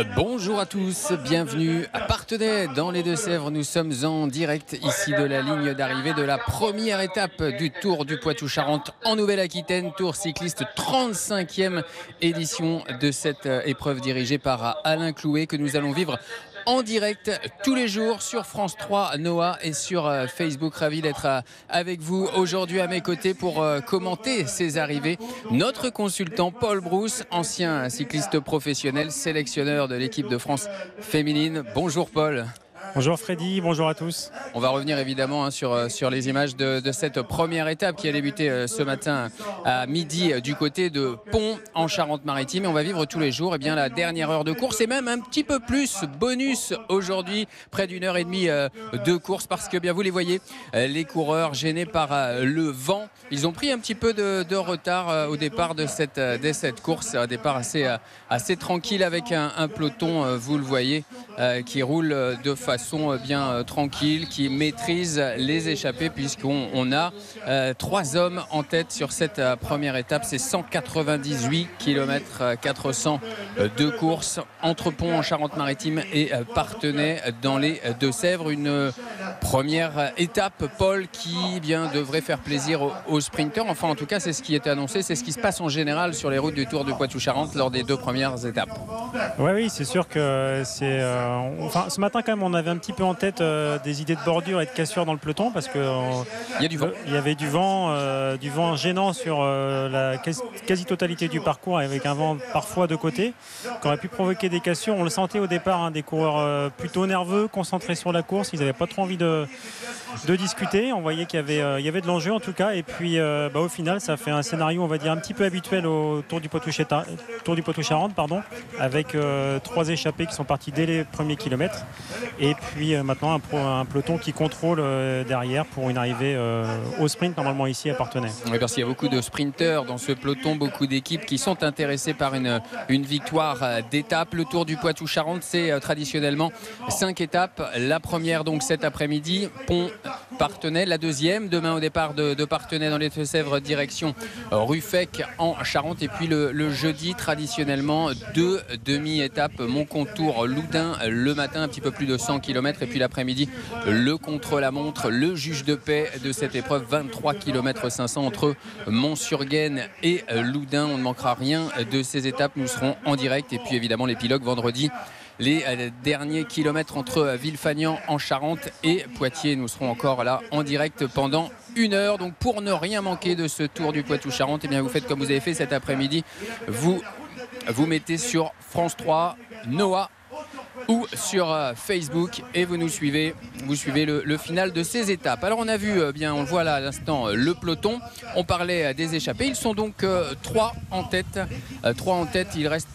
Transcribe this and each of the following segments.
Bonjour à tous, bienvenue à Parthenay dans les Deux-Sèvres. Nous sommes en direct ici de la ligne d'arrivée de la première étape du Tour du Poitou-Charentes en Nouvelle-Aquitaine. Tour cycliste, 35e édition de cette épreuve dirigée par Alain Clouet que nous allons vivre en direct tous les jours sur France 3 Noah et sur Facebook. Ravi d'être avec vous aujourd'hui à mes côtés pour commenter ces arrivées. Notre consultant Paul Brousse, ancien cycliste professionnel, sélectionneur de l'équipe de France féminine. Bonjour Paul. Bonjour Freddy, bonjour à tous. On va revenir évidemment sur les images de cette première étape qui a débuté ce matin à midi du côté de Pont en Charente-Maritime. Et on va vivre tous les jours la dernière heure de course et même un petit peu plus bonus aujourd'hui, près d'une heure et demie de course parce que bien vous les voyez, les coureurs gênés par le vent. Ils ont pris un petit peu de retard au départ de cette course, un départ assez tranquille avec un peloton, vous le voyez, qui roule de façon bien tranquille, qui maîtrise les échappées puisqu'on a 3 hommes en tête sur cette première étape. C'est 198 km 400 de course entre Pont en Charente-Maritime et Parthenay dans les Deux-Sèvres. Une première étape, Paul, qui devrait faire plaisir aux sprinteurs. Enfin, en tout cas, c'est ce qui est annoncé, c'est ce qui se passe en général sur les routes du Tour du Poitou-Charentes lors des 2 premières étapes. Oui, c'est sûr que c'est. Ce matin, quand même, on avait un petit peu en tête des idées de bordure et de cassure dans le peloton parce que il y a du vent. Il y avait du vent gênant sur la quasi-totalité du parcours avec un vent parfois de côté qui aurait pu provoquer des cassures. On le sentait au départ, des coureurs plutôt nerveux, concentrés sur la course. Ils n'avaient pas trop envie de discuter. On voyait qu'il y avait de l'enjeu en tout cas. Et puis au final, ça fait un scénario, on va dire, un petit peu habituel au Tour du Poitou-Charentes, avec 3 échappés qui sont partis dès les premiers kilomètres. Et puis maintenant un peloton qui contrôle derrière pour une arrivée au sprint normalement ici à Parthenay. Oui, parce qu'il y a beaucoup de sprinteurs dans ce peloton, beaucoup d'équipes qui sont intéressées par une victoire d'étape. Le Tour du Poitou-Charentes, c'est traditionnellement 5 étapes. La première donc cet après-midi, Pont-Parthenay. La deuxième demain au départ de Parthenay dans les Deux-Sèvres, direction Ruffec en Charente. Et puis le jeudi, traditionnellement 2 demi-étapes, Montcontour-Loudun le matin, un petit peu plus de 100 km. Et puis l'après-midi, le contre-la-montre, le juge de paix de cette épreuve, 23 km 500 entre Mont-sur-Gaine et Loudun. On ne manquera rien de ces étapes, nous serons en direct. Et puis évidemment l'épilogue vendredi, les derniers kilomètres entre Villefagnan en Charente et Poitiers. Nous serons encore là en direct pendant 1 heure. Donc pour ne rien manquer de ce Tour du Poitou-Charentes, vous faites comme vous avez fait cet après-midi. Vous mettez sur France 3 Noah ou sur Facebook et vous suivez le final de ces étapes. Alors on a vu, on le voit là à l'instant, le peloton. On parlait des échappés. Ils sont donc 3 en tête. Il reste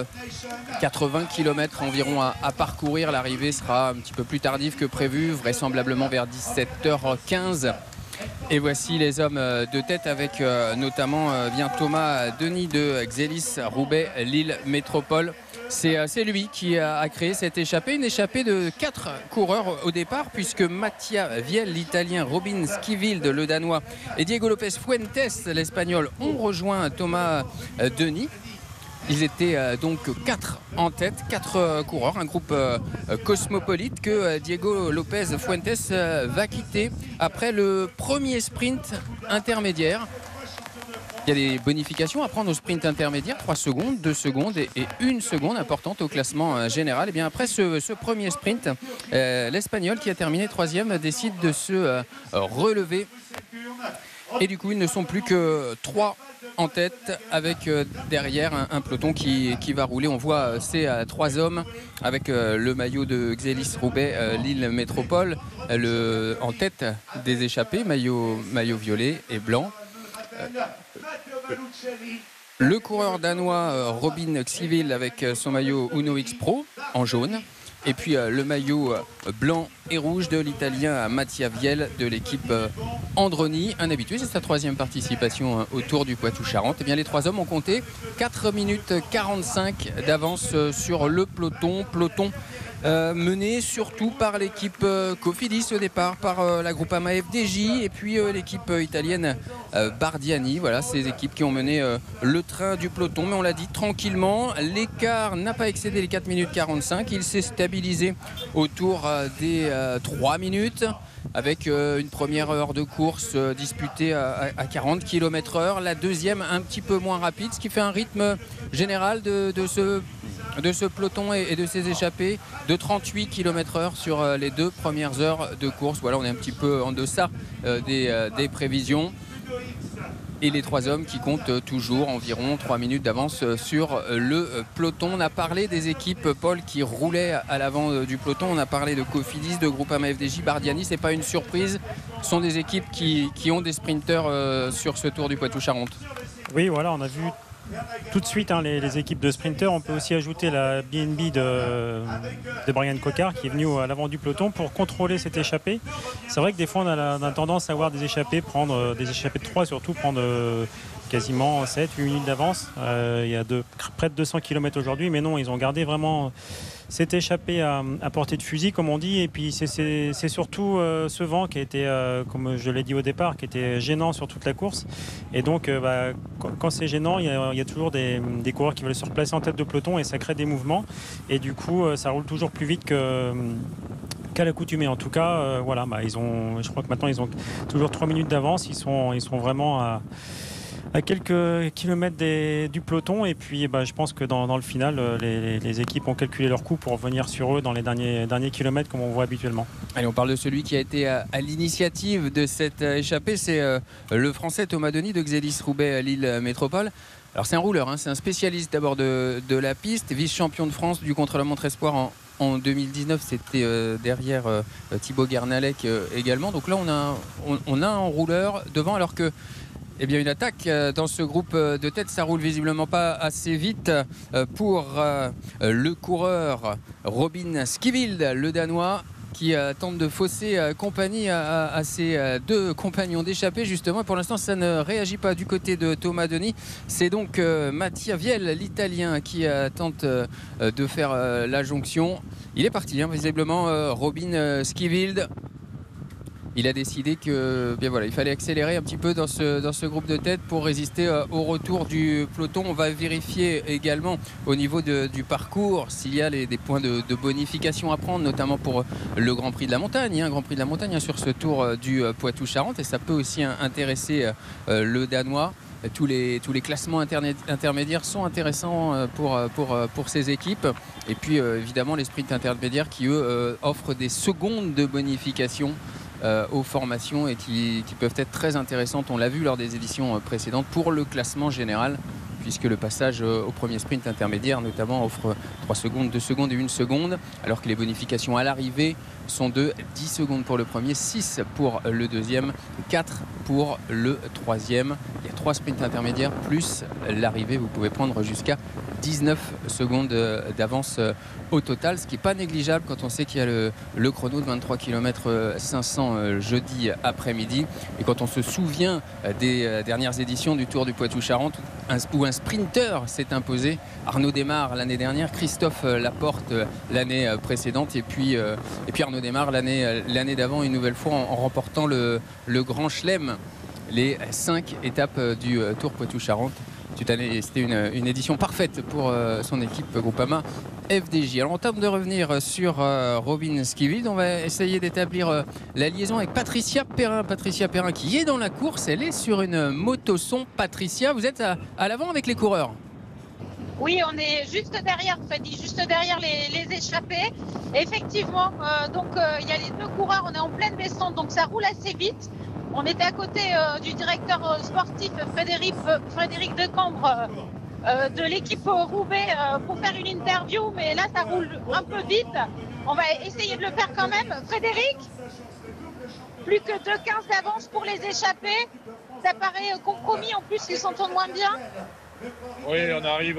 80 km environ à parcourir. L'arrivée sera un petit peu plus tardive que prévu, vraisemblablement vers 17h15. Et voici les hommes de tête avec notamment Thomas Denis de Xelis Roubaix Lille Métropole. C'est lui qui a créé cette échappée, une échappée de 4 coureurs au départ, puisque Mattia Viel, l'Italien, Robin Skivilde, le Danois, et Diego Lopez Fuentes, l'Espagnol, ont rejoint Thomas Denis. Ils étaient donc 4 en tête, 4 coureurs, un groupe cosmopolite que Diego Lopez Fuentes va quitter après le premier sprint intermédiaire. Il y a des bonifications à prendre au sprint intermédiaire, 3 secondes, 2 secondes et 1 seconde importante au classement général. Et après ce premier sprint, l'Espagnol qui a terminé 3e décide de se relever. Et du coup, ils ne sont plus que 3 en tête avec derrière un peloton qui va rouler. On voit ces 3 hommes avec le maillot de Xelis Roubaix Lille Métropole en tête des échappés, maillot violet et blanc. Le coureur danois Robin Skivilde avec son maillot Uno X Pro en jaune. Et puis le maillot blanc et rouge de l'Italien Mattia Viel de l'équipe Androni. Un habitué, c'est sa 3e participation au Tour du Poitou-Charentes. Les 3 hommes ont compté 4 minutes 45 d'avance sur le peloton. Mené surtout par l'équipe Cofidis au départ, par la Groupama FDJ et puis l'équipe italienne Bardiani. Voilà, ces équipes qui ont mené le train du peloton, mais on l'a dit tranquillement. L'écart n'a pas excédé les 4 minutes 45. Il s'est stabilisé autour des 3 minutes. Avec une première heure de course disputée à 40 km/h, la deuxième un petit peu moins rapide, ce qui fait un rythme général de ce peloton et de ses échappées de 38 km/h sur les 2 premières heures de course. Voilà, on est un petit peu en deçà des prévisions. Et les 3 hommes qui comptent toujours environ 3 minutes d'avance sur le peloton. On a parlé des équipes, Paul, qui roulaient à l'avant du peloton. On a parlé de Cofidis, de Groupama FDJ, Bardiani. C'est pas une surprise. Ce sont des équipes qui ont des sprinteurs sur ce Tour du Poitou-Charentes. Oui, voilà, on a vu tout de suite les équipes de sprinteurs. On peut aussi ajouter la BNB de Brian Cocard qui est venu à l'avant du peloton pour contrôler cette échappée. C'est vrai que des fois on a tendance à voir des échappées prendre des échappées de 3 surtout prendre quasiment 7-8 minutes d'avance. Il y a près de 200 km aujourd'hui, mais non, ils ont gardé vraiment cette échappée à portée de fusil, comme on dit. Et puis c'est surtout ce vent qui a été, comme je l'ai dit au départ, qui était gênant sur toute la course. Et donc, quand c'est gênant, il y a toujours des coureurs qui veulent se replacer en tête de peloton et ça crée des mouvements. Et du coup, ça roule toujours plus vite qu'à l'accoutumée. En tout cas, voilà, je crois que maintenant ils ont toujours 3 minutes d'avance. Ils sont vraiment à quelques kilomètres du peloton. Et puis je pense que dans le final, les équipes ont calculé leur coup pour venir sur eux dans les derniers kilomètres comme on voit habituellement. Allez, on parle de celui qui a été à l'initiative de cette échappée. C'est le Français Thomas Denis de Xélis-Roubaix Lille Métropole. Alors c'est un rouleur, c'est un spécialiste d'abord de la piste, vice-champion de France du contre-la-montre espoir en 2019. C'était derrière Thibaut Guernalec également. Donc là on a un rouleur devant, alors que une attaque dans ce groupe de tête, ça roule visiblement pas assez vite pour le coureur Robin Skivild, le Danois, qui tente de fausser compagnie à ses 2 compagnons d'échappée justement. Et pour l'instant, ça ne réagit pas du côté de Thomas Denis. C'est donc Mattia Viel, l'Italien, qui tente de faire la jonction. Il est parti, visiblement, Robin Skivild. Il a décidé que il fallait accélérer un petit peu dans ce groupe de tête pour résister au retour du peloton. On va vérifier également au niveau du parcours s'il y a des points de bonification à prendre, notamment pour le Grand Prix de la Montagne. Grand Prix de la Montagne sur ce Tour du Poitou-Charentes, et ça peut aussi intéresser le Danois. Tous les classements intermédiaires sont intéressants pour ces équipes. Et puis évidemment les sprints intermédiaires qui eux offrent des secondes de bonification aux formations et qui peuvent être très intéressantes. On l'a vu lors des éditions précédentes pour le classement général, puisque le passage au premier sprint intermédiaire notamment offre 3 secondes, 2 secondes et 1 seconde, alors que les bonifications à l'arrivée sont de 10 secondes pour le premier, 6 pour le deuxième, 4 pour le troisième. Il y a 3 sprints intermédiaires plus l'arrivée. Vous pouvez prendre jusqu'à 19 secondes d'avance au total, ce qui n'est pas négligeable quand on sait qu'il y a le chrono de 23 km 500 jeudi après-midi. Et quand on se souvient des dernières éditions du Tour du Poitou-Charentes où un sprinter s'est imposé, Arnaud Démare l'année dernière, Christophe Laporte l'année précédente, et puis Arnaud Démare l'année d'avant une nouvelle fois en remportant le Grand Chelem, les 5 étapes du Tour Poitou-Charentes. C'était une édition parfaite pour son équipe Groupama FDJ. Alors on tente de revenir sur Robin Skivild. On va essayer d'établir la liaison avec Patricia Perrin. Patricia Perrin qui est dans la course, elle est sur une moto-son. Patricia, vous êtes à l'avant avec les coureurs? Oui, on est juste derrière, Freddy, juste derrière les échappés. Effectivement, il y a les 2 coureurs, on est en pleine descente, donc ça roule assez vite. On était à côté du directeur sportif Frédéric Decambre de l'équipe Roubaix pour faire une interview, mais là ça roule un peu vite. On va essayer de le faire quand même. Frédéric, plus que 2,15 d'avance pour les échappés. Ça paraît compromis, en plus ils s'entendent moins bien. Oui, on arrive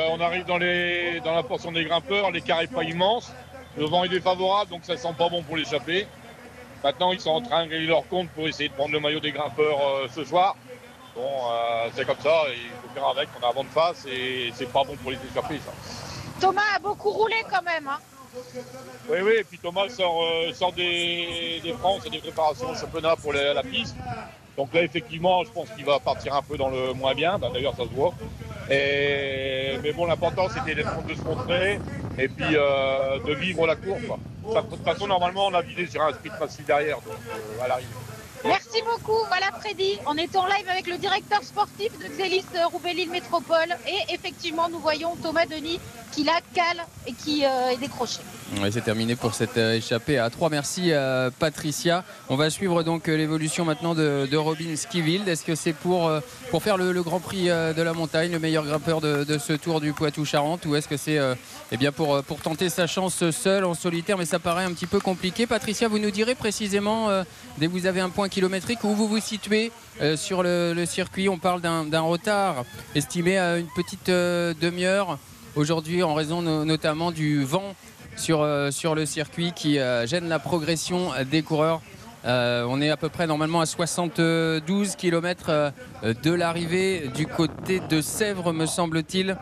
dans la portion des grimpeurs, l'écart n'est pas immense. Le vent est défavorable, donc ça sent pas bon pour l'échappée. Maintenant, ils sont en train de régler leur compte pour essayer de prendre le maillot des grimpeurs ce soir. Bon, c'est comme ça, il faut faire avec, on a avant de face et c'est pas bon pour les échappés, ça. Thomas a beaucoup roulé quand même. Oui, et puis Thomas sort des France et des préparations au championnat pour la piste. Donc là, effectivement, je pense qu'il va partir un peu dans le moins bien. D'ailleurs, ça se voit. Mais bon, l'important, c'était de se montrer et puis de vivre la course. De toute façon, normalement, on a visé sur un sprint facile derrière, donc à l'arrivée. Merci beaucoup. Voilà Freddy, on est en live avec le directeur sportif de Xelis Roubaix-Lille Métropole et effectivement nous voyons Thomas Denis qui la cale et qui est décroché. Ouais, c'est terminé pour cette échappée à 3. Merci Patricia. On va suivre donc l'évolution maintenant de Robin Skiville. Est-ce que c'est pour faire le Grand Prix de la montagne, le meilleur grimpeur de ce Tour du Poitou-Charentes, ou est-ce que c'est bien pour tenter sa chance seul en solitaire, mais ça paraît un petit peu compliqué. Patricia, vous nous direz précisément dès que vous avez un point kilométrique où vous vous situez sur le circuit. On parle d'un retard estimé à une petite demi-heure aujourd'hui en raison notamment du vent sur le circuit qui gêne la progression des coureurs. On est à peu près normalement à 72 km de l'arrivée du côté de Sèvres, me semble-t-il,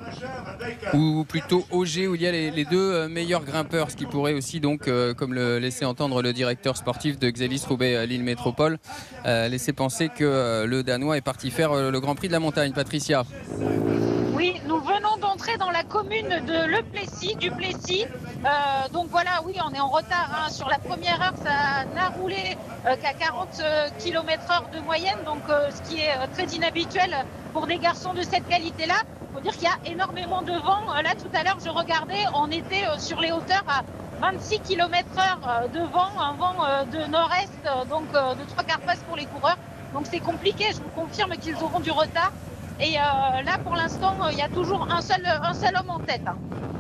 ou plutôt Auger, où il y a les deux meilleurs grimpeurs, ce qui pourrait aussi donc, comme le laissait entendre le directeur sportif de Xelis Roubaix-Lille Métropole, laisser penser que le Danois est parti faire le Grand Prix de la montagne. Patricia. Oui, nous venons d'entrer dans la commune de Le Plessis, du Plessis. Donc voilà, oui, on est en retard. Sur la première heure, ça n'a roulé qu'à 40 km/h de moyenne, donc ce qui est très inhabituel pour des garçons de cette qualité-là. Il faut dire qu'il y a énormément de vent. Là, tout à l'heure, je regardais, on était sur les hauteurs à 26 km/h de vent, un vent de nord-est, donc de 3/4 passe pour les coureurs. Donc c'est compliqué, je vous confirme qu'ils auront du retard. Et là, pour l'instant, il y a toujours un seul homme en tête.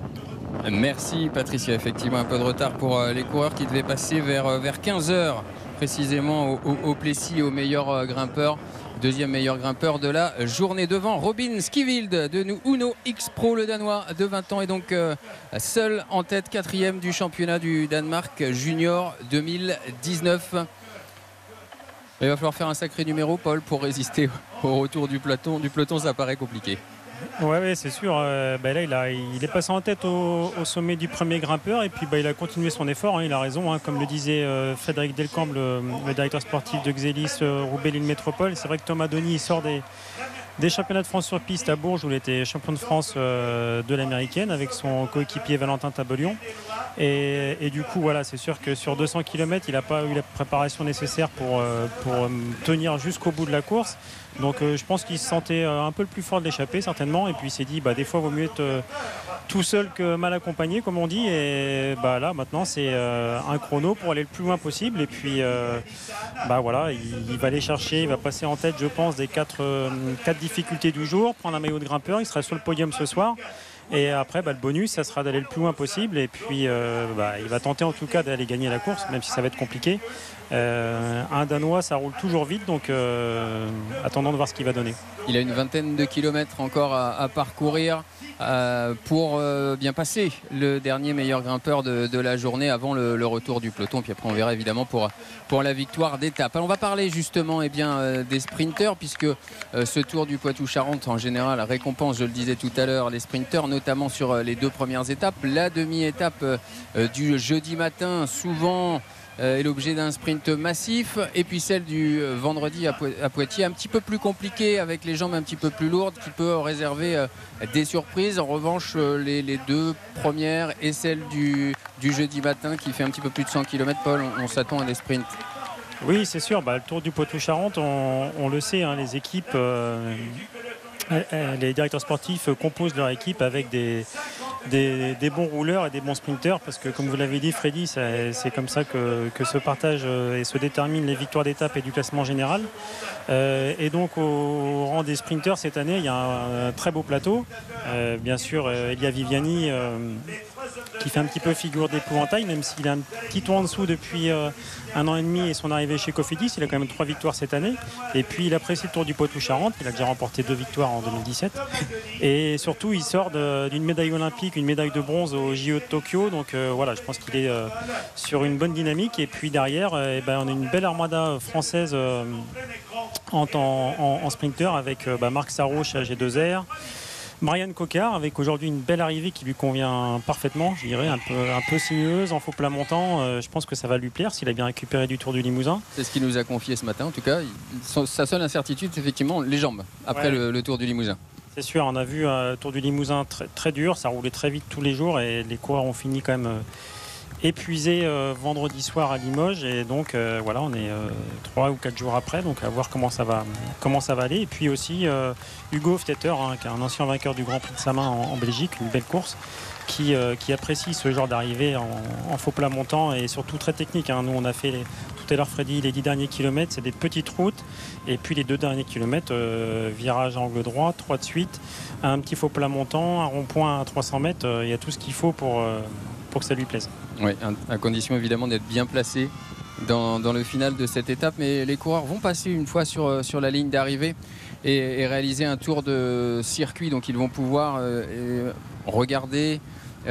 Merci Patricia. Effectivement, un peu de retard pour les coureurs qui devaient passer vers 15h précisément au Plessis, au meilleur grimpeur. Deuxième meilleur grimpeur de la journée devant Robin Skiville de Uno X Pro. Le Danois de 20 ans est donc seul en tête, 4e du championnat du Danemark Junior 2019. Il va falloir faire un sacré numéro, Paul, pour résister au retour du peloton. Ça paraît compliqué. Ouais, c'est sûr. Là, il est passé en tête au sommet du premier grimpeur et puis il a continué son effort. Il a raison, comme le disait Frédéric Delcambre, le directeur sportif de Xelis Roubaix-Lille Métropole. C'est vrai que Thomas Denis sort des championnats de France sur piste à Bourges où il était champion de France de l'américaine avec son coéquipier Valentin Tabellion. Et du coup, voilà, c'est sûr que sur 200 km, il n'a pas eu la préparation nécessaire pour tenir jusqu'au bout de la course. Donc je pense qu'il se sentait un peu le plus fort de l'échappée certainement. Et puis il s'est dit, des fois, il vaut mieux être tout seul que mal accompagné, comme on dit. Et là, maintenant, c'est un chrono pour aller le plus loin possible. Et puis, voilà, il va aller chercher, il va passer en tête, je pense, des quatre difficultés du jour, prendre un maillot de grimpeur. Il sera sur le podium ce soir. Et après, le bonus, ça sera d'aller le plus loin possible. Et puis, il va tenter en tout cas d'aller gagner la course, même si ça va être compliqué. Un Danois, ça roule toujours vite, donc attendons de voir ce qu'il va donner. Il a une vingtaine de kilomètres encore à parcourir pour bien passer le dernier meilleur grimpeur de la journée avant le retour du peloton. Puis après, on verra évidemment pour la victoire d'étape. Alors, on va parler justement des sprinteurs, puisque ce Tour du Poitou-Charentes, en général, récompense, je le disais tout à l'heure, les sprinteurs, notamment sur les deux premières étapes. La demi-étape du jeudi matin, souvent est l'objet d'un sprint massif, et puis celle du vendredi à Poitiers, un petit peu plus compliquée, avec les jambes un petit peu plus lourdes, qui peut réserver des surprises. En revanche, les deux premières et celle du jeudi matin qui fait un petit peu plus de 100 km, Paul, on s'attend à des sprints. Oui, c'est sûr, le Tour du Poitou-Charentes, on le sait, les équipes, les directeurs sportifs composent leur équipe avec des bons rouleurs et des bons sprinteurs, parce que comme vous l'avez dit, Freddy, c'est comme ça que se partagent et se déterminent les victoires d'étape et du classement général. Et donc au rang des sprinteurs cette année, il y a un très beau plateau. Bien sûr, Elia Viviani qui fait un petit peu figure d'épouvantail, même s'il a un petit tour en dessous depuis 1 an et demi et son arrivée chez Cofidis. Il a quand même 3 victoires cette année. Et puis il apprécie le Tour du Poitou-Charentes. Il a déjà remporté 2 victoires en 2017. Et surtout, il sort d'une médaille olympique, une médaille de bronze au JO de Tokyo. Donc voilà, je pense qu'il est sur une bonne dynamique. Et puis derrière, on a une belle armada française en sprinter avec Marc Sarrault chez AG2R. Brian Cocard, avec aujourd'hui une belle arrivée qui lui convient parfaitement, je dirais, un peu sinueuse, en faux plat montant. Je pense que ça va lui plaire s'il a bien récupéré du Tour du Limousin. C'est ce qu'il nous a confié ce matin. En tout cas, sa seule incertitude, c'est effectivement les jambes après le Tour du Limousin. C'est sûr, on a vu un Tour du Limousin très, très dur, ça roulait très vite tous les jours et les coureurs ont fini quand même épuisés vendredi soir à Limoges. Et donc voilà, on est 3 ou 4 jours après, donc à voir comment ça va aller. Et puis aussi Hugo Hofstetter, qui est un ancien vainqueur du Grand Prix de Samin en Belgique, une belle course, qui apprécie ce genre d'arrivée en faux plat montant et surtout très technique. Nous, on a fait tout à l'heure, Freddy, les 10 derniers kilomètres, c'est des petites routes. Et puis les 2 derniers kilomètres, virage à angle droit, 3 de suite, un petit faux plat montant, un rond-point à 300 mètres. Il y a tout ce qu'il faut pour que ça lui plaise. Oui, à condition évidemment d'être bien placé dans le final de cette étape. Mais les coureurs vont passer une fois sur la ligne d'arrivée et réaliser un tour de circuit. Donc ils vont pouvoir regarder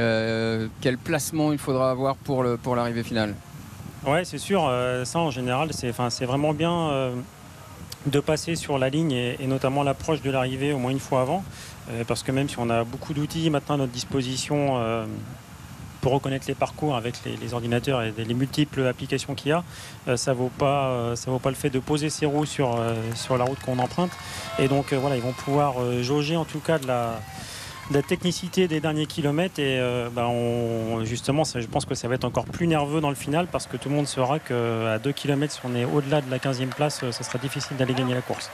quel placement il faudra avoir pour l'arrivée finale. Ouais, c'est sûr. Ça, en général, c'est vraiment bien de passer sur la ligne et notamment l'approche de l'arrivée au moins une fois avant. Parce que même si on a beaucoup d'outils maintenant à notre disposition pour reconnaître les parcours avec les ordinateurs et les multiples applications qu'il y a, ça vaut pas le fait de poser ses roues sur la route qu'on emprunte. Et donc voilà, ils vont pouvoir jauger en tout cas de la technicité des derniers kilomètres et justement je pense que ça va être encore plus nerveux dans le final parce que tout le monde saura qu'à 2 km si on est au-delà de la 15e place, ça sera difficile d'aller gagner la course.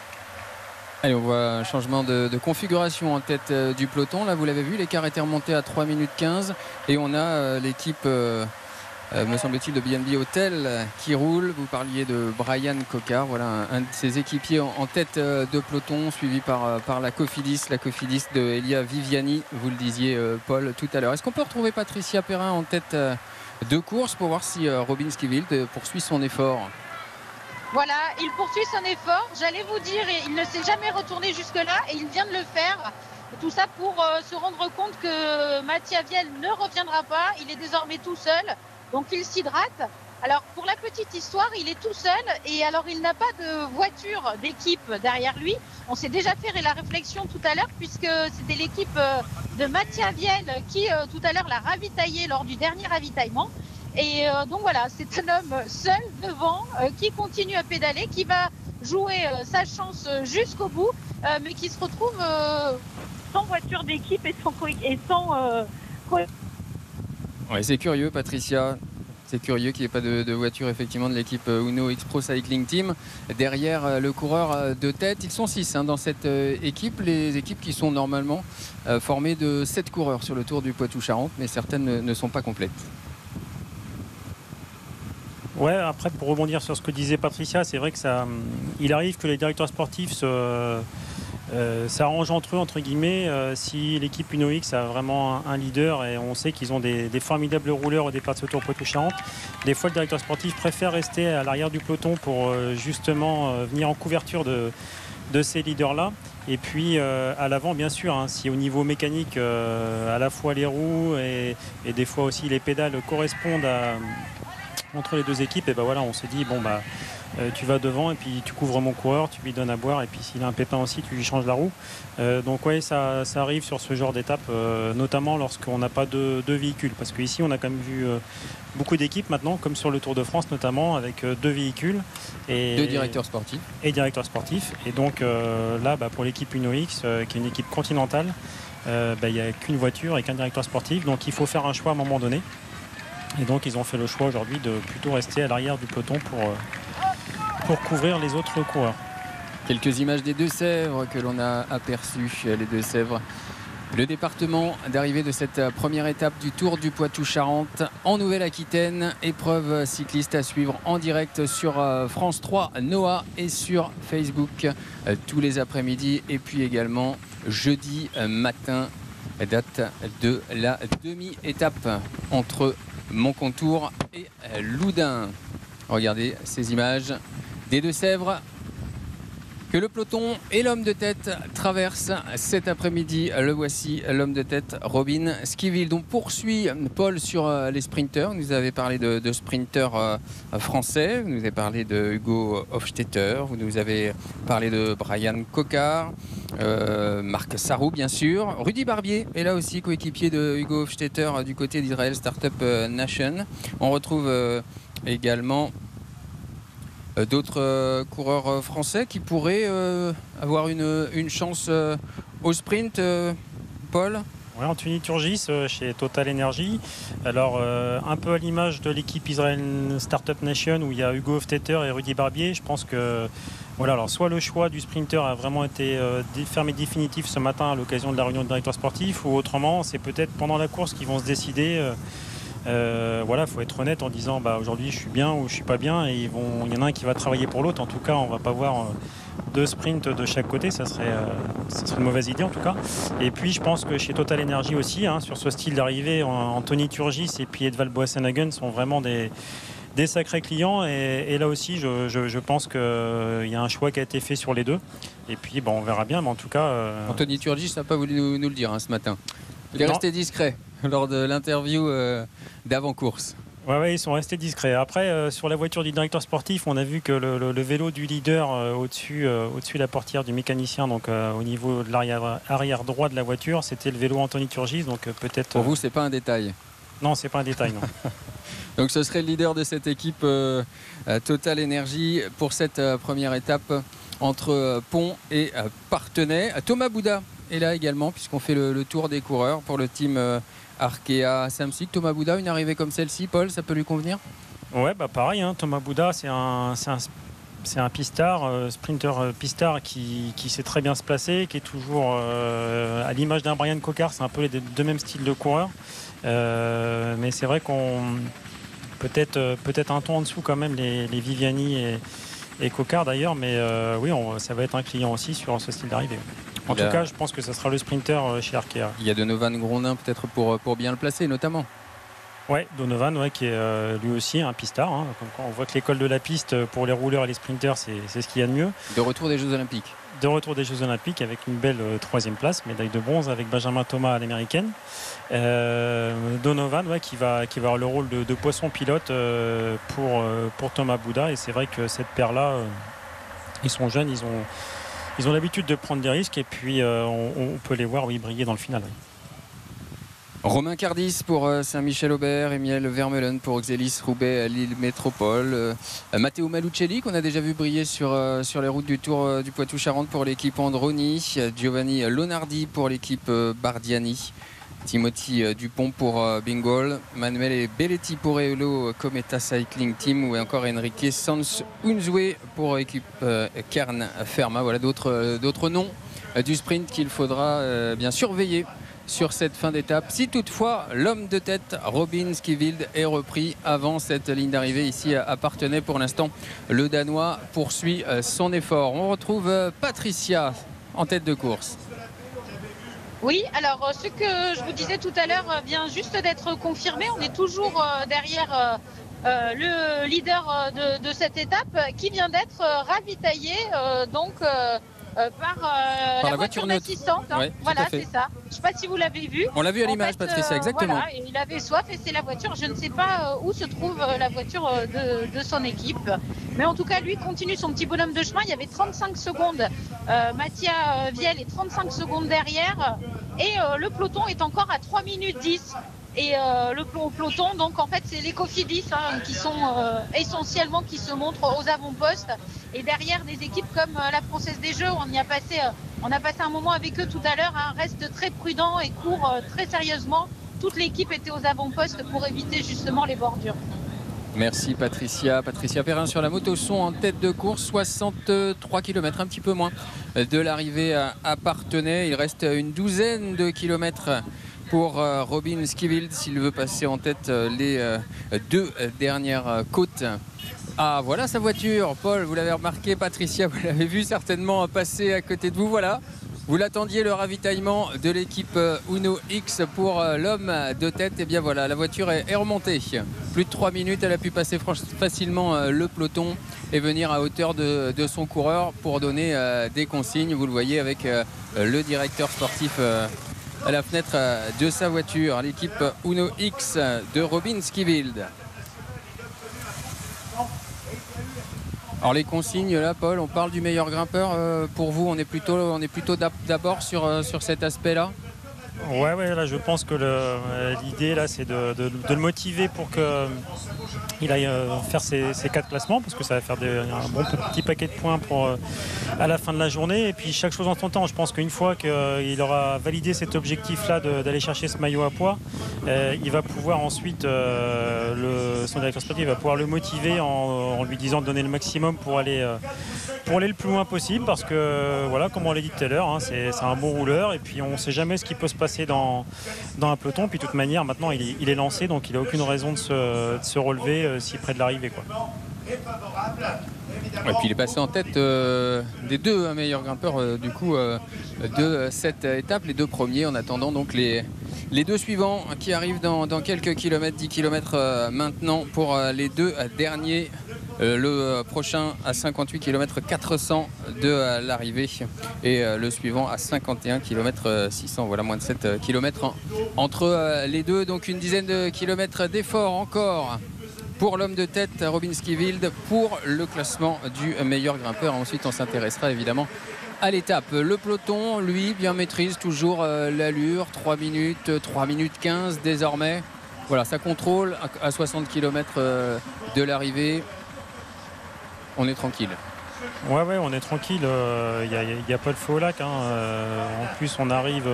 Allez, on voit un changement de configuration en tête du peloton. Là, vous l'avez vu, l'écart était remonté à 3 minutes 15 et on a l'équipe, me semble-t-il, de B&B Hotel qui roule. Vous parliez de Brian Cocard, voilà un de ses équipiers en tête de peloton, suivi par la Cofidis de Elia Viviani, vous le disiez Paul tout à l'heure. Est-ce qu'on peut retrouver Patricia Perrin en tête de course pour voir si Robin Skiveld poursuit son effort? Voilà, il poursuit son effort. J'allais vous dire, il ne s'est jamais retourné jusque-là et il vient de le faire. Tout ça pour se rendre compte que Mattia Viel ne reviendra pas. Il est désormais tout seul, donc il s'hydrate. Alors, pour la petite histoire, il est tout seul et alors il n'a pas de voiture d'équipe derrière lui. On s'est déjà fait la réflexion tout à l'heure puisque c'était l'équipe de Mattia Viel qui, tout à l'heure, l'a ravitaillé lors du dernier ravitaillement. Et donc voilà, c'est un homme seul devant qui continue à pédaler, qui va jouer sa chance jusqu'au bout, mais qui se retrouve sans voiture d'équipe et sans Ouais, c'est curieux, Patricia. C'est curieux qu'il n'y ait pas de voiture effectivement de l'équipe Uno X-Pro Cycling Team. Derrière le coureur de tête, ils sont 6 dans cette équipe. Les équipes qui sont normalement formées de 7 coureurs sur le Tour du Poitou-Charentes, mais certaines ne sont pas complètes. Ouais, après pour rebondir sur ce que disait Patricia, c'est vrai que il arrive que les directeurs sportifs s'arrangent entre eux, entre guillemets, si l'équipe Uno X a vraiment un leader et on sait qu'ils ont des formidables rouleurs au départ de ce Tour Poitou-Charentes. Des fois, le directeur sportif préfère rester à l'arrière du peloton pour justement venir en couverture de ces leaders-là. Et puis à l'avant, bien sûr, si au niveau mécanique, à la fois les roues et des fois aussi les pédales correspondent entre les deux équipes, et ben voilà, on se dit tu vas devant et puis tu couvres mon coureur, tu lui donnes à boire et puis s'il a un pépin aussi, tu lui changes la roue. Donc ouais, ça arrive sur ce genre d'étape, notamment lorsqu'on n'a pas de véhicules, parce qu'ici on a quand même vu beaucoup d'équipes maintenant, comme sur le Tour de France notamment, avec 2 véhicules et 2 directeurs sportifs. Et donc là, pour l'équipe Uno X, qui est une équipe continentale, il n'y a qu'une voiture et qu'un directeur sportif, donc il faut faire un choix à un moment donné. Et donc ils ont fait le choix aujourd'hui de plutôt rester à l'arrière du peloton pour couvrir les autres coureurs. Quelques images des Deux-Sèvres que l'on a aperçues. Les Deux-Sèvres, le département d'arrivée de cette première étape du Tour du Poitou-Charentes en Nouvelle-Aquitaine. Épreuve cycliste à suivre en direct sur France 3 Noah et sur Facebook tous les après-midi. Et puis également jeudi matin, date de la demi-étape entre Montcontour et Loudun. Regardez ces images des Deux-Sèvres que le peloton et l'homme de tête traversent cet après-midi. Le voici, l'homme de tête, Robin Skiville. Donc poursuit Paul sur les sprinters. Vous nous avez parlé de sprinters français, vous nous avez parlé de Hugo Hofstetter, vous nous avez parlé de Brian Cocard, Marc Sarrou bien sûr. Rudy Barbier est là aussi, coéquipier de Hugo Hofstetter du côté d'Israël Startup Nation. On retrouve également d'autres coureurs français qui pourraient avoir une chance au sprint, Paul. Oui, Anthony Turgis chez Total Energy. Alors, un peu à l'image de l'équipe Israel Startup Nation où il y a Hugo Hofstetter et Rudy Barbier. Je pense que voilà, alors soit le choix du sprinter a vraiment été fermé définitif ce matin à l'occasion de la réunion de directeur sportif, ou autrement, c'est peut-être pendant la course qu'ils vont se décider. Voilà, il faut être honnête en disant aujourd'hui je suis bien ou je suis pas bien, et il y en a un qui va travailler pour l'autre. En tout cas, on va pas voir deux sprints de chaque côté, ça serait une mauvaise idée en tout cas. Et puis je pense que chez Total Energy aussi, sur ce style d'arrivée, Anthony Turgis et puis Edvald Boasson-Hagen sont vraiment des sacrés clients, et là aussi je pense qu'il y a un choix qui a été fait sur les deux, et puis on verra bien, mais en tout cas Anthony Turgis n'a pas voulu nous le dire ce matin. Il est resté discret lors de l'interview d'avant-course. Ouais, ils sont restés discrets. Après, sur la voiture du directeur sportif, on a vu que le vélo du leader au-dessus de la portière du mécanicien, donc au niveau de l'arrière droit de la voiture, c'était le vélo Anthony Turgis. Donc peut-être. Pour vous, c'est pas un détail. Non, c'est pas un détail, non. Donc ce serait le leader de cette équipe Total Energy pour cette première étape entre Pont et Parthenay. Thomas Bouda est là également, puisqu'on fait le tour des coureurs pour le team Arkea Samsic. Thomas Bouda, une arrivée comme celle-ci, Paul, ça peut lui convenir? Ouais, pareil, Thomas Bouda, c'est un pistard, sprinter pistard qui sait très bien se placer, qui est toujours à l'image d'un Brian Cocard. C'est un peu les deux mêmes styles de coureurs, mais c'est vrai qu'on peut-être un ton en dessous quand même les Viviani et Cocard d'ailleurs, mais oui, ça va être un client aussi sur ce style d'arrivée. En tout cas, je pense que ça sera le sprinter chez Arkea. Il y a Donovan Grondin peut-être pour bien le placer notamment. Ouais, Donovan, qui est lui aussi un pistard. Donc, on voit que l'école de la piste pour les rouleurs et les sprinters, c'est ce qu'il y a de mieux. De retour des Jeux Olympiques. De retour des Jeux Olympiques avec une belle 3e place, médaille de bronze avec Benjamin Thomas à l'américaine. Donovan, qui va avoir le rôle de poisson pilote pour Thomas Bouda. Et c'est vrai que cette paire-là, ils sont jeunes, ils ont l'habitude de prendre des risques, et puis on peut les voir briller dans le final. Oui. Romain Cardis pour Saint-Michel-Aubert, Emiel Vermeulen pour Xelis Roubaix Lille Métropole, Matteo Malucelli qu'on a déjà vu briller sur les routes du Tour du Poitou-Charentes pour l'équipe Androni, Giovanni Lonardi pour l'équipe Bardiani, Timothy Dupont pour Bingol, Manuel Belletti pour Eolo Cometa Cycling Team, ou encore Enrique Sanz Unzue pour l'équipe Kern Ferma. Voilà d'autres noms du sprint qu'il faudra bien surveiller sur cette fin d'étape, si toutefois l'homme de tête Robin Skiville est repris avant cette ligne d'arrivée ici à Parthenay. Pour l'instant, le Danois poursuit son effort. On retrouve Patricia en tête de course. Oui, alors ce que je vous disais tout à l'heure vient juste d'être confirmé. On est toujours derrière le leader de cette étape, qui vient d'être ravitaillé par la voiture d'assistante. Ouais, voilà, c'est ça. Je ne sais pas si vous l'avez vu. On l'a vu à l'image, Patricia, exactement. Voilà, et il avait soif, et c'est la voiture. Je ne sais pas où se trouve la voiture de son équipe. Mais en tout cas, lui continue son petit bonhomme de chemin. Il y avait 35 secondes. Mathia Viel est 35 secondes derrière. Et le peloton est encore à 3 minutes 10. Et le peloton, donc en fait, c'est les Cofidis qui sont essentiellement qui se montrent aux avant-postes. Et derrière, des équipes comme la Française des Jeux, on a passé un moment avec eux tout à l'heure, reste très prudent et court très sérieusement. Toute l'équipe était aux avant-postes pour éviter justement les bordures. Merci Patricia. Patricia Perrin sur la moto son en tête de course, 63 km, un petit peu moins de l'arrivée à Parthenay. Il reste une douzaine de kilomètres pour Robin Skiville s'il veut passer en tête les deux dernières côtes. Ah, voilà sa voiture. Paul, vous l'avez remarqué, Patricia, vous l'avez vu certainement passer à côté de vous. Voilà, vous l'attendiez, le ravitaillement de l'équipe Uno X pour l'homme de tête. Et bien voilà, la voiture est remontée plus de 3 minutes. Elle a pu passer facilement le peloton et venir à hauteur de son coureur pour donner des consignes. Vous le voyez avec le directeur sportif à la fenêtre de sa voiture, l'équipe Uno X de Robin Skiveld. Alors les consignes là, Paul, on parle du meilleur grimpeur. Pour vous, on est plutôt d'abord sur cet aspect-là. Ouais, là je pense que l'idée là c'est de le motiver pour qu'il aille faire ses 4 classements, parce que ça va faire un bon petit paquet de points pour à la fin de la journée. Et puis chaque chose en son temps. Je pense qu'une fois qu'il aura validé cet objectif là d'aller chercher ce maillot à poids, il va pouvoir ensuite son directeur sportif va pouvoir le motiver en lui disant de donner le maximum pour aller le plus loin possible, parce que voilà, comme on l'a dit tout à l'heure, hein, c'est un bon rouleur, et puis on ne sait jamais ce qui peut se passer dans un peloton. Puis de toute manière maintenant il est lancé, donc il n'a aucune raison de se relever si près de l'arrivée, quoi. Et puis il est passé en tête des 2 meilleurs grimpeurs du coup de cette étape, les 2 premiers, en attendant donc les 2 suivants qui arrivent dans quelques kilomètres, 10 km maintenant pour les 2 derniers. Le prochain à 58 km 400 de l'arrivée et le suivant à 51 km 600. Voilà, moins de 7 km entre les deux. Donc une dizaine de kilomètres d'effort encore pour l'homme de tête Robin Skiveld pour le classement du meilleur grimpeur. Ensuite on s'intéressera évidemment à l'étape. Le peloton, lui, bien maîtrise toujours l'allure. 3 minutes 15 désormais. Voilà, ça contrôle à 60 km de l'arrivée. On est tranquille. Ouais, on est tranquille. Il n'y a pas le feu au lac, hein. En plus, on arrive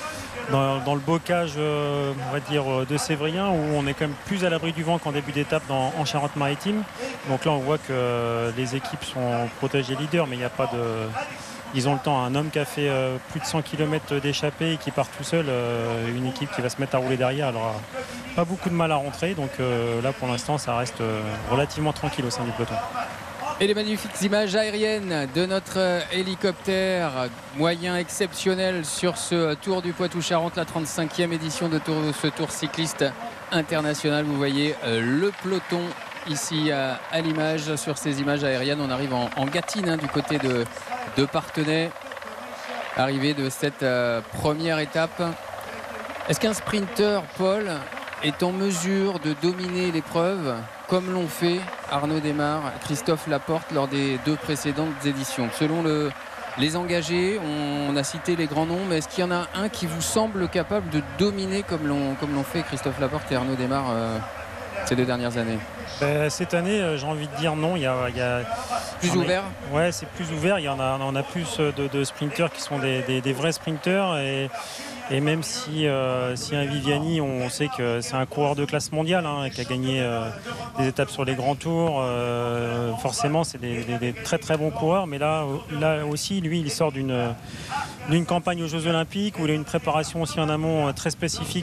dans le bocage, on va dire, de Sévrien, où on est quand même plus à l'abri du vent qu'en début d'étape en Charente-Maritime. Donc là, on voit que les équipes sont protégées leaders, mais il n'y a pas de... Ils ont le temps. Un homme qui a fait plus de 100 km d'échappée et qui part tout seul, une équipe qui va se mettre à rouler derrière, elle n'aura pas beaucoup de mal à rentrer. Donc là, pour l'instant, ça reste relativement tranquille au sein du peloton. Et les magnifiques images aériennes de notre hélicoptère moyen exceptionnel sur ce Tour du Poitou-Charentes, la 35e édition de ce Tour cycliste international. Vous voyez le peloton ici à l'image. Sur ces images aériennes, on arrive en Gâtine, du côté de Parthenay. Arrivée de cette première étape. Est-ce qu'un sprinter, Paul, est en mesure de dominer l'épreuve comme l'ont fait Arnaud Démare, Christophe Laporte lors des 2 précédentes éditions? Selon les engagés, on a cité les grands noms, mais est-ce qu'il y en a un qui vous semble capable de dominer comme l'ont fait Christophe Laporte et Arnaud Démare ces 2 dernières années? Cette année, j'ai envie de dire non. Il y a plus ouvert. Ouais, c'est plus ouvert. On a plus de sprinteurs qui sont des vrais sprinteurs, et même si un Viviani, on sait que c'est un coureur de classe mondiale, hein, qui a gagné des étapes sur les grands tours, forcément c'est des très très bons coureurs, mais là aussi lui il sort d'une campagne aux Jeux Olympiques où il a une préparation aussi en amont très spécifique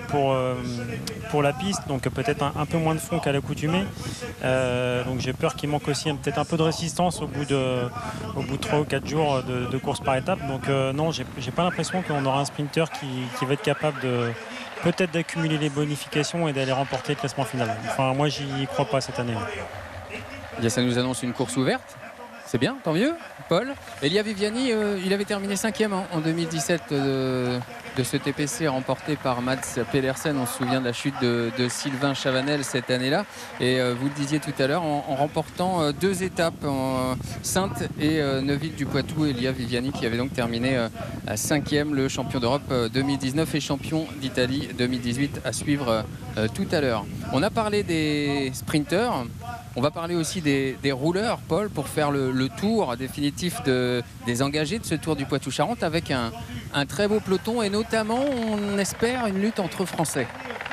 pour la piste, donc peut-être un peu moins de fond qu'à l'accoutumée. Donc j'ai peur qu'il manque aussi peut-être un peu de résistance au bout de 3 ou 4 jours de course par étape. Donc non, j'ai pas l'impression qu'on aura un sprinter qui va être capable peut-être d'accumuler les bonifications et d'aller remporter le classement final. Enfin, moi j'y crois pas cette année. Bien, ça nous annonce une course ouverte. C'est bien, tant mieux, Paul. Elia Viviani, il avait terminé 5e en 2017 de ce TPC remporté par Mats Pedersen. On se souvient de la chute de Sylvain Chavanel cette année-là. Et vous le disiez tout à l'heure, en remportant 2 étapes, Saintes et Neuville-du-Poitou. Elia Viviani qui avait donc terminé 5e, le champion d'Europe 2019 et champion d'Italie 2018 à suivre tout à l'heure. On a parlé des sprinteurs. On va parler aussi des rouleurs, Paul, pour faire le tour définitif des engagés de ce Tour du Poitou-Charentes avec un très beau peloton et notamment, on espère, une lutte entre Français.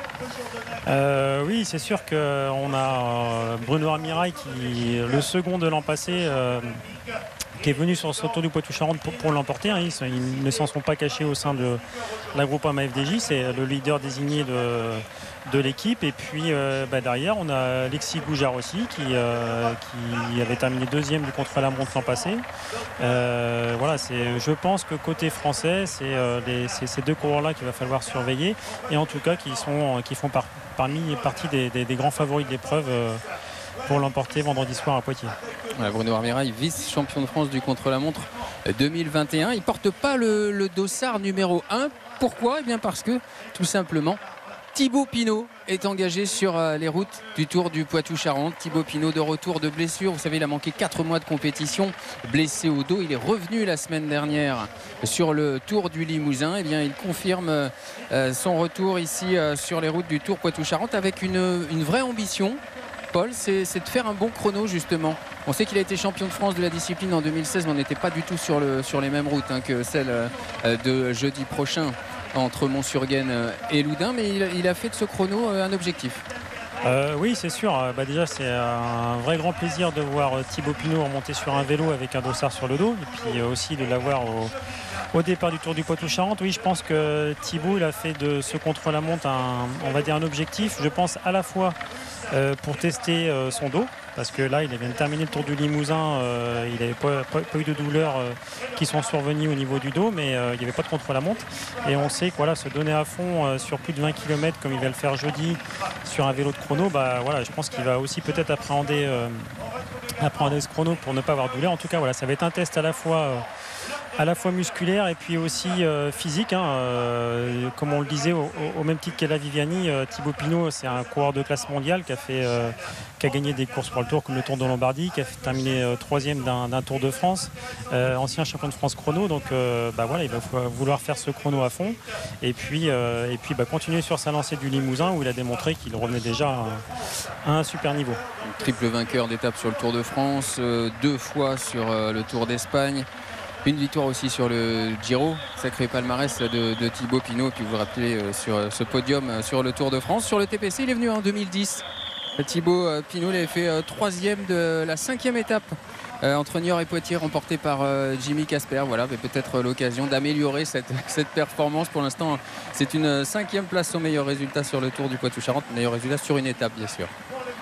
Oui, c'est sûr qu'on a Bruno Armirail, le second de l'an passé, qui est venu sur ce Tour du Poitou-Charentes pour l'emporter. Hein. Ils ne s'en sont pas cachés au sein de la Groupama FDJ. C'est le leader désigné de l'équipe. Et puis derrière, on a Alexis Goujard aussi qui avait terminé deuxième du contre-la-montre l'an passé. Je pense que côté français, c'est ces deux coureurs-là qu'il va falloir surveiller. Et en tout cas, qui font partie des grands favoris de l'épreuve pour l'emporter vendredi soir à Poitiers. Voilà, Bruno Armirail, vice-champion de France du contre-la-montre 2021. Il ne porte pas le dossard numéro 1. Pourquoi ? Eh bien parce que, tout simplement, Thibaut Pinot est engagé sur les routes du Tour du Poitou-Charentes. Thibaut Pinot de retour de blessure. Vous savez, il a manqué 4 mois de compétition, blessé au dos. Il est revenu la semaine dernière sur le Tour du Limousin. Eh bien, il confirme son retour ici sur les routes du Tour Poitou-Charentes avec une vraie ambition. Paul, c'est de faire un bon chrono justement. On sait qu'il a été champion de France de la discipline en 2016, mais on n'était pas du tout sur les mêmes routes que celle de jeudi prochain entre Mont-sur-Gaine et Loudun, mais il a fait de ce chrono un objectif. Oui, c'est sûr. Déjà, c'est un vrai grand plaisir de voir Thibaut Pinot remonter sur un vélo avec un dossard sur le dos, et puis aussi de l'avoir au départ du Tour du Poitou-Charentes. Oui, je pense que Thibaut, il a fait de ce contre-la-montre un objectif. Je pense à la fois pour tester son dos, parce que là il vient de terminer le Tour du Limousin, il n'avait pas eu de douleurs qui sont survenues au niveau du dos, mais il n'y avait pas de contre-la-montre, et on sait que se donner à fond sur plus de 20 km comme il va le faire jeudi sur un vélo de chrono, je pense qu'il va aussi peut-être appréhender ce chrono pour ne pas avoir de douleur. En tout cas, ça va être un test à la fois musculaire et puis aussi physique, comme on le disait, au même titre qu'Ella Viviani. Thibaut Pinot, c'est un coureur de classe mondiale qui a gagné des courses pour le Tour comme le Tour de Lombardie, qui a terminé troisième d'un Tour de France, ancien champion de France chrono. Donc il va vouloir faire ce chrono à fond et puis continuer sur sa lancée du Limousin, où il a démontré qu'il revenait déjà à un super niveau. Triple vainqueur d'étape sur le Tour de France, 2 fois sur le Tour d'Espagne. Une victoire aussi sur le Giro, sacré palmarès de Thibaut Pinot. Puis vous vous rappelez sur ce podium sur le Tour de France. Sur le TPC, il est venu en 2010. Thibaut Pinot, il avait fait 3e de la 5e étape entre Niort et Poitiers, remportée par Jimmy Casper. Voilà, mais peut-être l'occasion d'améliorer cette performance. Pour l'instant, c'est une 5e place au meilleur résultat sur le Tour du Poitou-Charentes. Meilleur résultat sur une étape, bien sûr.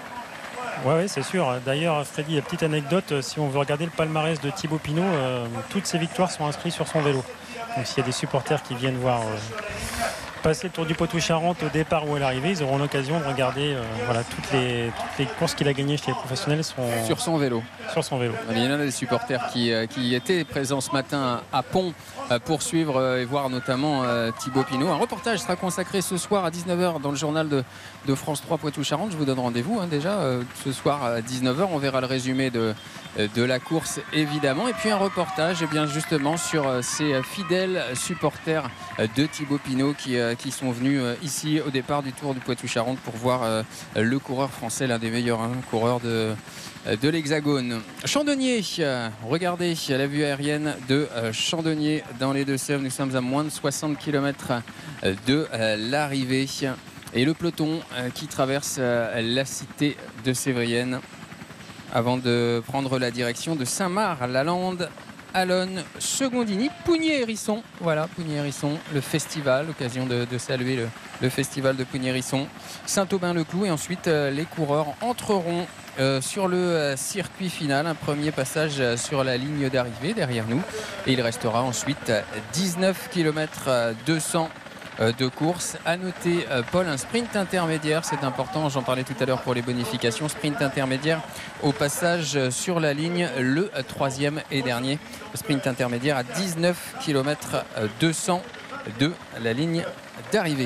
Oui, c'est sûr. D'ailleurs, Freddy, petite anecdote, si on veut regarder le palmarès de Thibaut Pinot, toutes ses victoires sont inscrites sur son vélo. Donc s'il y a des supporters qui viennent voir passer le Tour du Poitou-Charentes au départ ou à l'arrivée, ils auront l'occasion de regarder toutes les courses qu'il a gagnées chez les professionnels sur son vélo. Il y en a des supporters qui étaient présents ce matin à Pont pour suivre et voir notamment Thibaut Pinot. Un reportage sera consacré ce soir à 19h dans le journal de France 3 Poitou-Charentes. Je vous donne rendez-vous déjà ce soir à 19h. On verra le résumé de la course évidemment, et puis un reportage justement sur ces fidèles supporters de Thibaut Pinot qui sont venus ici au départ du Tour du Poitou-Charentes pour voir le coureur français, l'un des meilleurs coureurs de l'Hexagone. Chandonnier, regardez la vue aérienne de Chandonnier dans les Deux-Sèvres. Nous sommes à moins de 60 km de l'arrivée, et le peloton qui traverse la cité de Sévrienne avant de prendre la direction de Saint-Marc-la-Lande, Alonne, Secondini, Pougny-Hérisson. Voilà, Pougny-Hérisson, le festival, l'occasion de saluer le festival de Pougny-Hérisson, Saint-Aubin-le-Clou, et ensuite les coureurs entreront sur le circuit final. Un premier passage sur la ligne d'arrivée derrière nous, et il restera ensuite 19 km 200 de course. À noter, Paul, un sprint intermédiaire, c'est important, j'en parlais tout à l'heure pour les bonifications. Sprint intermédiaire au passage sur la ligne, le 3e et dernier sprint intermédiaire à 19 km 200 de la ligne d'arrivée.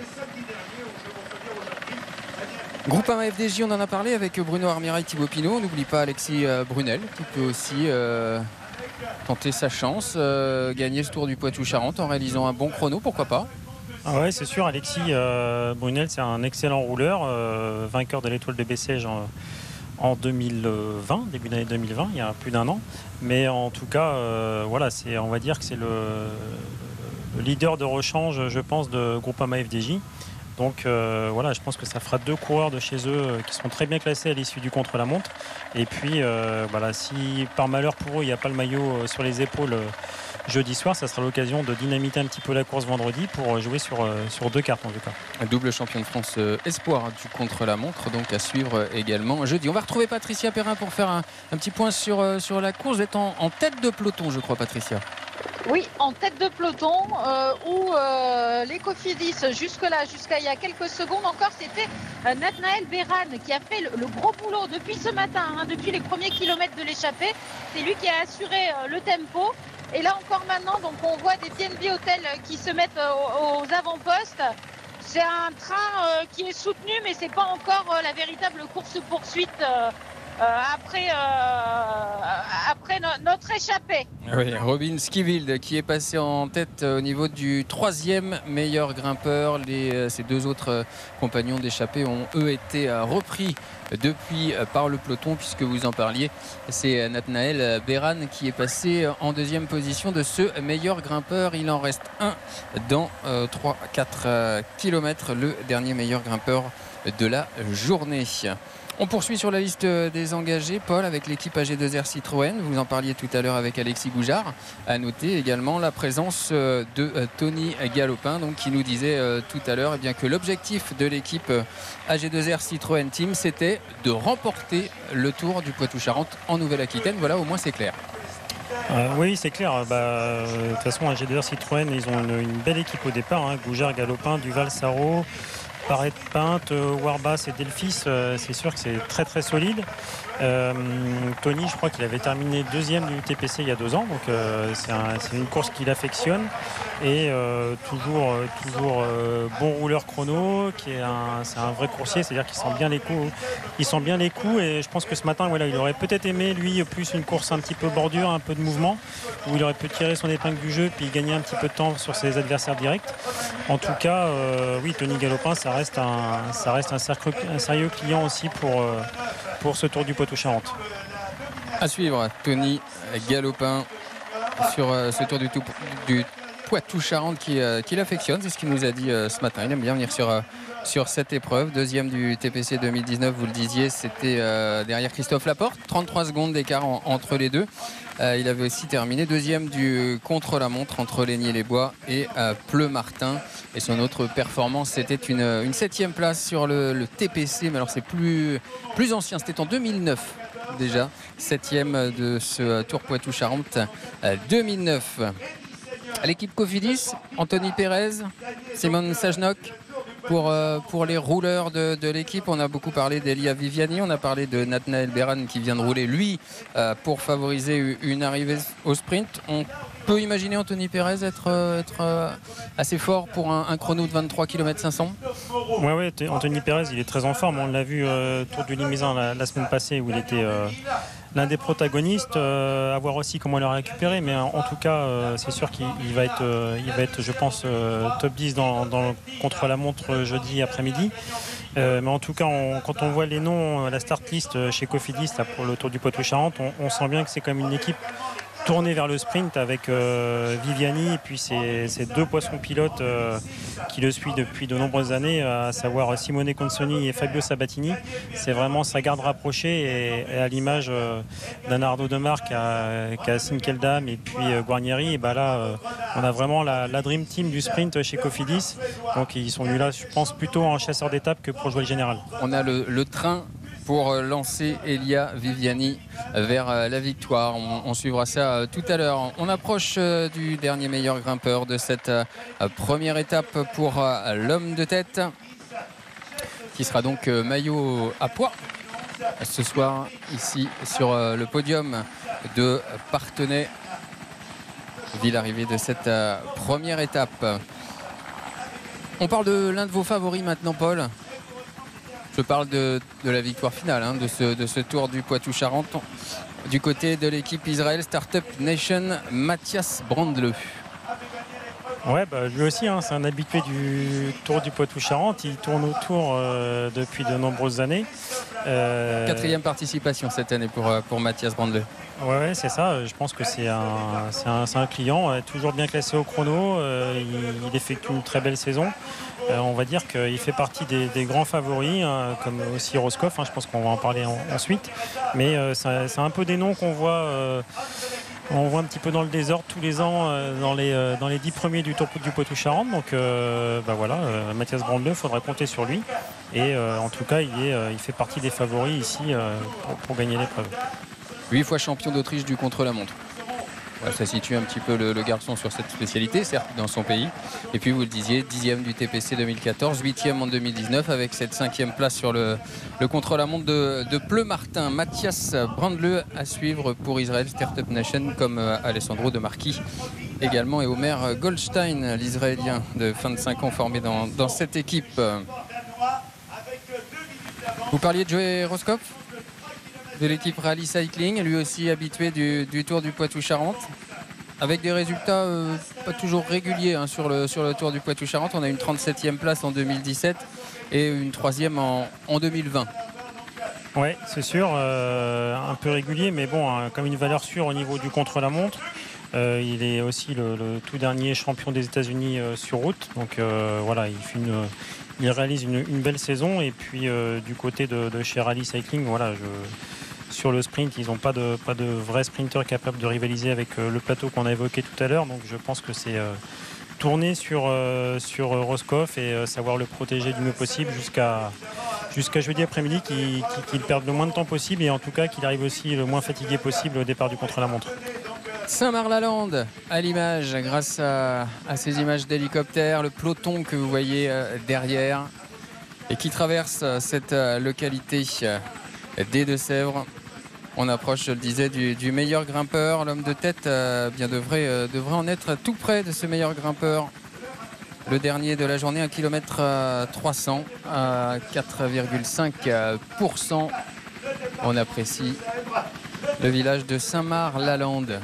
Groupama FDJ, on en a parlé avec Bruno Armirail, Thibaut Pinot. On n'oublie pas Alexis Brunel qui peut aussi tenter sa chance, gagner ce Tour du Poitou-Charentes en réalisant un bon chrono, pourquoi pas. Ah ouais, c'est sûr. Alexis Brunel, c'est un excellent rouleur, vainqueur de l'Étoile de Bessèges en 2020, début d'année 2020, il y a plus d'un an. Mais en tout cas, on va dire que c'est le leader de rechange, je pense, de Groupama FDJ. Donc voilà, je pense que ça fera 2 coureurs de chez eux qui seront très bien classés à l'issue du contre-la-montre. Et puis voilà, si par malheur pour eux il n'y a pas le maillot sur les épaules jeudi soir, ça sera l'occasion de dynamiter un petit peu la course vendredi pour jouer sur 2 cartes en tout cas. Un double champion de France espoir du contre-la-montre, donc à suivre également jeudi. On va retrouver Patricia Perrin pour faire un petit point sur la course. Vous êtes en tête de peloton, je crois, Patricia. Oui, en tête de peloton, où les Cofidis, jusqu'à il y a quelques secondes encore, c'était Nathanaël Beran qui a fait le gros boulot depuis ce matin, depuis les premiers kilomètres de l'échappée. C'est lui qui a assuré le tempo. Et là encore maintenant, donc on voit des BNB Hôtel qui se mettent aux avant-postes. C'est un train qui est soutenu, mais c'est pas encore la véritable course-poursuite après notre échappée. Oui, Robin Skiville qui est passé en tête au niveau du 3e meilleur grimpeur. Ses 2 autres compagnons d'échappée ont eux été repris depuis par le peloton, puisque vous en parliez. C'est Nathanaël Beran qui est passé en 2e position de ce meilleur grimpeur. Il en reste un dans 3-4 km, le dernier meilleur grimpeur de la journée. On poursuit sur la liste des engagés, Paul, avec l'équipe AG2R Citroën. Vous en parliez tout à l'heure avec Alexis Goujard. À noter également la présence de Tony Galopin, donc, qui nous disait tout à l'heure que l'objectif de l'équipe AG2R Citroën Team, c'était de remporter le Tour du Poitou-Charentes en Nouvelle-Aquitaine. Voilà, au moins c'est clair. Oui, c'est clair. De toute façon, AG2R Citroën, ils ont une belle équipe au départ. Goujard, Galopin, Duval, Sarro, Parette, Pinte, Warbas et Delphis, c'est sûr que c'est très très solide. Tony, je crois qu'il avait terminé 2e du TPC il y a 2 ans, donc c'est une course qu'il affectionne. Et toujours bon rouleur chrono, c'est un vrai coursier, c'est-à-dire qu'il sent bien les coups. Il sent bien les coups, et je pense que ce matin, voilà, il aurait peut-être aimé lui plus une course un petit peu bordure, un peu de mouvement, où il aurait pu tirer son épingle du jeu puis gagner un petit peu de temps sur ses adversaires directs. En tout cas, oui, Tony Galopin, ça reste un sérieux client aussi pour ce Tour du Poitou-Charentes. À suivre, Tony Galopin sur ce Tour du Poitou-Charentes qu'il affectionne, c'est ce qu'il nous a dit ce matin. Il aime bien venir sur cette épreuve. 2e du TPC 2019, vous le disiez, c'était derrière Christophe Laporte. 33 secondes d'écart entre les deux. Il avait aussi terminé 2e du contre-la-montre entre Lénier-les-Bois et Pleumartin. Et son autre performance, c'était une 7e place sur le TPC. Mais alors c'est plus ancien, c'était en 2009 déjà. 7e de ce Tour Poitou-Charentes 2009. À l'équipe Cofidis, Anthony Pérez, Simon Sajnok. Pour les rouleurs de l'équipe, on a beaucoup parlé d'Elia Viviani, on a parlé de Nathanaël Beran qui vient de rouler lui pour favoriser une arrivée au sprint. On peut imaginer Anthony Pérez être assez fort pour un chrono de 23 km 500. Oui, Anthony Pérez, il est très en forme. On l'a vu Tour du Limousin la semaine passée où il était l'un des protagonistes, à voir aussi comment il a récupéré, mais en tout cas c'est sûr qu'il va être je pense top 10 dans contre-la-montre jeudi après-midi. Mais en tout cas, quand on voit les noms, la start list chez Cofidis pour le Tour du Poitou-Charentes, on sent bien que c'est quand même une équipe tourné vers le sprint avec Viviani et puis ses 2 poissons pilotes qui le suivent depuis de nombreuses années, à savoir Simone Consoni et Fabio Sabatini. C'est vraiment sa garde rapprochée et à l'image d'un Arnaud Demarque qui a Sinkeldam et puis Guarnieri, et là on a vraiment la Dream Team du sprint chez Cofidis. Donc ils sont venus là, je pense, plutôt en chasseur d'étape que pour jouer le général. On a le train pour lancer Elia Viviani vers la victoire. On suivra ça tout à l'heure. On approche du dernier meilleur grimpeur de cette première étape pour l'homme de tête, qui sera donc maillot à poids ce soir ici sur le podium de Parthenay. Ville arrivée de cette première étape. On parle de l'un de vos favoris maintenant, Paul. Je parle de la victoire finale de ce Tour du Poitou-Charentes du côté de l'équipe Israël Startup Nation, Mathias Brandle. Ouais, lui aussi, hein, c'est un habitué du Tour du Poitou-Charentes. Il tourne autour depuis de nombreuses années. 4e participation cette année pour Mathias Brandle. Ouais, c'est ça. Je pense que c'est un client toujours bien classé au chrono. Il effectue une très belle saison. On va dire qu'il fait partie des grands favoris, hein, comme aussi Roscoff. Hein, je pense qu'on va en parler ensuite. Mais c'est un peu des noms qu'on voit. On voit un petit peu dans le désordre tous les ans dans les 10 premiers du Tour du Poitou-Charentes. Donc voilà, Mathias Brandle, il faudra compter sur lui. Et en tout cas, il fait partie des favoris ici pour gagner l'épreuve. 8 fois champion d'Autriche du contre-la-montre. Ouais, ça situe un petit peu le garçon sur cette spécialité, certes, dans son pays. Et puis, vous le disiez, 10e du TPC 2014, 8e en 2019, avec cette 5e place sur le contre-la-montre de Pleumartin. Mathias Brandle à suivre pour Israel Startup Nation, comme Alessandro De Marchi également, et Omer Goldstein, l'Israélien de 25 ans formé dans cette équipe. Vous parliez de Joey Roscoff, de l'équipe Rally Cycling, lui aussi habitué du Tour du Poitou-Charentes, avec des résultats pas toujours réguliers hein, sur le Tour du Poitou-Charentes. On a une 37e place en 2017 et une 3e en 2020. Oui, c'est sûr, un peu régulier, mais bon, hein, comme une valeur sûre au niveau du contre-la-montre. Il est aussi le tout dernier champion des États-Unis sur route. Donc voilà, il réalise une belle saison. Et puis du côté de chez Rally Cycling, voilà, sur le sprint, ils n'ont pas de vrais sprinteurs capables de rivaliser avec le plateau qu'on a évoqué tout à l'heure. Donc je pense que c'est tourner sur Roscoff et savoir le protéger du mieux possible jusqu'à jeudi après-midi, qu'il perde le moins de temps possible et en tout cas qu'il arrive aussi le moins fatigué possible au départ du contre-la-montre. Saint-Marc-la-Lande à l'image, grâce à ces images d'hélicoptère, le peloton que vous voyez derrière et qui traverse cette localité des Deux-Sèvres. On approche, je le disais, du meilleur grimpeur. L'homme de tête devrait en être tout près de ce meilleur grimpeur. Le dernier de la journée, 1 km 300 à 4,5%. On apprécie le village de Saint-Marc-la-Lande.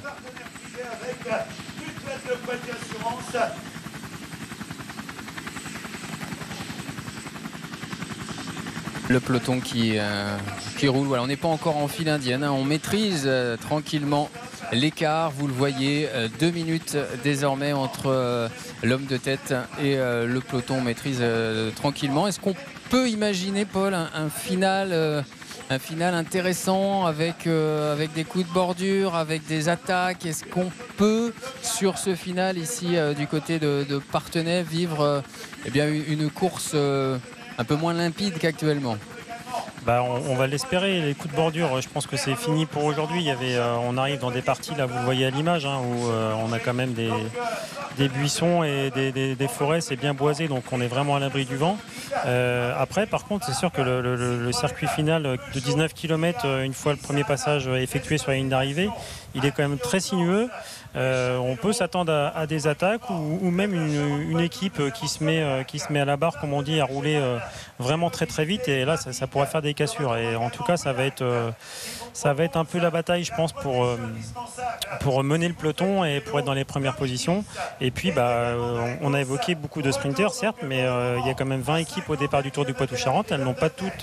Le peloton qui roule. Voilà, on n'est pas encore en file indienne, hein. On maîtrise tranquillement l'écart. Vous le voyez, 2 minutes désormais entre l'homme de tête et le peloton. On maîtrise tranquillement. Est-ce qu'on peut imaginer, Paul, un final intéressant avec des coups de bordure, avec des attaques? Est-ce qu'on peut, sur ce final ici du côté de Parthenay, vivre une course un peu moins limpide qu'actuellement? On va l'espérer. Les coups de bordure, je pense que c'est fini pour aujourd'hui. On arrive dans des parties, là vous le voyez à l'image, hein, où on a quand même des buissons et des forêts, c'est bien boisé, donc on est vraiment à l'abri du vent. Après, par contre, c'est sûr que le circuit final de 19 km, une fois le premier passage effectué sur la ligne d'arrivée, il est quand même très sinueux. On peut s'attendre à des attaques ou même une équipe qui se met à la barre, comme on dit, à rouler vraiment très très vite, et là ça pourrait faire des cassures. Et en tout cas ça va être un peu la bataille, je pense, pour mener le peloton et pour être dans les premières positions. Et puis on a évoqué beaucoup de sprinters, certes, mais il y a quand même 20 équipes au départ du Tour du Poitou-Charentes. Elles n'ont pas toutes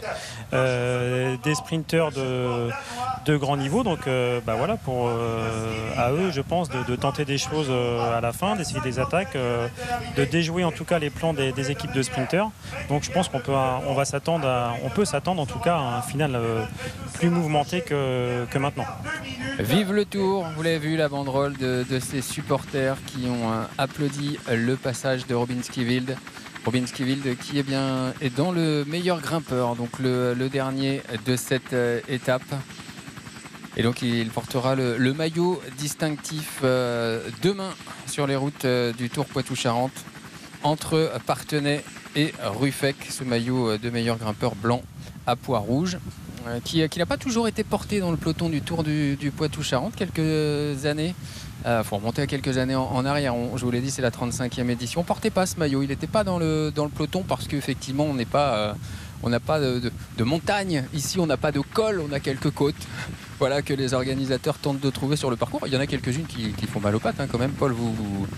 des sprinters de grand niveau, donc voilà, pour à eux, je pense, de tenter des choses à la fin, d'essayer des attaques, de déjouer en tout cas les plans des équipes de sprinters. Donc je pense qu'on peut s'attendre en tout cas à un final plus mouvementé que maintenant. Vive le Tour, vous l'avez vu, la banderole de ces supporters qui ont applaudi le passage de Robin Skjelvik. Robin Skjelvik qui est dans le meilleur grimpeur, donc le dernier de cette étape. Et donc il portera le maillot distinctif demain sur les routes du Tour Poitou-Charentes entre Parthenay et Ruffec, ce maillot de meilleur grimpeur blanc à pois rouge qui n'a pas toujours été porté dans le peloton du Tour du Poitou-Charentes. Quelques années, faut remonter à quelques années en arrière. Je vous l'ai dit, c'est la 35e édition. On ne portait pas ce maillot, il n'était pas dans le peloton parce qu'effectivement on n'a pas de montagne. Ici, on n'a pas de col, on a quelques côtes. Voilà, que les organisateurs tentent de trouver sur le parcours. Il y en a quelques-unes qui font mal aux pattes, hein, quand même. Paul,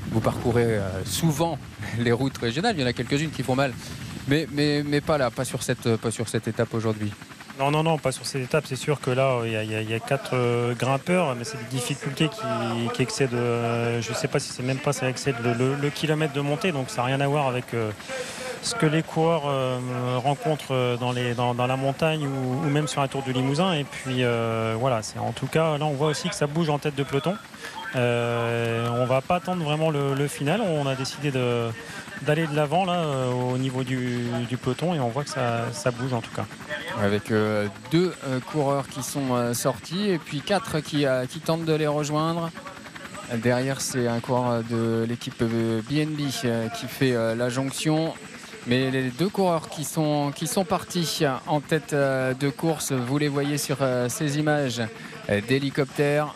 vous parcourez souvent les routes régionales. Il y en a quelques-unes qui font mal, mais pas là, pas sur cette étape aujourd'hui. Non, pas sur cette étape. C'est sûr que là, il y a 4 grimpeurs, mais c'est des difficultés qui excèdent, je ne sais pas si c'est même pas, ça excède le kilomètre de montée, donc ça n'a rien à voir avec ce que les coureurs rencontrent dans la montagne ou même sur un Tour du Limousin. Et puis voilà, en tout cas, là, on voit aussi que ça bouge en tête de peloton. On va pas attendre vraiment le final. On a décidé d'aller de l'avant là au niveau du peloton et on voit que ça bouge en tout cas. Avec 2 coureurs qui sont sortis et puis 4 qui tentent de les rejoindre. Derrière, c'est un coureur de l'équipe BNB qui fait la jonction. Mais les 2 coureurs qui sont partis en tête de course, vous les voyez sur ces images d'hélicoptère.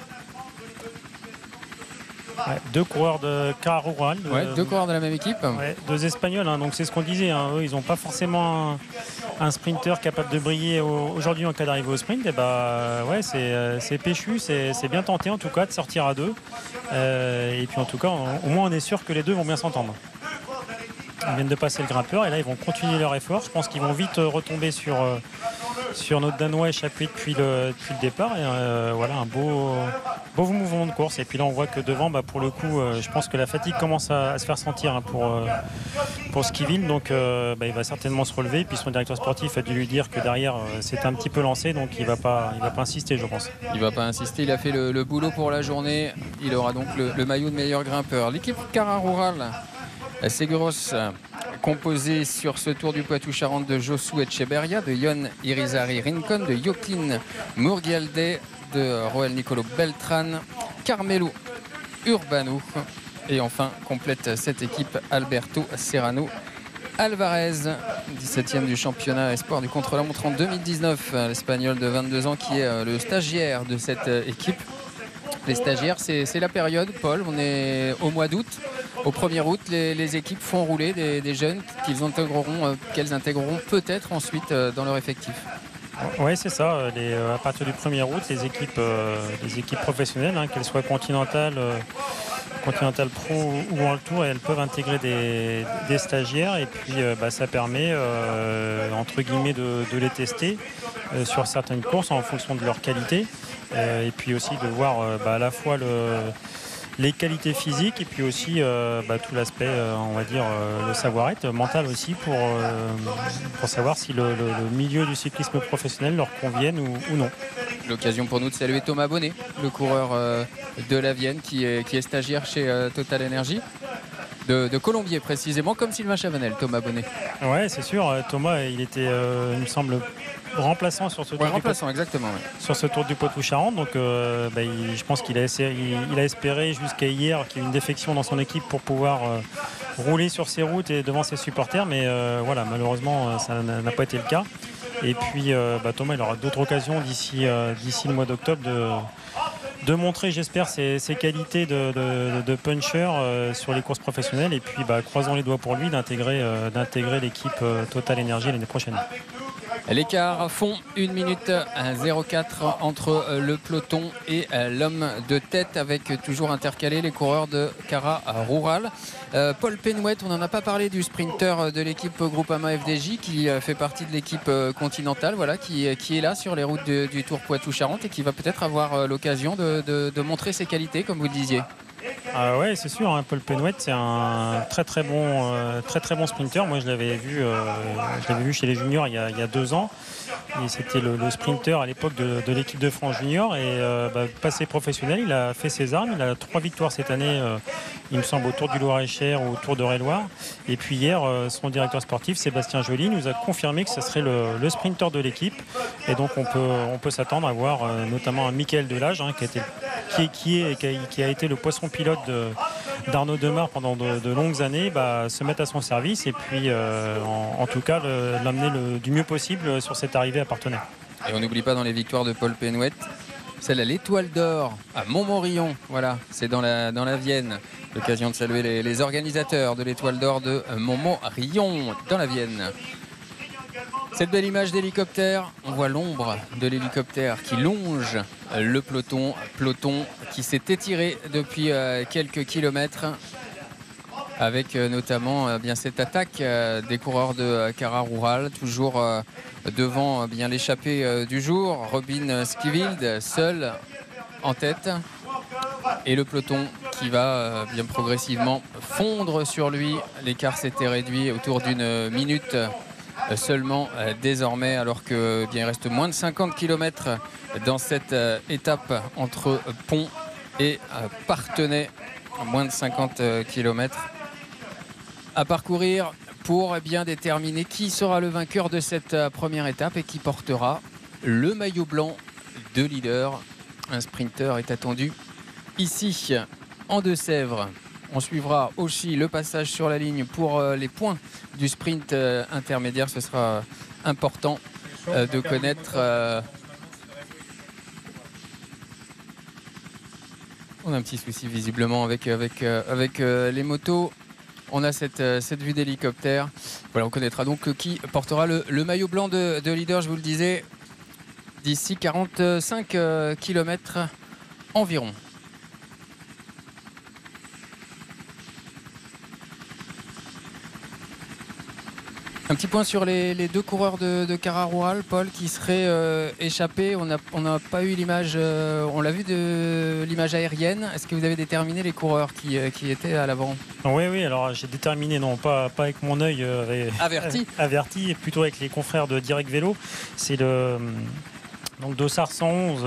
2 coureurs de Cara Rural. 2 coureurs de la même équipe. 2 Espagnols, hein, donc c'est ce qu'on disait. Hein, eux, ils n'ont pas forcément un sprinter capable de briller aujourd'hui en cas d'arrivée au sprint. Et c'est péchu, c'est bien tenté en tout cas de sortir à 2. Et puis en tout cas, au moins on est sûr que les 2 vont bien s'entendre. Ils viennent de passer le grimpeur et là ils vont continuer leur effort. Je pense qu'ils vont vite retomber sur notre Danois échappé depuis le départ. Et voilà, un beau mouvement de course. Et puis là on voit que devant, pour le coup, je pense que la fatigue commence à se faire sentir hein, pour Skivil. Donc il va certainement se relever. Et puis son directeur sportif a dû lui dire que derrière c'est un petit peu lancé. Donc il va pas insister, je pense. Il va pas insister. Il a fait le boulot pour la journée. Il aura donc le maillot de meilleur grimpeur. L'équipe Cara Rural Seguros, composé sur ce Tour du Poitou-Charentes de Josué Echeverria, de Yon Irizarry Rincon, de Joaquin Murgialde, de Roel Nicolo Beltran, Carmelo Urbano et enfin complète cette équipe Alberto Serrano Alvarez, 17e du championnat espoir du contre-la-montre en 2019, l'Espagnol de 22 ans qui est le stagiaire de cette équipe. Les stagiaires, c'est la période, Paul, on est au mois d'août. Au 1er août, les équipes font rouler des jeunes qu'elles intégreront peut-être ensuite dans leur effectif. Oui, c'est ça. À partir du 1er août, les équipes professionnelles, hein, qu'elles soient continentales Pro ou World Tour, elles peuvent intégrer des stagiaires et puis ça permet entre guillemets de les tester sur certaines courses en fonction de leur qualité et puis aussi de voir à la fois les qualités physiques et puis aussi tout l'aspect, on va dire, le savoir-être mental aussi pour savoir si le milieu du cyclisme professionnel leur convienne ou non. L'occasion pour nous de saluer Thomas Bonnet, le coureur de la Vienne qui est stagiaire chez Total Energy. De Colombier précisément, comme Sylvain Chavanel, Thomas Bonnet. Ouais, c'est sûr. Thomas, il était, il me semble, remplaçant sur ce tour du Poitou-Charentes. Donc, je pense qu'il a espéré jusqu'à hier qu'il y ait une défection dans son équipe pour pouvoir rouler sur ses routes et devant ses supporters. Mais voilà, malheureusement, ça n'a pas été le cas. Et puis, Thomas, il aura d'autres occasions d'ici le mois d'octobre de montrer, j'espère, ses qualités de puncher sur les courses professionnelles et puis croisons les doigts pour lui d'intégrer l'équipe Total Energy l'année prochaine. L'écart fond 1 minute 04 entre le peloton et l'homme de tête avec toujours intercalé les coureurs de Cara Rural. Paul Penouet, on n'en a pas parlé du sprinter de l'équipe Groupama FDJ qui fait partie de l'équipe continentale, voilà, qui est là sur les routes du Tour Poitou-Charentes et qui va peut-être avoir l'occasion de montrer ses qualités comme vous le disiez. Ah ouais, c'est sûr, hein, Paul Penouet, c'est un très bon sprinter. Moi je l'avais vu chez les juniors il y a 2 ans. Et c'était le sprinter à l'époque de l'équipe de France junior et passé professionnel, il a fait ses armes, il a 3 victoires cette année, il me semble au Tour du Loir-et-Cher ou au Tour d'Eure-et-Loir. Et puis hier, son directeur sportif Sébastien Joly nous a confirmé que ce serait le sprinter de l'équipe et donc on peut s'attendre à voir notamment un Mickaël Delage hein, qui a été le poisson pilote d'Arnaud Demar pendant de longues années se mettre à son service et puis en tout cas l'amener du mieux possible sur cette arrivée à Partenay. Et on n'oublie pas dans les victoires de Paul Penouet celle à l'Étoile d'Or à Montmorillon, voilà, c'est dans la Vienne. L'occasion de saluer les organisateurs de l'Étoile d'Or de Montmorillon dans la Vienne. Cette belle image d'hélicoptère, on voit l'ombre de l'hélicoptère qui longe le peloton qui s'est étiré depuis quelques kilomètres. avec notamment bien cette attaque des coureurs de Cara Rural, toujours devant bien l'échappée du jour, Robin Skivild seul en tête, et le peloton qui va bien progressivement fondre sur lui. L'écart s'était réduit autour d'une minute seulement désormais, alors que bien il reste moins de 50 km dans cette étape entre Pont et Parthenay, moins de 50 km à parcourir pour bien déterminer qui sera le vainqueur de cette première étape et qui portera le maillot blanc de leader. Un sprinter est attendu ici en Deux-Sèvres. On suivra aussi le passage sur la ligne pour les points du sprint intermédiaire. Ce sera important de connaître. On a un petit souci visiblement avec les motos. On a cette vue d'hélicoptère. Voilà, on connaîtra donc qui portera le maillot blanc de leader, je vous le disais, d'ici 45 km environ. Un petit point sur les deux coureurs de Cara Rural, Paul, qui seraient échappés. On n'a pas eu l'image, on l'a vu de l'image aérienne. Est-ce que vous avez déterminé les coureurs qui étaient à l'avant? Oui, alors j'ai déterminé, non, pas avec mon œil averti, et plutôt avec les confrères de Direct Vélo. C'est le Dossard 111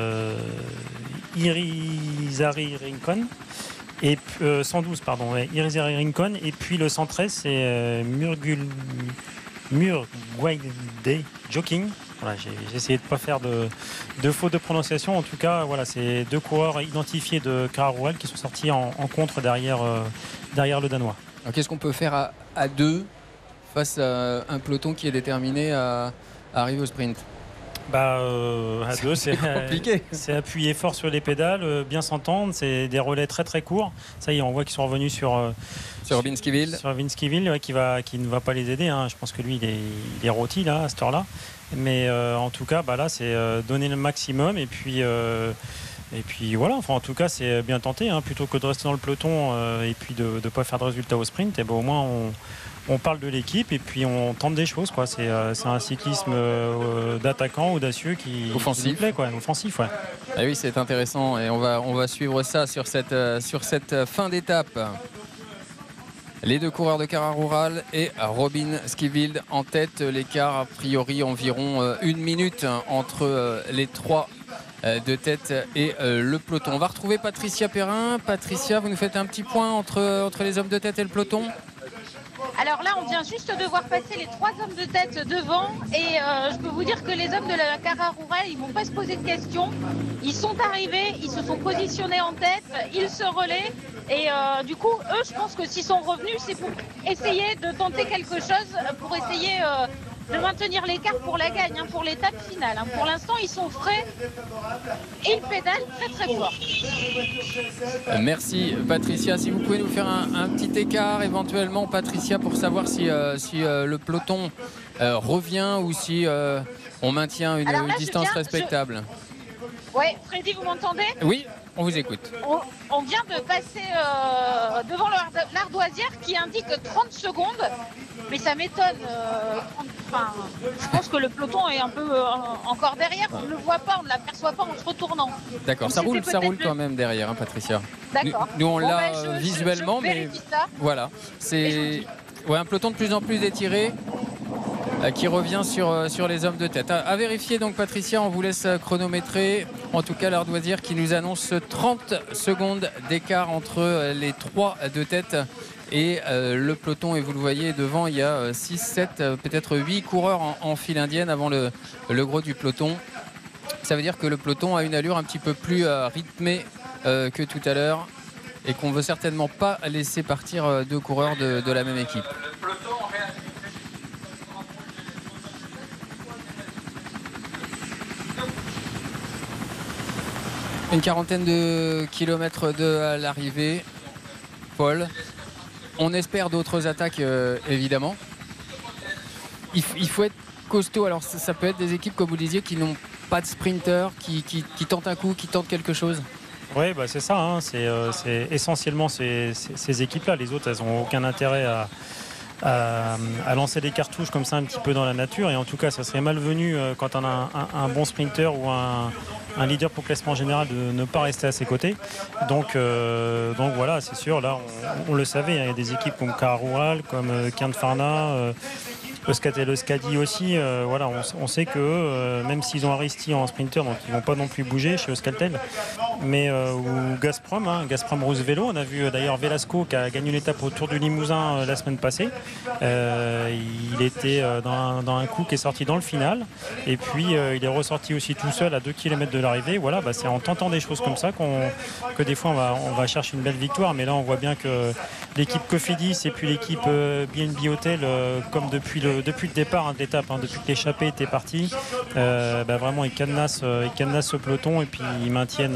Irizarry Rincon. Et 112 pardon, Irizarry Rincon, et puis le 113 c'est Murguide Joking. Voilà, j'ai essayé de ne pas faire de faute de prononciation. En tout cas, voilà, c'est deux coureurs identifiés de Cara Rural qui sont sortis en contre derrière le Danois. Alors, qu'est-ce qu'on peut faire à deux face à un peloton qui est déterminé à arriver au sprint? À deux, c'est compliqué. C'est appuyer fort sur les pédales, bien s'entendre. C'est des relais très très courts. Ça y est, on voit qu'ils sont revenus sur Robin Skivild. Sur Robin Skivild, ouais, qui ne va pas les aider. Hein. Je pense que lui, il est rôti là, à cette heure-là. Mais en tout cas, là, c'est donner le maximum. Et puis voilà. Enfin, en tout cas, c'est bien tenté. Hein. Plutôt que de rester dans le peloton et puis de ne pas faire de résultat au sprint, et au moins on parle de l'équipe et puis on tente des choses, quoi. C'est un cyclisme d'attaquant, audacieux qui offensif, plaît, quoi. Offensif, ouais. Ah oui, c'est intéressant et on va suivre ça sur cette fin d'étape. Les deux coureurs de Cara Rural et Robin Skivild en tête. L'écart a priori environ une minute entre les trois de tête et le peloton. On va retrouver Patricia Perrin. Patricia, vous nous faites un petit point entre les hommes de tête et le peloton? Alors là, on vient juste de voir passer les trois hommes de tête devant et je peux vous dire que les hommes de la Cara Rural, ils ne vont pas se poser de questions. Ils sont arrivés, ils se sont positionnés en tête, ils se relaient et du coup, eux, je pense que s'ils sont revenus, c'est pour essayer de tenter quelque chose, pour essayer de maintenir l'écart pour la gagne, hein, pour l'étape finale. Hein. Pour l'instant, ils sont frais et ils pédalent très très fort. Merci Patricia. Si vous pouvez nous faire un petit écart éventuellement, Patricia, pour savoir si le peloton revient ou si on maintient une distance respectable. Oui, Freddy, vous m'entendez? Oui, on vous écoute. On vient de passer devant l'ardoisière qui indique 30 secondes, mais ça m'étonne. Je pense que le peloton est un peu encore derrière. On ne le voit pas, on ne l'aperçoit pas en se retournant. D'accord, ça roule quand même derrière, hein, Patricia. D'accord. Nous on l'a visuellement, mais voilà. C'est un peloton de plus en plus étiré qui revient sur les hommes de tête. À vérifier donc, Patricia, on vous laisse chronométrer. En tout cas, l'ardoisière qui nous annonce 30 secondes d'écart entre les trois de tête et le peloton. Et vous le voyez, devant, il y a 6, 7, peut-être 8 coureurs en file indienne avant le gros du peloton. Ça veut dire que le peloton a une allure un petit peu plus rythmée que tout à l'heure et qu'on ne veut certainement pas laisser partir deux coureurs de la même équipe. Une quarantaine de kilomètres de l'arrivée, Paul. On espère d'autres attaques, évidemment. Il faut être costaud. Alors ça peut être des équipes, comme vous disiez, qui n'ont pas de sprinter, qui tentent un coup, qui tentent quelque chose. Oui, bah, c'est ça, hein. C'est essentiellement ces équipes-là. Les autres, elles n'ont aucun intérêt à lancer des cartouches comme ça un petit peu dans la nature, et en tout cas ça serait malvenu quand on a un bon sprinter ou un leader pour classement général de ne pas rester à ses côtés. Donc voilà, c'est sûr, là on le savait, hein, il y a des équipes comme Cara Rural, comme Quint Farna, Euskatel Euskadi aussi, voilà, on sait que même s'ils ont Aristi en sprinter, donc ils vont pas non plus bouger chez Euskaltel, mais ou Gazprom, hein, Gazprom Rousse Vélo, on a vu d'ailleurs Velasco qui a gagné l'étape au Tour du Limousin la semaine passée. Il était dans un coup qui est sorti dans le final, et puis il est ressorti aussi tout seul à 2 km de l'arrivée. Voilà, bah, c'est en tentant des choses comme ça que des fois on va chercher une belle victoire, mais là on voit bien que l'équipe Cofidis et puis l'équipe BNB Hotel, comme depuis le départ de l'étape, hein, depuis que l'échappée était partie, bah, vraiment ils cadenassent ce peloton, et puis ils maintiennent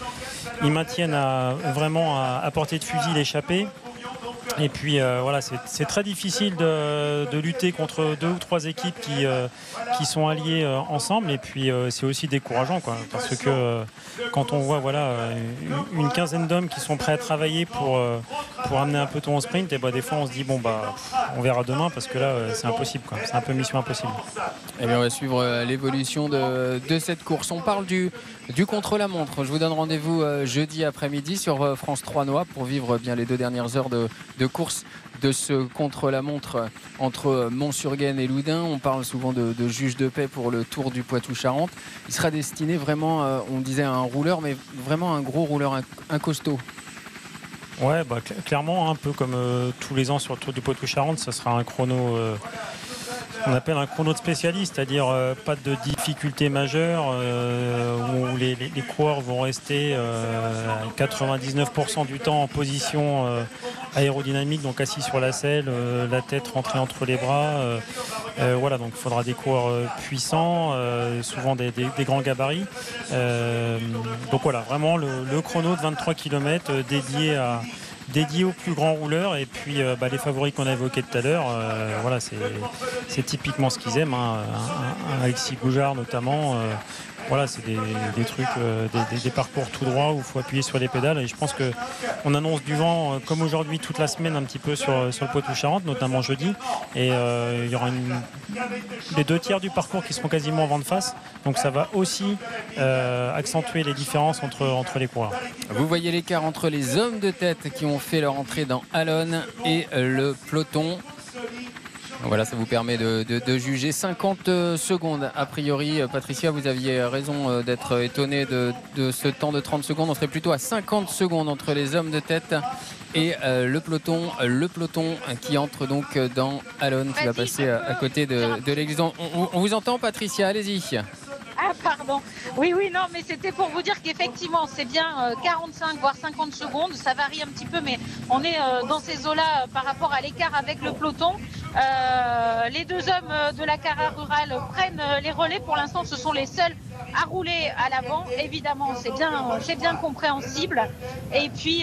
vraiment à portée de fusil l'échappée. Et puis voilà, c'est très difficile de lutter contre 2 ou 3 équipes qui sont alliées ensemble, et puis c'est aussi décourageant, quoi, parce que quand on voit une quinzaine d'hommes qui sont prêts à travailler pour amener un peloton au sprint, et bah, des fois on se dit bon bah on verra demain, parce que là c'est impossible, quoi. C'est un peu mission impossible. Et bien on va suivre l'évolution de cette course. On parle du contre-la-montre. Je vous donne rendez-vous jeudi après-midi sur France 3 Noix pour vivre bien les 2 dernières heures de course de ce contre-la-montre entre Mont-sur-Gaine et Loudun. On parle souvent de juge de paix pour le Tour du Poitou-Charentes. Il sera destiné vraiment, on disait, à un rouleur, mais vraiment un gros rouleur, un costaud. Ouais, bah, clairement, un peu comme tous les ans sur le Tour du Poitou-Charentes, ça sera un chrono, on appelle un chrono de spécialiste, c'est-à-dire pas de difficulté majeure, où les coureurs vont rester 99% du temps en position aérodynamique, donc assis sur la selle, la tête rentrée entre les bras. Voilà, donc il faudra des coureurs puissants, souvent des grands gabarits. Donc voilà, vraiment le chrono de 23 km dédié aux plus grands rouleurs, et puis les favoris qu'on a évoqués tout à l'heure, voilà, c'est typiquement ce qu'ils aiment, hein. Un Alexis Goujard notamment, voilà, c'est des trucs, des parcours tout droit où il faut appuyer sur les pédales, et je pense qu'on annonce du vent comme aujourd'hui toute la semaine un petit peu sur le Poitou-Charentes, notamment jeudi, et il y aura les 2 tiers du parcours qui seront quasiment en vent de face, donc ça va aussi accentuer les différences entre les coureurs. Vous voyez l'écart entre les hommes de tête qui ont fait leur entrée dans Allonne et le peloton. Voilà, ça vous permet de juger. 50 secondes a priori. Patricia, vous aviez raison d'être étonnée de ce temps de 30 secondes. On serait plutôt à 50 secondes entre les hommes de tête et le peloton qui entre donc dans Allonne, qui va passer à côté de l'existant. On vous entend, Patricia, allez-y. Ah pardon, oui, non, mais c'était pour vous dire qu'effectivement c'est bien 45 voire 50 secondes, ça varie un petit peu, mais on est dans ces eaux-là par rapport à l'écart avec le peloton. Les 2 hommes de la Cara Rural prennent les relais. Pour l'instant, ce sont les seuls à rouler à l'avant. Évidemment, c'est bien compréhensible. Et puis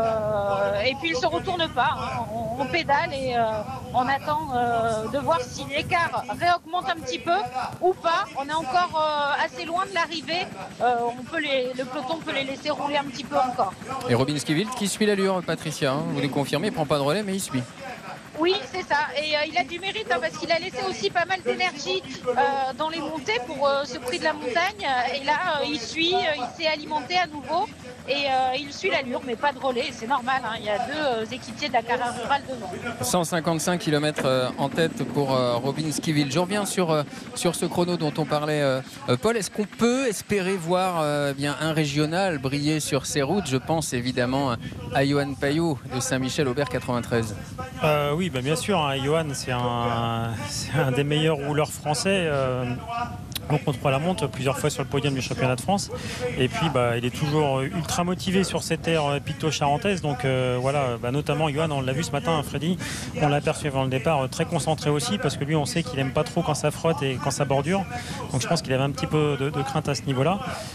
ils se retournent pas, hein. On pédale et on attend de voir si l'écart réaugmente un petit peu ou pas. On est encore assez loin de l'arrivée. Le peloton peut les laisser rouler un petit peu encore. Et Robin Skiwild qui suit l'allure, Patricia, hein, vous le confirmez, il prend pas de relais, mais il suit. Oui, c'est ça. Et il a du mérite, hein, parce qu'il a laissé aussi pas mal d'énergie dans les montées pour ce prix de la montagne. Et là, il suit, il s'est alimenté à nouveau et il suit l'allure, mais pas de relais. C'est normal, hein. Il y a 2 équipiers de la Cara Rural devant. 155 km en tête pour Robin Skiwild. Je reviens sur ce chrono dont on parlait, Paul. Est-ce qu'on peut espérer voir bien un régional briller sur ces routes? Je pense évidemment à Johan Payot de Saint-Michel-Aubert 93. Oui, bien sûr, hein, Johan, c'est un des meilleurs rouleurs français. On contre la montre plusieurs fois sur le podium du championnat de France, et puis il est toujours ultra motivé sur cette aire picto-charentaise, donc voilà, notamment Johan, on l'a vu ce matin, Freddy, on l'a aperçu avant le départ, très concentré aussi, parce que lui on sait qu'il aime pas trop quand ça frotte et quand ça bordure, donc je pense qu'il avait un petit peu de crainte à ce niveau là.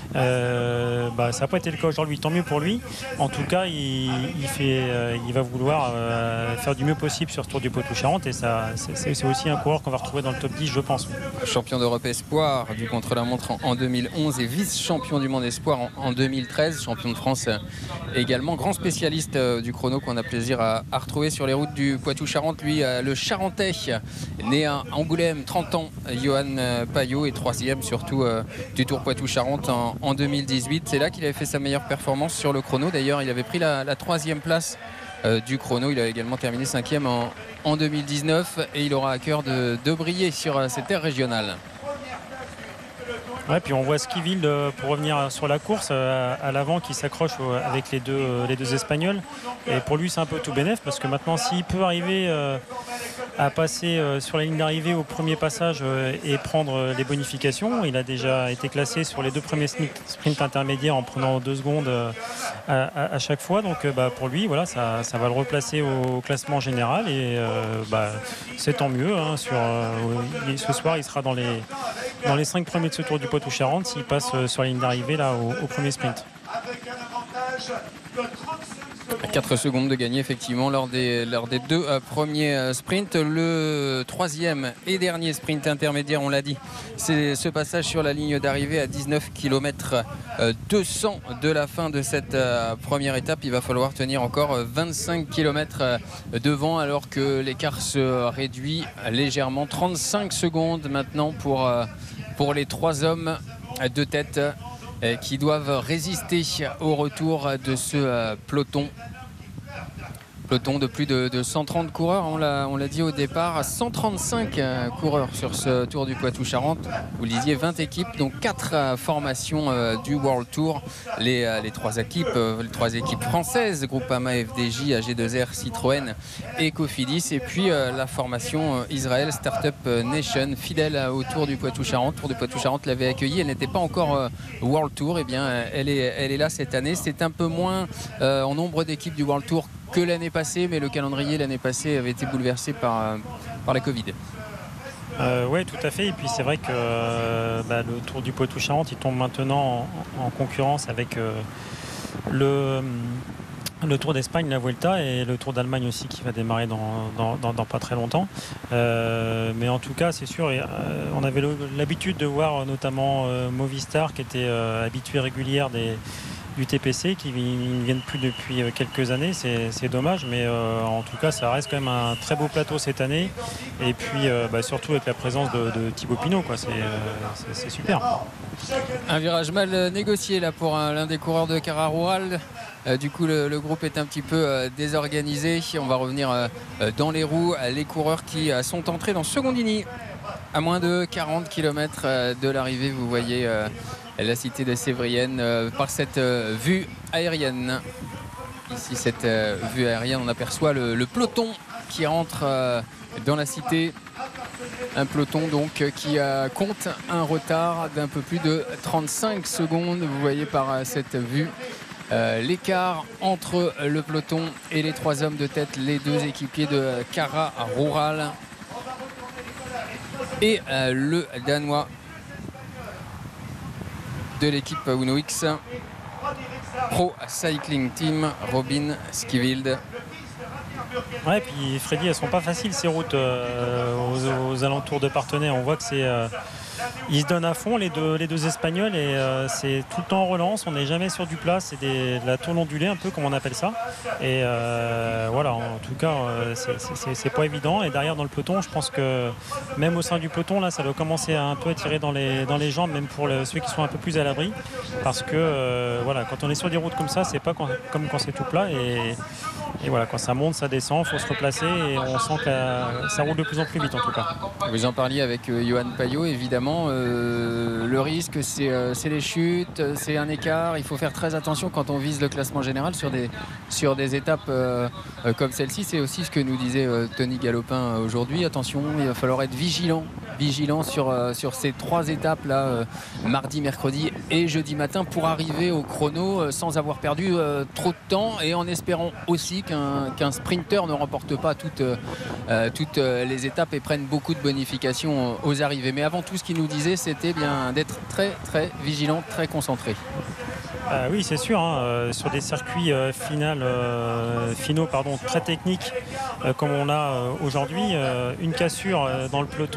Ça n'a pas été le cas aujourd'hui, tant mieux pour lui. En tout cas il va vouloir faire du mieux possible sur ce Tour du Poitou-Charentes, et ça c'est aussi un coureur qu'on va retrouver dans le top 10, je pense. Champion d'Europe espoir victoire du contre-la-montre en 2011 et vice-champion du monde espoir en 2013, champion de France également, grand spécialiste du chrono qu'on a plaisir à retrouver sur les routes du Poitou-Charentes. Lui, le Charentais, né à Angoulême, 30 ans, Johan Payot, et 3e surtout du Tour Poitou-Charentes en 2018. C'est là qu'il avait fait sa meilleure performance sur le chrono. D'ailleurs, il avait pris la 3e place du chrono. Il a également terminé 5e en 2019 et il aura à cœur de briller sur cette terre régionale. Ouais, puis on voit Skivil pour revenir sur la course à l'avant qui s'accroche avec les deux Espagnols, et pour lui c'est un peu tout bénef parce que maintenant s'il peut arriver à passer sur la ligne d'arrivée au premier passage et prendre les bonifications, il a déjà été classé sur les 2 premiers sprints intermédiaires en prenant 2 secondes à chaque fois, donc pour lui voilà, ça va le replacer au classement général et c'est tant mieux hein, ce soir il sera dans les 5 premiers de ce Tour du Poitou-Charentes s'il passe sur la ligne d'arrivée là au premier sprint. 4 secondes de gagner effectivement lors des 2 premiers sprints. Le 3e et dernier sprint intermédiaire, on l'a dit, c'est ce passage sur la ligne d'arrivée à 19 km 200 de la fin de cette première étape. Il va falloir tenir encore 25 km devant alors que l'écart se réduit légèrement. 35 secondes maintenant pour les 3 hommes de tête qui doivent résister au retour de ce peloton de plus de 130 coureurs. On l'a dit au départ, 135 coureurs sur ce Tour du Poitou-Charentes. Vous le disiez, 20 équipes, donc 4 formations du World Tour. Les 3 équipes françaises, Groupama, FDJ, AG2R, Citroën et Cofidis. Et puis la formation Israël Startup Nation, fidèle au Tour du Poitou-Charentes. Tour du Poitou-Charentes l'avait accueillie, elle n'était pas encore World Tour. Et bien, elle est là cette année. C'est un peu moins en nombre d'équipes du World Tour que l'année passée, mais le calendrier l'année passée avait été bouleversé par la Covid. Oui, tout à fait. Et puis c'est vrai que le Tour du Poitou-Charentes, il tombe maintenant en concurrence avec le Tour d'Espagne, la Vuelta, et le Tour d'Allemagne aussi qui va démarrer dans pas très longtemps. Mais en tout cas, c'est sûr, on avait l'habitude de voir notamment Movistar qui était habituée régulière du TPC qui ne viennent plus depuis quelques années, c'est dommage, mais en tout cas ça reste quand même un très beau plateau cette année, et puis surtout avec la présence de Thibaut Pinot, quoi. C'est super. Un virage mal négocié là pour l'un des coureurs de Cara Rural. Du coup le groupe est un petit peu désorganisé. On va revenir dans les roues. Les coureurs qui sont entrés dans Secondini à moins de 40 km de l'arrivée. Vous voyez la cité de Sévrienne par cette vue aérienne. Ici, cette vue aérienne, on aperçoit le peloton qui rentre dans la cité. Un peloton donc qui compte un retard d'un peu plus de 35 secondes. Vous voyez par cette vue l'écart entre le peloton et les 3 hommes de tête, les 2 équipiers de Cara Rural et le Danois de l'équipe Uno X Pro Cycling Team, Robin Skivil. Ouais, puis Freddy, elles sont pas faciles ces routes aux alentours de Parthenay. On voit que ils se donnent à fond les deux Espagnols, et c'est tout le temps en relance. On n'est jamais sur du plat, c'est de la tourne ondulée un peu comme on appelle ça. Et voilà, en tout cas c'est pas évident. Et derrière dans le peloton, je pense que même au sein du peloton là, ça doit commencer à un peu tirer dans les jambes, même pour ceux qui sont un peu plus à l'abri, parce que voilà, quand on est sur des routes comme ça, c'est pas comme quand c'est tout plat, et voilà, quand ça monte, ça descend, il faut se replacer, et on sent que ça roule de plus en plus vite en tout cas. Vous en parliez avec Johan Payot, évidemment, le risque c'est les chutes, c'est un écart. Il faut faire très attention quand on vise le classement général sur des étapes comme celle-ci. C'est aussi ce que nous disait Tony Galopin aujourd'hui. Attention, il va falloir être vigilant sur ces 3 étapes là, mardi, mercredi et jeudi matin, pour arriver au chrono sans avoir perdu trop de temps, et en espérant aussi qu'un sprinter ne remporte pas toutes les étapes et prenne beaucoup de bonifications aux arrivées. Mais avant tout, ce qu'il nous disait, c'était bien d'être très très vigilant, très concentré. Oui, c'est sûr, hein, sur des circuits finaux très techniques comme on a aujourd'hui, une cassure dans le peloton,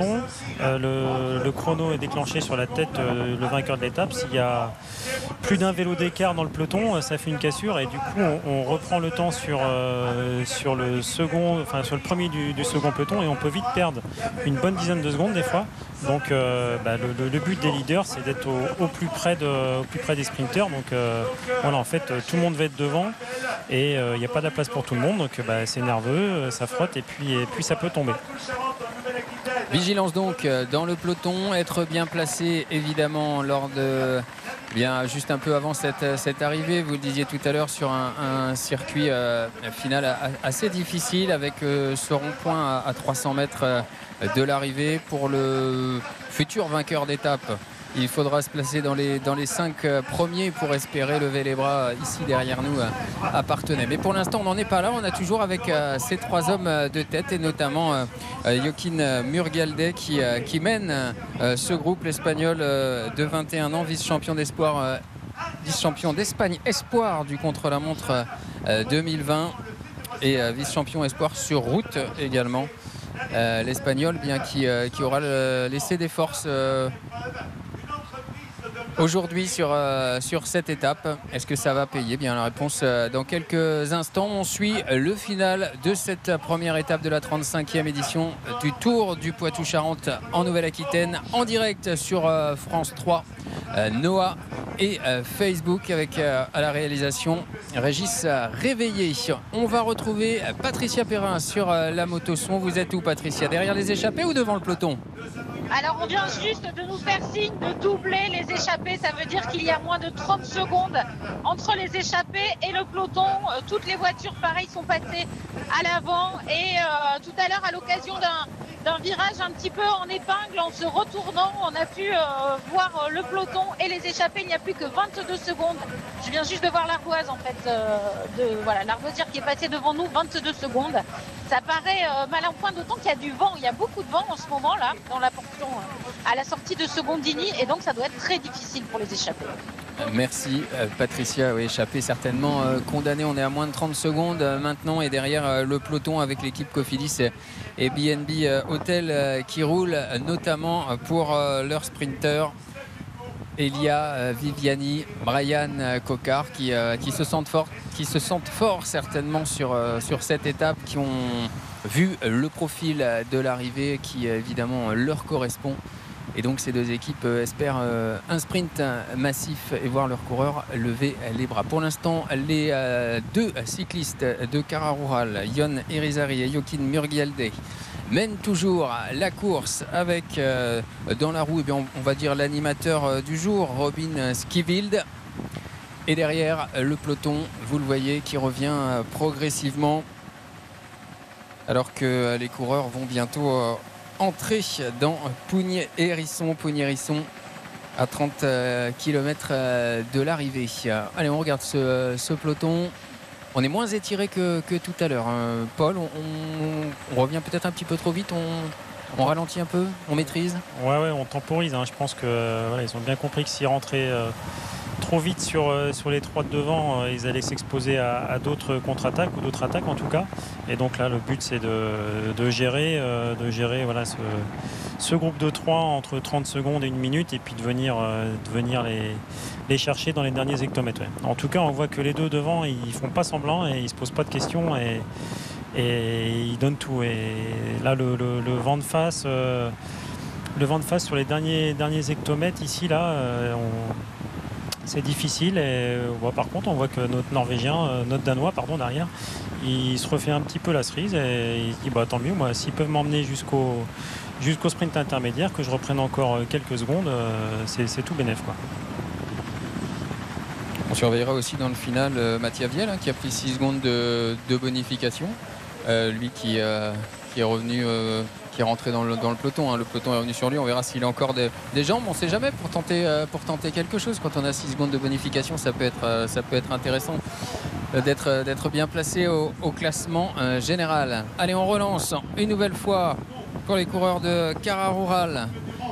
le chrono est déclenché sur la tête, le vainqueur de l'étape. S'il y a plus d'un vélo d'écart dans le peloton, ça fait une cassure et du coup on reprend le temps sur le second, enfin sur le premier du second peloton et on peut vite perdre une bonne dizaine de secondes des fois. Donc le but des leaders, c'est d'être au plus près des sprinters. Donc voilà, en fait tout le monde va être devant et il n'y a pas de la place pour tout le monde. Donc c'est nerveux, ça frotte et puis ça peut tomber. Vigilance donc dans le peloton, être bien placé évidemment lors de juste un peu avant cette arrivée. Vous le disiez tout à l'heure, sur un circuit final assez difficile avec ce rond-point à 300 mètres de l'arrivée. Pour le futur vainqueur d'étape, il faudra se placer dans les 5 premiers pour espérer lever les bras ici derrière nous à Parthenay. Mais pour l'instant, on n'en est pas là. On a toujours avec ces 3 hommes de tête et notamment Joaquin Murguialde qui mène ce groupe, l'Espagnol de 21 ans, vice-champion d'espoir, vice-champion d'Espagne espoir du contre-la-montre 2020 et vice-champion espoir sur route également. L'Espagnol, bien qui aura laissé des forces aujourd'hui sur cette étape. Est-ce que ça va payer? Bien, la réponse dans quelques instants. On suit le final de cette première étape de la 35e édition du Tour du Poitou-Charentes en Nouvelle-Aquitaine, en direct sur France 3, Noah et Facebook, avec à la réalisation Régis Réveillé. On va retrouver Patricia Perrin sur la moto son. Vous êtes où, Patricia? Derrière les échappés ou devant le peloton? Alors on vient juste de nous faire signe de doubler les échappés, ça veut dire qu'il y a moins de 30 secondes entre les échappés et le peloton. Toutes les voitures pareil sont passées à l'avant et tout à l'heure à l'occasion d'un virage un petit peu en épingle, en se retournant, on a pu voir le peloton et les échappés. Il n'y a plus que 22 secondes. Je viens juste de voir l'Ardoise en fait, l'Ardoisière qui est passée devant nous, 22 secondes. Ça paraît mal en point, d'autant qu'il y a du vent. Il y a beaucoup de vent en ce moment là dans la portion à la sortie de Secondini et donc ça doit être très difficile pour les échappés. Merci Patricia. Oui, échappé certainement condamné. On est à moins de 30 secondes maintenant et derrière le peloton avec l'équipe Cofidis et BNB Hotel qui roule notamment pour leur sprinter Elia Viviani, Brian Cocard qui se sentent forts certainement sur cette étape, qui ont vu le profil de l'arrivée qui évidemment leur correspond. Et donc ces deux équipes espèrent un sprint massif et voir leurs coureurs lever les bras. Pour l'instant, les deux cyclistes de Carrarural, Yon Irizarry et Joaquin Murguialde, mènent toujours la course avec dans la roue, on va dire l'animateur du jour, Robin Skivild. Et derrière le peloton, vous le voyez, qui revient progressivement alors que les coureurs vont bientôt entrer dans Pougne-Hérisson à 30 km de l'arrivée. Allez, on regarde ce peloton. On est moins étiré que tout à l'heure, hein. Paul, on revient peut-être un petit peu trop vite, on ralentit un peu, on maîtrise. Ouais, on temporise, hein. Je pense que ils ont bien compris que s'ils rentraient trop vite sur les 3 de devant, ils allaient s'exposer à d'autres contre-attaques ou d'autres attaques en tout cas. Et donc là, le but c'est de gérer voilà, ce groupe de 3 entre 30 secondes et 1 minute et puis de venir les chercher dans les derniers hectomètres. Ouais. En tout cas, on voit que les deux devant, ils font pas semblant et ils se posent pas de questions et ils donnent tout. Et là, le vent de face sur les derniers hectomètres ici, là, c'est difficile. Et par contre, on voit que notre Danois, derrière, il se refait un petit peu la cerise et il se dit tant mieux, moi, s'ils peuvent m'emmener jusqu'au sprint intermédiaire, que je reprenne encore quelques secondes, c'est tout bénef, quoi. On surveillera aussi dans le final Mattia Viel, qui a pris 6 secondes de bonification. Lui qui est revenu, qui est rentré dans le peloton. Le peloton est revenu sur lui. On verra s'il a encore des jambes. On ne sait jamais pour tenter quelque chose. Quand on a 6 secondes de bonification, ça peut être intéressant d'être bien placé au classement général. Allez, on relance une nouvelle fois pour les coureurs de Carrarural.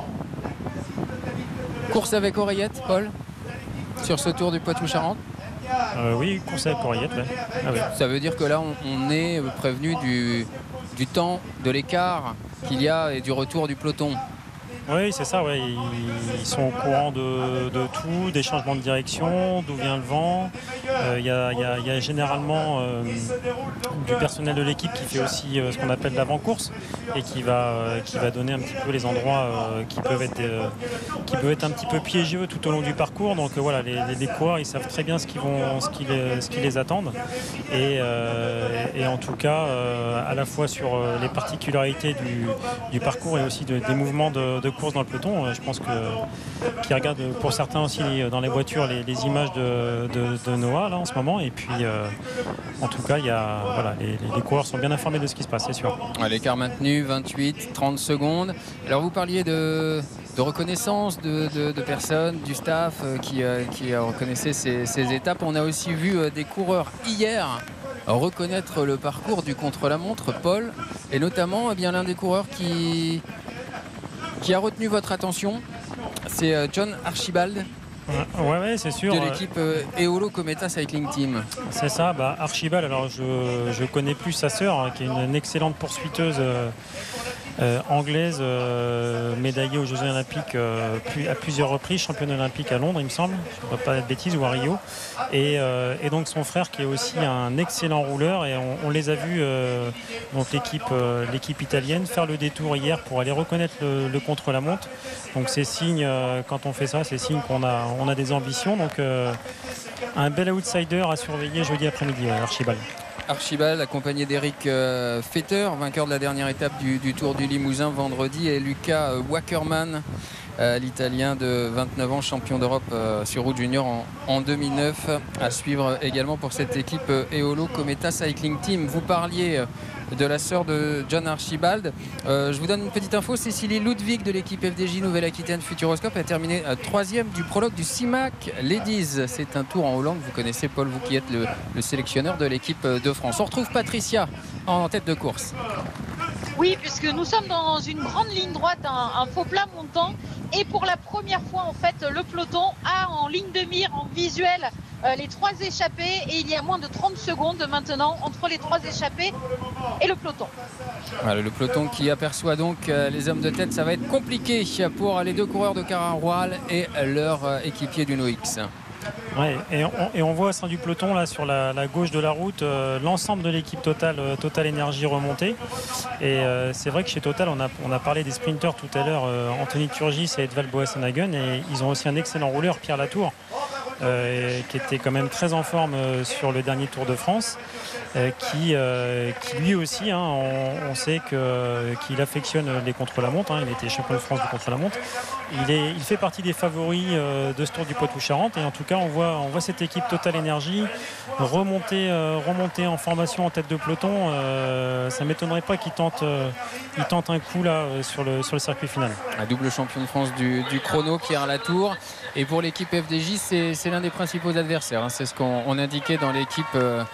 Course avec oreillette, Paul, sur ce Tour du Poitou-Charentes. Oui, course avec oreillette. Ouais. Ah, ouais. Ça veut dire que là, on est prévenu du temps, de l'écart qu'il y a et du retour du peloton. Oui, c'est ça, ouais. Ils sont au courant de tout, des changements de direction, d'où vient le vent. Il y a généralement du personnel de l'équipe qui fait aussi ce qu'on appelle l'avant-course et qui va donner un petit peu les endroits qui peuvent être un petit peu piégeux tout au long du parcours. Donc voilà, les coureurs, ils savent très bien ce qui les attendent. Et en tout cas, à la fois sur les particularités du parcours et aussi des mouvements de course dans le peloton. Je pense qu'ils regardent pour certains aussi dans les voitures les images de Noah là en ce moment. Et puis en tout cas, les coureurs sont bien informés de ce qui se passe, c'est sûr. L'écart maintenu, 28-30 secondes. Alors vous parliez de reconnaissance de personnes, du staff qui reconnaissait ces étapes. On a aussi vu des coureurs hier reconnaître le parcours du contre-la-montre, Paul, et notamment l'un des coureurs qui a retenu votre attention, c'est John Archibald. Ouais, c'est sûr. De l'équipe Eolo Cometa Cycling Team. C'est ça, Archibald, alors je connais plus sa sœur, qui est une excellente poursuiteuse anglaise, médaillée aux Jeux Olympiques à plusieurs reprises, championne olympique à Londres, il me semble, je ne dois pas être bêtise, ou à Rio. Et donc son frère qui est aussi un excellent rouleur, et on les a vus, donc l'équipe italienne, faire le détour hier pour aller reconnaître le contre-la-montre. Donc c'est signe, quand on fait ça, c'est signe qu'on a des ambitions. Donc un bel outsider à surveiller jeudi après-midi, Archibald. Archibald accompagné d'Eric Fetter, vainqueur de la dernière étape du Tour du Limousin vendredi, et Luca Wackerman, l'Italien de 29 ans, champion d'Europe sur route junior en 2009, à suivre également pour cette équipe Eolo Cometa Cycling Team. Vous parliez de la sœur de John Archibald. Je vous donne une petite info. Cécilie Ludwig de l'équipe FDJ Nouvelle-Aquitaine Futuroscope a terminé 3e du prologue du CIMAC Ladies. C'est un tour en Hollande. Vous connaissez, Paul, vous qui êtes le sélectionneur de l'équipe de France. On retrouve Patricia en tête de course. Oui, puisque nous sommes dans une grande ligne droite, un faux plat montant. Et pour la première fois, en fait, le peloton a en ligne de mire, en visuel, les 3 échappés. Et il y a moins de 30 secondes maintenant entre les 3 échappés et le peloton. Voilà, le peloton qui aperçoit donc les hommes de tête. Ça va être compliqué pour les 2 coureurs de Cararual et leur équipier du NOX. Ouais, et on voit au sein du peloton là sur la gauche de la route l'ensemble de l'équipe Total Énergie remontée. Et c'est vrai que chez Total on a parlé des sprinters tout à l'heure, Anthony Turgis et Edvald Boasson-Hagen, et ils ont aussi un excellent rouleur, Pierre Latour, qui était quand même très en forme sur le dernier Tour de France, qui lui aussi, on sait qu'il affectionne les contre-la-montre, il était champion de France du contre-la-montre. Il fait partie des favoris de ce Tour du Poitou-Charentes, et en tout cas on voit cette équipe Total Énergie remonter en formation en tête de peloton. Ça ne m'étonnerait pas qu'il tente un coup là sur le circuit final. Un double champion de France du chrono, Pierre Latour. Et pour l'équipe FDJ, c'est l'un des principaux adversaires. C'est ce qu'on indiquait dans l'équipe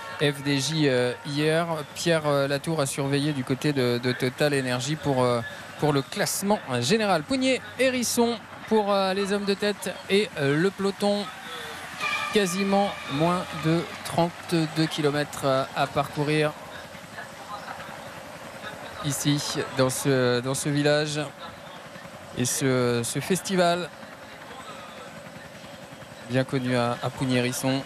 FDJ hier. Pierre Latour a surveillé du côté de Total Énergie pour le classement général. Pougney, Hérisson pour les hommes de tête et le peloton. Quasiment moins de 32 km à parcourir ici dans ce village et ce festival bien connu à Pougney-Hérisson.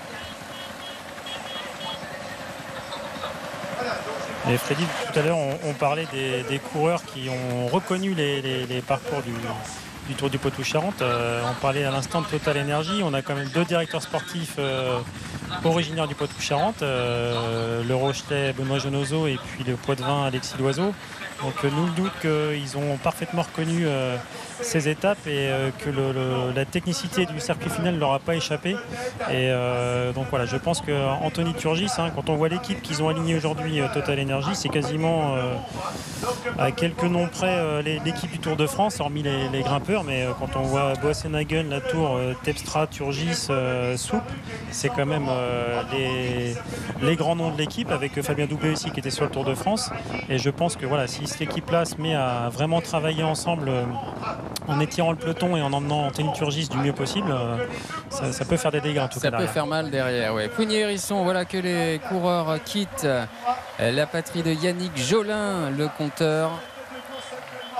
Et Freddy, tout à l'heure on parlait des coureurs qui ont reconnu les parcours du Tour du Poitou-Charentes. On parlait à l'instant de Total Énergie. On a quand même 2 directeurs sportifs originaires du Poitou-Charentes, le Rochelais Benoît Genozo et puis le Poitevin Alexis Loiseau. Donc nul doute qu'ils ont parfaitement reconnu ces étapes et que la technicité du circuit final ne leur a pas échappé. Et donc voilà, je pense qu'Anthony Turgis, quand on voit l'équipe qu'ils ont alignée aujourd'hui Total Énergie, c'est quasiment à quelques noms près l'équipe du Tour de France, hormis les grimpeurs. Mais quand on voit Boasson-Hagen, Latour, Tepstra, Turgis, Soupe, c'est quand même les grands noms de l'équipe, avec Fabien Doublet aussi qui était sur le Tour de France. Et je pense que voilà, si cette équipe-là se met à vraiment travailler ensemble en étirant le peloton et en emmenant Anthony Turgis du mieux possible, ça peut faire des dégâts en tout cas. Ça peut faire mal derrière, ouais. Pougney-Hérisson, voilà que les coureurs quittent la patrie de Yannick Jolin, le compteur.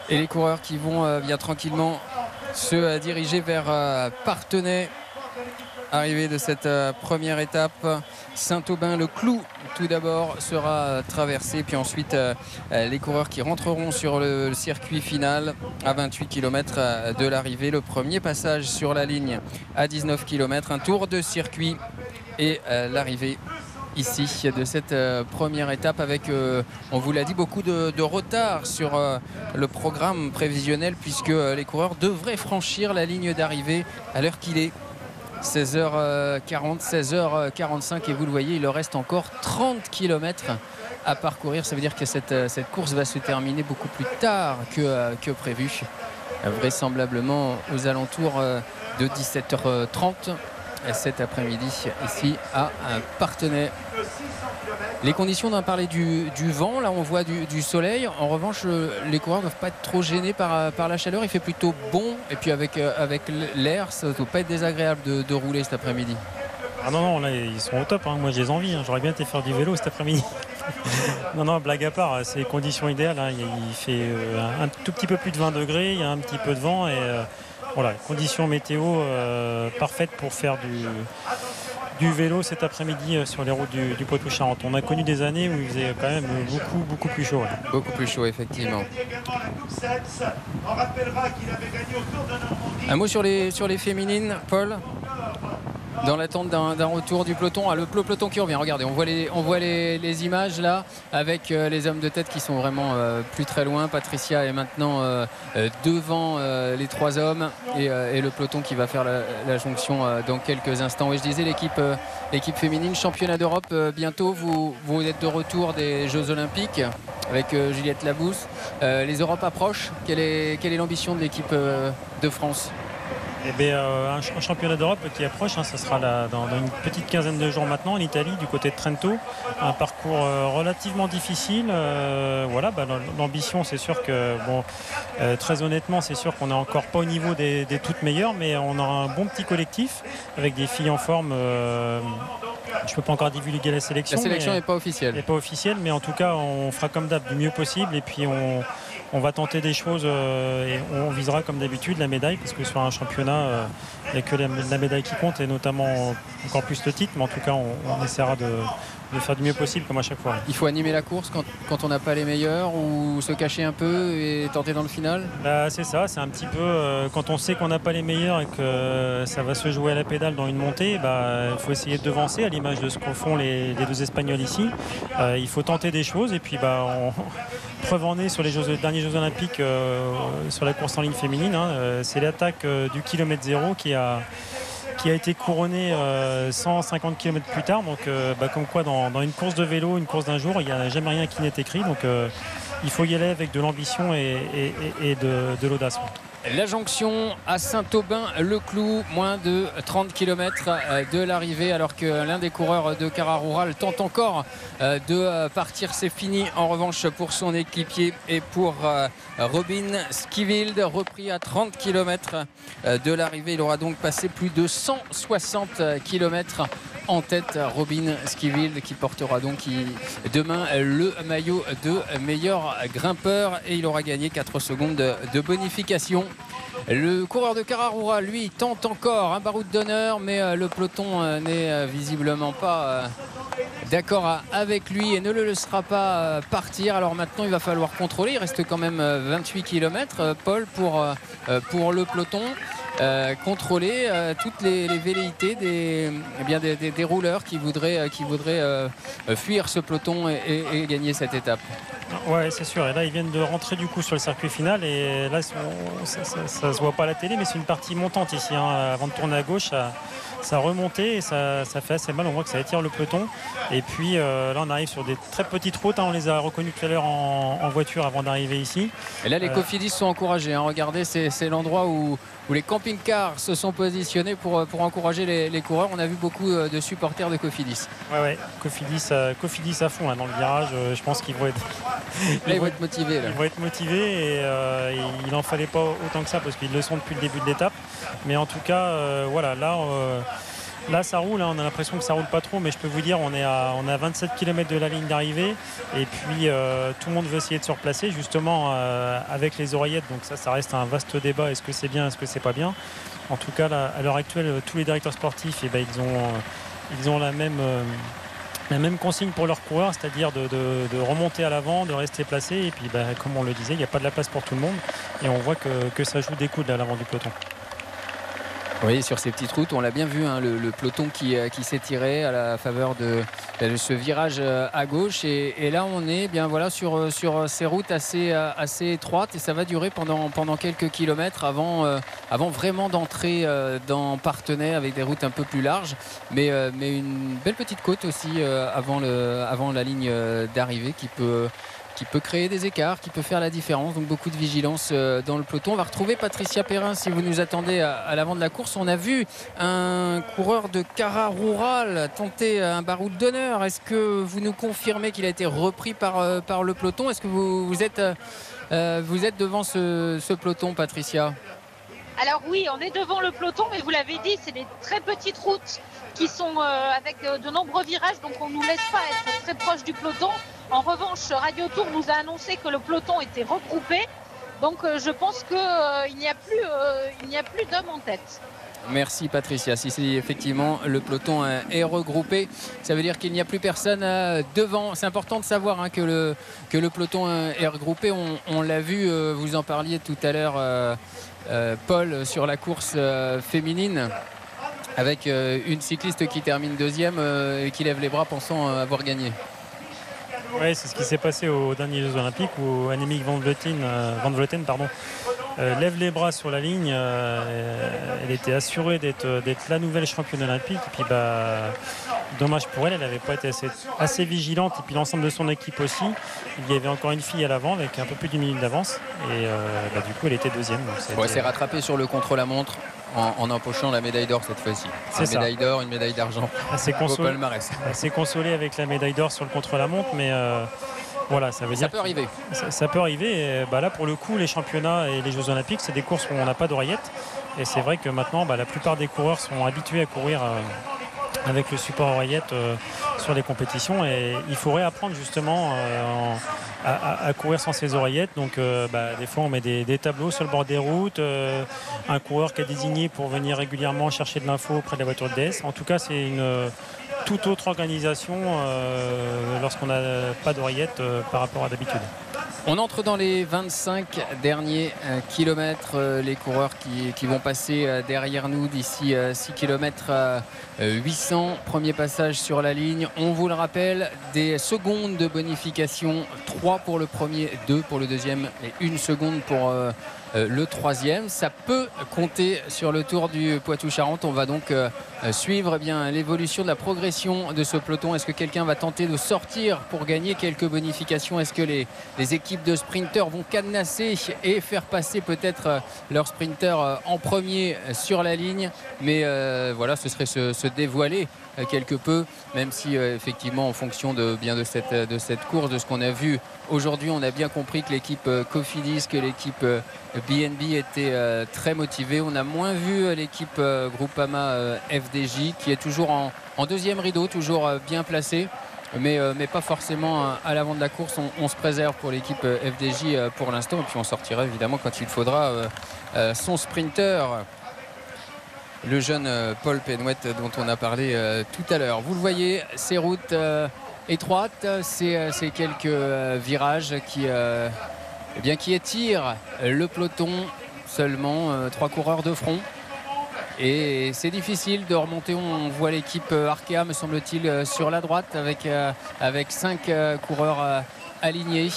Et les coureurs qui vont bien tranquillement se diriger vers Parthenay. Arrivée de cette première étape, Saint-Aubin, le Clou tout d'abord sera traversé, puis ensuite les coureurs qui rentreront sur le circuit final à 28 km de l'arrivée. Le premier passage sur la ligne à 19 km, un tour de circuit et l'arrivée ici de cette première étape avec, on vous l'a dit, beaucoup de retard sur le programme prévisionnel puisque les coureurs devraient franchir la ligne d'arrivée à l'heure qu'il est. 16h40, 16h45 et vous le voyez, il leur reste encore 30 km à parcourir. Ça veut dire que cette course va se terminer beaucoup plus tard que prévu, vraisemblablement aux alentours de 17h30 cet après-midi ici à Parthenay. Les conditions, on a parlé du vent, là on voit du soleil. En revanche, les coureurs ne doivent pas être trop gênés par la chaleur. Il fait plutôt bon et puis avec l'air, ça ne doit pas être désagréable de rouler cet après-midi. Ah non, là ils sont au top, hein. Moi j'ai les envies, hein. J'aurais bien été faire du vélo cet après-midi. Non, blague à part, c'est les conditions idéales, hein. Il fait un tout petit peu plus de 20 degrés, il y a un petit peu de vent et voilà, conditions météo parfaites pour faire du vélo cet après-midi sur les routes du Poitou-Charentes. On a connu des années où il faisait quand même beaucoup plus chaud. Ouais. Beaucoup plus chaud, effectivement. Un mot sur les féminines, Paul, dans l'attente d'un retour du peloton. Le peloton qui revient, regardez, on voit les images là avec les hommes de tête qui sont vraiment plus très loin. Patricia est maintenant devant les trois hommes et le peloton qui va faire la jonction dans quelques instants. Et je disais l'équipe féminine, championnat d'Europe bientôt, vous êtes de retour des Jeux Olympiques avec Juliette Labousse. Les Europes approchent. Quelle est l'ambition de l'équipe de France ? Eh bien, un championnat d'Europe qui approche, hein, ça sera dans une petite quinzaine de jours maintenant en Italie, du côté de Trento. Un parcours relativement difficile. L'ambition, c'est sûr que, très honnêtement, c'est sûr qu'on n'est encore pas au niveau des toutes meilleures, mais on a un bon petit collectif avec des filles en forme. Je ne peux pas encore divulguer la sélection. La sélection n'est pas officielle. Elle n'est pas officielle, mais en tout cas, on fera comme d'hab du mieux possible et puis on va tenter des choses et on visera comme d'habitude la médaille parce que sur un championnat, il n'y a que la médaille qui compte et notamment encore plus le titre, mais en tout cas, on essaiera de faire du mieux possible comme à chaque fois. Il faut animer la course quand on n'a pas les meilleurs ou se cacher un peu et tenter dans le final ? C'est ça, c'est un petit peu quand on sait qu'on n'a pas les meilleurs et que ça va se jouer à la pédale dans une montée, il faut essayer de devancer à l'image de ce qu'en font les deux Espagnols ici. Il faut tenter des choses et puis preuve en est sur les derniers Jeux Olympiques sur la course en ligne féminine, hein, c'est l'attaque du kilomètre zéro qui a été couronné 150 km plus tard. Donc comme quoi dans une course de vélo, une course d'un jour, il n'y a jamais rien qui n'est écrit. Donc il faut y aller avec de l'ambition et de l'audace. La jonction à Saint-Aubin-le-Clou, moins de 30 km de l'arrivée, alors que l'un des coureurs de Cara Rural tente encore de partir. C'est fini en revanche pour son équipier et pour Robin Skivilde, repris à 30 km de l'arrivée. Il aura donc passé plus de 160 km en tête. Robin Skivilde qui portera donc demain le maillot de meilleur grimpeur et il aura gagné 4 secondes de bonification. Le coureur de Cara Rural, lui, tente encore un baroud d'honneur, mais le peloton n'est visiblement pas d'accord avec lui et ne le laissera pas partir. Alors maintenant, il va falloir contrôler. Il reste quand même 28 km, Paul, pour le peloton. Contrôler toutes les velléités des rouleurs qui voudraient fuir ce peloton et gagner cette étape. Ouais, c'est sûr. Et là, ils viennent de rentrer du coup sur le circuit final. Et là, ça se voit pas à la télé, mais c'est une partie montante ici. Hein. Avant de tourner à gauche, ça remontait et ça fait assez mal. On voit que ça étire le peloton. Et puis là, on arrive sur des très petites routes. Hein. On les a reconnus tout à l'heure en voiture avant d'arriver ici. Et là, les Cofidis sont encouragés. Hein. Regardez, c'est l'endroit où les camping-cars se sont positionnés pour encourager les coureurs. On a vu beaucoup de supporters de Cofidis. Ouais. Cofidis à fond là, dans le virage. Je pense qu'ils vont être... Ils vont être motivés. Là. Ils vont être motivés et il n'en fallait pas autant que ça parce qu'ils le sont depuis le début de l'étape. Mais en tout cas, Là ça roule, hein, on a l'impression que ça roule pas trop, mais je peux vous dire on est à 27 km de la ligne d'arrivée et puis tout le monde veut essayer de se replacer justement avec les oreillettes, donc ça reste un vaste débat, est-ce que c'est bien, est-ce que c'est pas bien. En tout cas là, à l'heure actuelle tous les directeurs sportifs ils ont la même consigne pour leurs coureurs, c'est-à-dire de remonter à l'avant, de rester placé et puis comme on le disait, il n'y a pas de la place pour tout le monde et on voit que ça joue des coudes à l'avant du peloton. Oui, sur ces petites routes, on l'a bien vu, hein, le peloton qui s'est tiré à la faveur de ce virage à gauche. Et là, on est bien voilà sur ces routes assez étroites et ça va durer pendant quelques kilomètres avant vraiment d'entrer dans Parthenay avec des routes un peu plus larges. Mais une belle petite côte aussi avant la ligne d'arrivée qui peut créer des écarts, qui peut faire la différence. Donc beaucoup de vigilance dans le peloton. On va retrouver Patricia Perrin si vous nous attendez à l'avant de la course. On a vu un coureur de Cara Rural tenter un baroud d'honneur. Est-ce que vous nous confirmez qu'il a été repris par le peloton? Est-ce que vous êtes devant ce peloton, Patricia? Alors oui, on est devant le peloton, mais vous l'avez dit, c'est des très petites routes qui sont avec de nombreux virages, donc on ne nous laisse pas être très proche du peloton. En revanche, Radio Tour nous a annoncé que le peloton était regroupé, donc je pense qu'il n'y a plus d'hommes en tête. Merci Patricia. Si c'est effectivement le peloton est regroupé, ça veut dire qu'il n'y a plus personne devant. C'est important de savoir hein, que le peloton est regroupé. On l'a vu, vous en parliez tout à l'heure, Paul, sur la course féminine, avec une cycliste qui termine deuxième et qui lève les bras pensant avoir gagné. Oui, c'est ce qui s'est passé aux derniers Jeux Olympiques où Annemiek van Vleuten lève les bras sur la ligne. Elle était assurée d'être la nouvelle championne olympique. Et puis dommage pour elle, elle n'avait pas été assez vigilante. Et puis l'ensemble de son équipe aussi. Il y avait encore une fille à l'avant avec un peu plus d'une minute d'avance. Et du coup, elle était deuxième. Elle s'est rattrapée sur le contre-la-montre en empochant la médaille d'or cette fois-ci. Une médaille d'or, une médaille d'argent. Elle s'est consolée avec la médaille d'or sur le contre-la-montre, mais voilà, ça veut dire. Ça peut arriver. Ça peut arriver. Et là, pour le coup, les championnats et les Jeux Olympiques, c'est des courses où on n'a pas d'oreillette. Et c'est vrai que maintenant, la plupart des coureurs sont habitués à courir avec le support oreillette sur les compétitions. Et il faudrait apprendre justement à courir sans ses oreillettes. Donc, des fois, on met des tableaux sur le bord des routes. Un coureur qui est désigné pour venir régulièrement chercher de l'info auprès de la voiture de DS. En tout cas, c'est une toute autre organisation lorsqu'on n'a pas d'oreillette par rapport à d'habitude. On entre dans les 25 derniers kilomètres. Les coureurs qui vont passer derrière nous d'ici 6 km 800. Premier passage sur la ligne. On vous le rappelle, des secondes de bonification. 3 pour le premier, 2 pour le deuxième et 1 seconde pour le troisième. Ça peut compter sur le Tour du Poitou-Charentes. On va donc suivre l'évolution de la progression de ce peloton. Est-ce que quelqu'un va tenter de sortir pour gagner quelques bonifications? Est-ce que les équipes de sprinteurs vont cadenasser et faire passer peut-être leurs sprinteurs en premier sur la ligne? Mais voilà, ce serait se dévoiler quelque peu, même si effectivement en fonction de cette course, de ce qu'on a vu aujourd'hui, on a bien compris que l'équipe Cofidis, que l'équipe BNB était très motivée. On a moins vu l'équipe Groupama FDJ qui est toujours en deuxième rideau, toujours bien placée, mais pas forcément à l'avant de la course. On se préserve pour l'équipe FDJ pour l'instant, et puis on sortira évidemment quand il faudra son sprinter, le jeune Paul Penouette dont on a parlé tout à l'heure. Vous le voyez, ces routes étroites, c'est quelques virages qui étirent le peloton. Seulement 3 coureurs de front. Et c'est difficile de remonter. On voit l'équipe Arkea, me semble-t-il, sur la droite avec 5 coureurs alignés.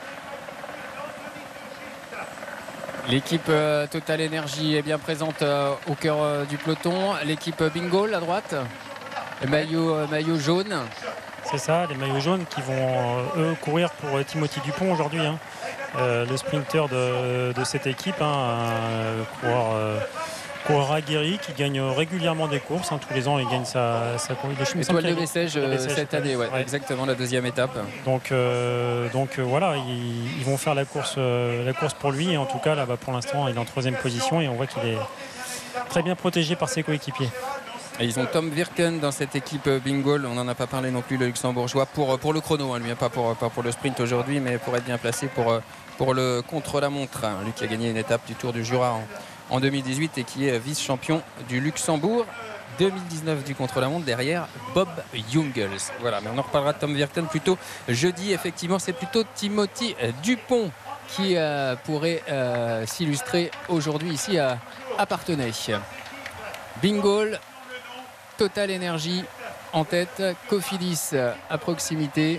L'équipe Total Energy est bien présente au cœur du peloton. L'équipe Bingo, à droite, maillot jaune. C'est ça, les maillots jaunes qui vont eux courir pour Timothy Dupont aujourd'hui. Le sprinter de cette équipe, un coureur aguerri qui gagne régulièrement des courses. Tous les ans, il gagne sa course. Étoile de Bessèges cette année, ouais. Exactement, la deuxième étape. Donc voilà, ils vont faire la course pour lui. Et en tout cas, là, pour l'instant, il est en 3e position et on voit qu'il est très bien protégé par ses coéquipiers. Et ils ont Tom Virken dans cette équipe Bingol. On n'en a pas parlé non plus, le luxembourgeois, pour le chrono. Hein, lui, pas pour le sprint aujourd'hui, mais pour être bien placé pour le contre-la-montre. Lui qui a gagné une étape du Tour du Jura en 2018 et qui est vice-champion du Luxembourg 2019 du contre-la-montre derrière Bob Jungels. Voilà, mais on en reparlera de Tom Virken plutôt jeudi. Effectivement, c'est plutôt Timothy Dupont qui pourrait s'illustrer aujourd'hui ici à Parthenay. Bingol, Total Energy en tête, Cofidis à proximité.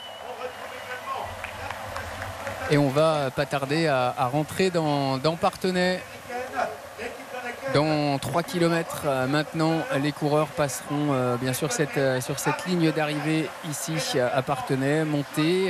Et on va pas tarder à rentrer dans Parthenay. Dans 3 km maintenant, les coureurs passeront bien sûr sur cette ligne d'arrivée ici à Parthenay. Montée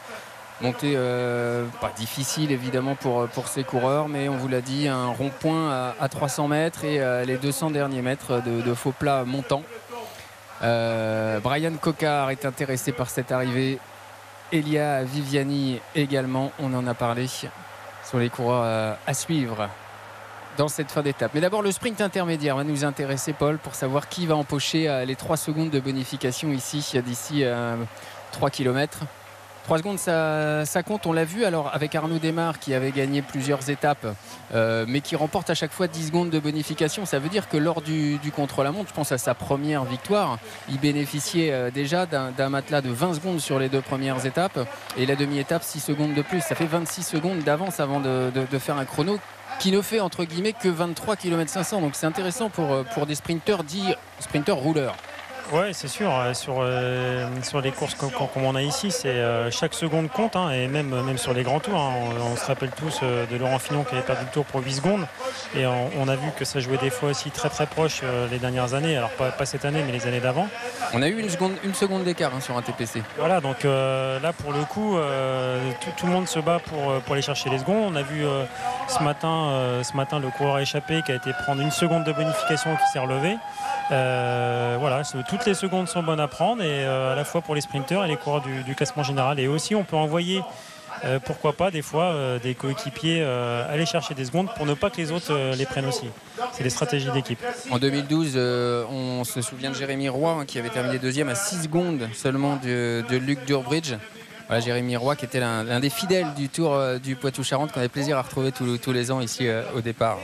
pas difficile évidemment pour ces coureurs, mais on vous l'a dit, un rond-point à 300 mètres et les 200 derniers mètres de faux plat montants. Brian Cocard est intéressé par cette arrivée. Elia Viviani également, on en a parlé, sur les coureurs à suivre dans cette fin d'étape. Mais d'abord, le sprint intermédiaire va nous intéresser, Paul, pour savoir qui va empocher les 3 secondes de bonification ici, d'ici 3 km. 3 secondes, ça compte, on l'a vu alors avec Arnaud Démare qui avait gagné plusieurs étapes, mais qui remporte à chaque fois 10 secondes de bonification. Ça veut dire que lors du contre-la-montre, je pense à sa première victoire, il bénéficiait déjà d'un matelas de 20 secondes sur les 2 premières étapes, et la demi-étape 6 secondes de plus. Ça fait 26 secondes d'avance avant de faire un chrono qui ne fait entre guillemets que 23 km 500. Donc c'est intéressant pour des sprinteurs dits sprinteurs rouleurs. Ouais, c'est sûr. Sur les courses comme on a ici, c'est chaque seconde compte, hein, et même sur les grands tours. Hein, on se rappelle tous de Laurent Fignon qui avait perdu le tour pour 8 secondes. Et on a vu que ça jouait des fois aussi très très proche les dernières années. Alors pas cette année, mais les années d'avant. On a eu une seconde d'écart sur un TPC. Voilà, donc là pour le coup, tout le monde se bat pour aller chercher les secondes. On a vu ce matin le coureur échappé qui a été prendre 1 seconde de bonification qui s'est relevé. Voilà, toutes les secondes sont bonnes à prendre, et à la fois pour les sprinteurs et les coureurs du classement général. Et aussi on peut envoyer pourquoi pas des fois des coéquipiers aller chercher des secondes pour ne pas que les autres les prennent aussi. C'est des stratégies d'équipe. En 2012, on se souvient de Jérémy Roy, qui avait terminé 2e à 6 secondes seulement de Luc Durbridge. Voilà, Jérémy Roy qui était l'un des fidèles du Tour du Poitou-Charentes, qu'on avait plaisir à retrouver tous les ans ici au départ.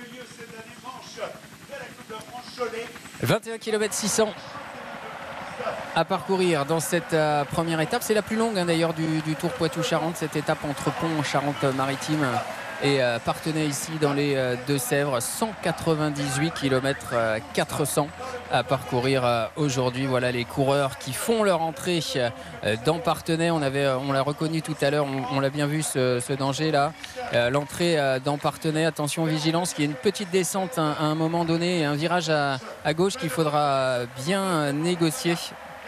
21 km 600 à parcourir dans cette première étape. C'est la plus longue d'ailleurs du Tour Poitou-Charentes, cette étape entre Pont, Charente-Maritime et Parthenay ici dans les Deux-Sèvres. 198 km 400 à parcourir aujourd'hui. Voilà les coureurs qui font leur entrée dans Parthenay. On l'a reconnu tout à l'heure, on l'a bien vu ce danger là. L'entrée dans Parthenay, attention vigilance, il y a une petite descente à un moment donné et un virage à gauche qu'il faudra bien négocier.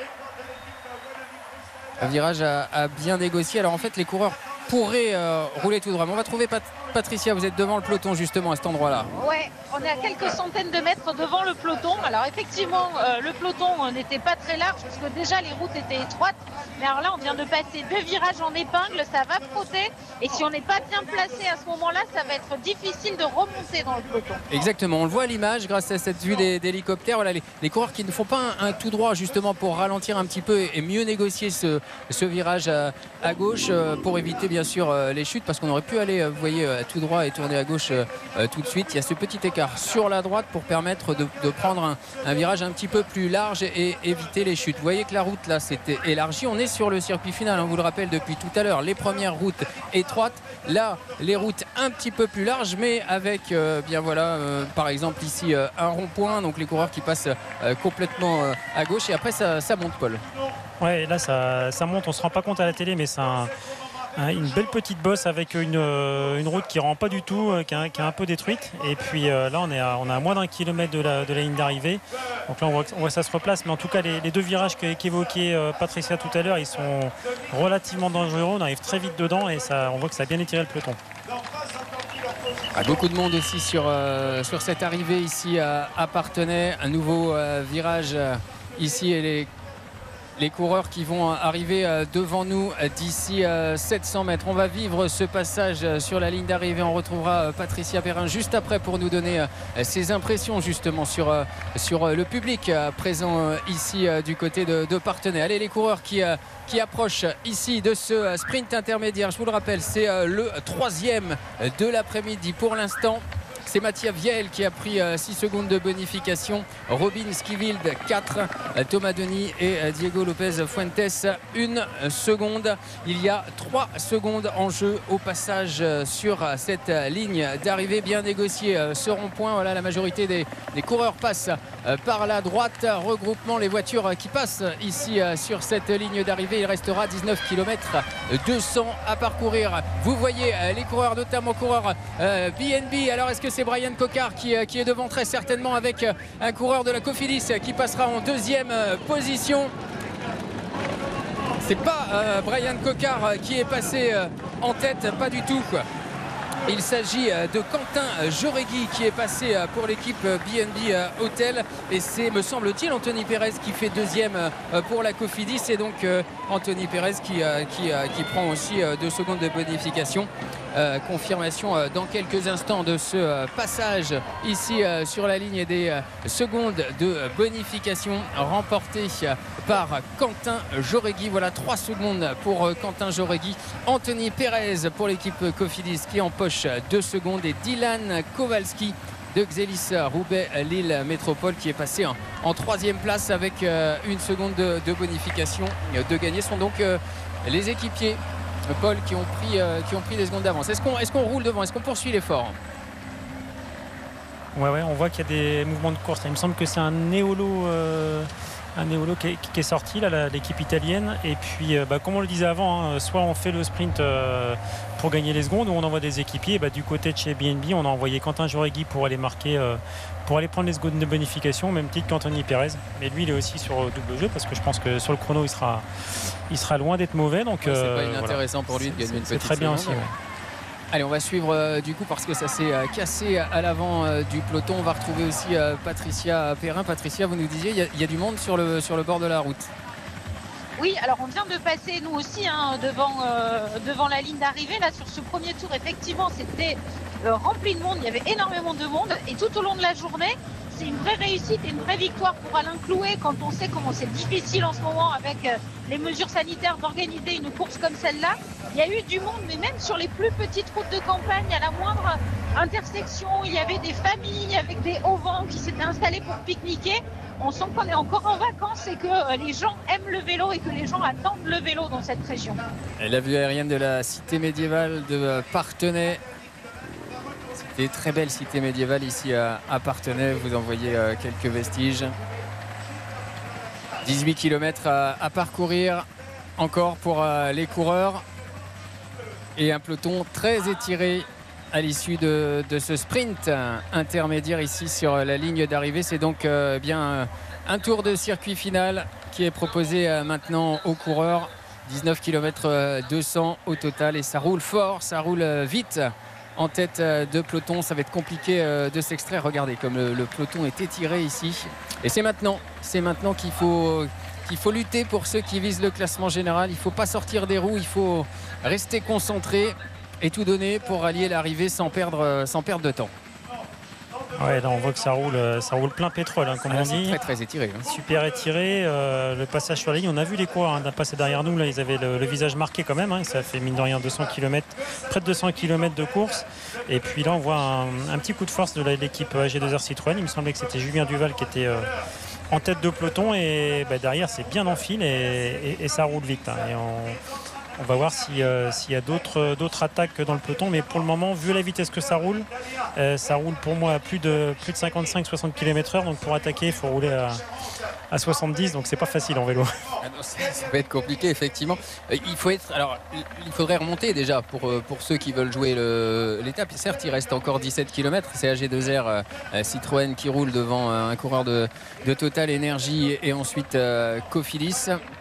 Un virage à bien négocier. Alors en fait les coureurs pourraient rouler tout droit. Mais on va trouver Patricia, vous êtes devant le peloton justement à cet endroit-là. Ouais, on est à quelques centaines de mètres devant le peloton. Alors effectivement, le peloton n'était pas très large parce que déjà les routes étaient étroites. Mais alors là, on vient de passer 2 virages en épingle, ça va frotter. Et si on n'est pas bien placé à ce moment-là, ça va être difficile de remonter dans le peloton. Exactement, on le voit à l'image grâce à cette vue d'hélicoptère. Voilà, les coureurs qui ne font pas un tout droit justement pour ralentir un petit peu et mieux négocier ce virage à gauche pour éviter bien sûr les chutes, parce qu'on aurait pu aller, vous voyez, tout droit et tourner à gauche tout de suite. Il y a ce petit écart sur la droite pour permettre de prendre un virage un petit peu plus large et éviter les chutes. Vous voyez que la route là s'était élargie. On est sur le circuit final, on vous le rappelle depuis tout à l'heure. Les premières routes étroites, là les routes un petit peu plus larges, mais avec bien voilà par exemple ici un rond-point, donc les coureurs qui passent complètement à gauche, et après ça monte, Paul. Ouais, là ça monte, on se rend pas compte à la télé, mais c'est une belle petite bosse avec une route qui rend pas du tout, qui est un peu détruite. Et puis là on est à moins d'1 kilomètre de la ligne d'arrivée. Donc là on voit que ça se replace, mais en tout cas les 2 virages qu'évoquait Patricia tout à l'heure, ils sont relativement dangereux. On arrive très vite dedans et on voit que ça a bien étiré le peloton. Beaucoup de monde aussi sur cette arrivée ici à Parthenay. Un nouveau virage ici, et les coureurs qui vont arriver devant nous d'ici 700 mètres. On va vivre ce passage sur la ligne d'arrivée. On retrouvera Patricia Perrin juste après pour nous donner ses impressions justement sur le public présent ici du côté de Parthenay. Allez, les coureurs qui approchent ici de ce sprint intermédiaire. Je vous le rappelle, c'est le 3e de l'après-midi pour l'instant. C'est Mattia Viel qui a pris 6 secondes de bonification. Robin Skivild 4. Thomas Denis et Diego Lopez Fuentes 1 seconde. Il y a 3 secondes en jeu au passage sur cette ligne d'arrivée. Bien négocié ce rond-point. Voilà, la majorité des coureurs passent par la droite. Regroupement, les voitures qui passent ici sur cette ligne d'arrivée. Il restera 19 km 200 à parcourir. Vous voyez les coureurs, notamment coureurs BNB. Alors est-ce que c'est Brian Cocard qui est devant? Très certainement, avec un coureur de la Cofidis qui passera en 2e position. C'est pas Brian Cocard qui est passé en tête, pas du tout. Il s'agit de Quentin Joregui qui est passé pour l'équipe BNB Hotel, et c'est, me semble-t-il, Anthony Perez qui fait 2e pour la Cofidis, et donc Anthony Perez qui prend aussi 2 secondes de bonification. Confirmation dans quelques instants de ce passage ici sur la ligne des secondes de bonification remportées par Quentin Joregui. Voilà, 3 secondes pour Quentin Joregui. Anthony Perez pour l'équipe Cofidis qui empoche 2 secondes, et Dylan Kowalski de Xelis Roubaix Lille Métropole qui est passé en 3e place avec 1 seconde de bonification de gagner. Ce sont donc les équipiers, Paul, qui ont pris des secondes d'avance. Est-ce qu'on roule devant? Est-ce qu'on poursuit l'effort? Ouais, on voit qu'il y a des mouvements de course. Il me semble que c'est un Neolo qui est sorti, là, l'équipe italienne. Et puis, comme on le disait avant, soit on fait le sprint pour gagner les secondes, ou on envoie des équipiers. Du côté de chez BNB, on a envoyé Quentin Joregui pour aller marquer, pour aller prendre les secondes de bonification, même titre qu'Anthony Perez. Mais lui, il est aussi sur double jeu, parce que je pense que sur le chrono, il sera loin d'être mauvais. Donc, c'est pas inintéressant pour lui de gagner une petite. C'est très bien aussi. Ouais. Allez, on va suivre du coup, parce que ça s'est cassé à l'avant du peloton. On va retrouver aussi Patricia Perrin. Patricia, vous nous disiez, il y a du monde sur le bord de la route. Oui, alors on vient de passer nous aussi devant la ligne d'arrivée. Là, sur ce premier tour, effectivement, c'était rempli de monde. Il y avait énormément de monde, et tout au long de la journée, c'est une vraie réussite et une vraie victoire pour Alain Clouet, quand on sait comment c'est difficile en ce moment avec les mesures sanitaires d'organiser une course comme celle-là. Il y a eu du monde, mais même sur les plus petites routes de campagne, à la moindre intersection, il y avait des familles avec des auvents qui s'étaient installés pour pique-niquer. On sent qu'on est encore en vacances et que les gens aiment le vélo et que les gens attendent le vélo dans cette région. Et la vue aérienne de la cité médiévale de Parthenay. C'était très belle cité médiévale ici à Parthenay. Vous en voyez quelques vestiges. 18 km à parcourir encore pour les coureurs. Et un peloton très étiré à l'issue de ce sprint intermédiaire ici sur la ligne d'arrivée. C'est donc bien un tour de circuit final qui est proposé maintenant aux coureurs. 19 km 200 au total, et ça roule fort, ça roule vite en tête de peloton. Ça va être compliqué de s'extraire. Regardez comme le peloton est étiré ici. Et c'est maintenant qu'il faut lutter pour ceux qui visent le classement général. Il ne faut pas sortir des roues, il faut rester concentré et tout donner pour allier l'arrivée sans perdre de temps. Ouais, là on voit que ça roule plein pétrole, comme on dit. Très très étiré. Super étiré. Le passage sur la ligne, on a vu les coureurs passer derrière nous. Là, ils avaient le visage marqué quand même. Ça fait mine de rien 200 km, près de 200 km de course. Et puis là, on voit un petit coup de force de l'équipe AG2R Citroën. Il me semblait que c'était Julien Duval qui était en tête de peloton, et derrière c'est bien en file, et ça roule vite. Et on va voir s'il y a d'autres attaques dans le peloton, mais pour le moment, vu la vitesse que ça roule pour moi à plus de 55-60 km/h. Donc pour attaquer, il faut rouler à 70, donc c'est pas facile en vélo. Ah non, ça va être compliqué, effectivement. Il faudrait remonter déjà pour ceux qui veulent jouer l'étape. Certes, il reste encore 17 km. C'est AG2R Citroën qui roule devant un coureur de Total Energy et ensuite Cofidis.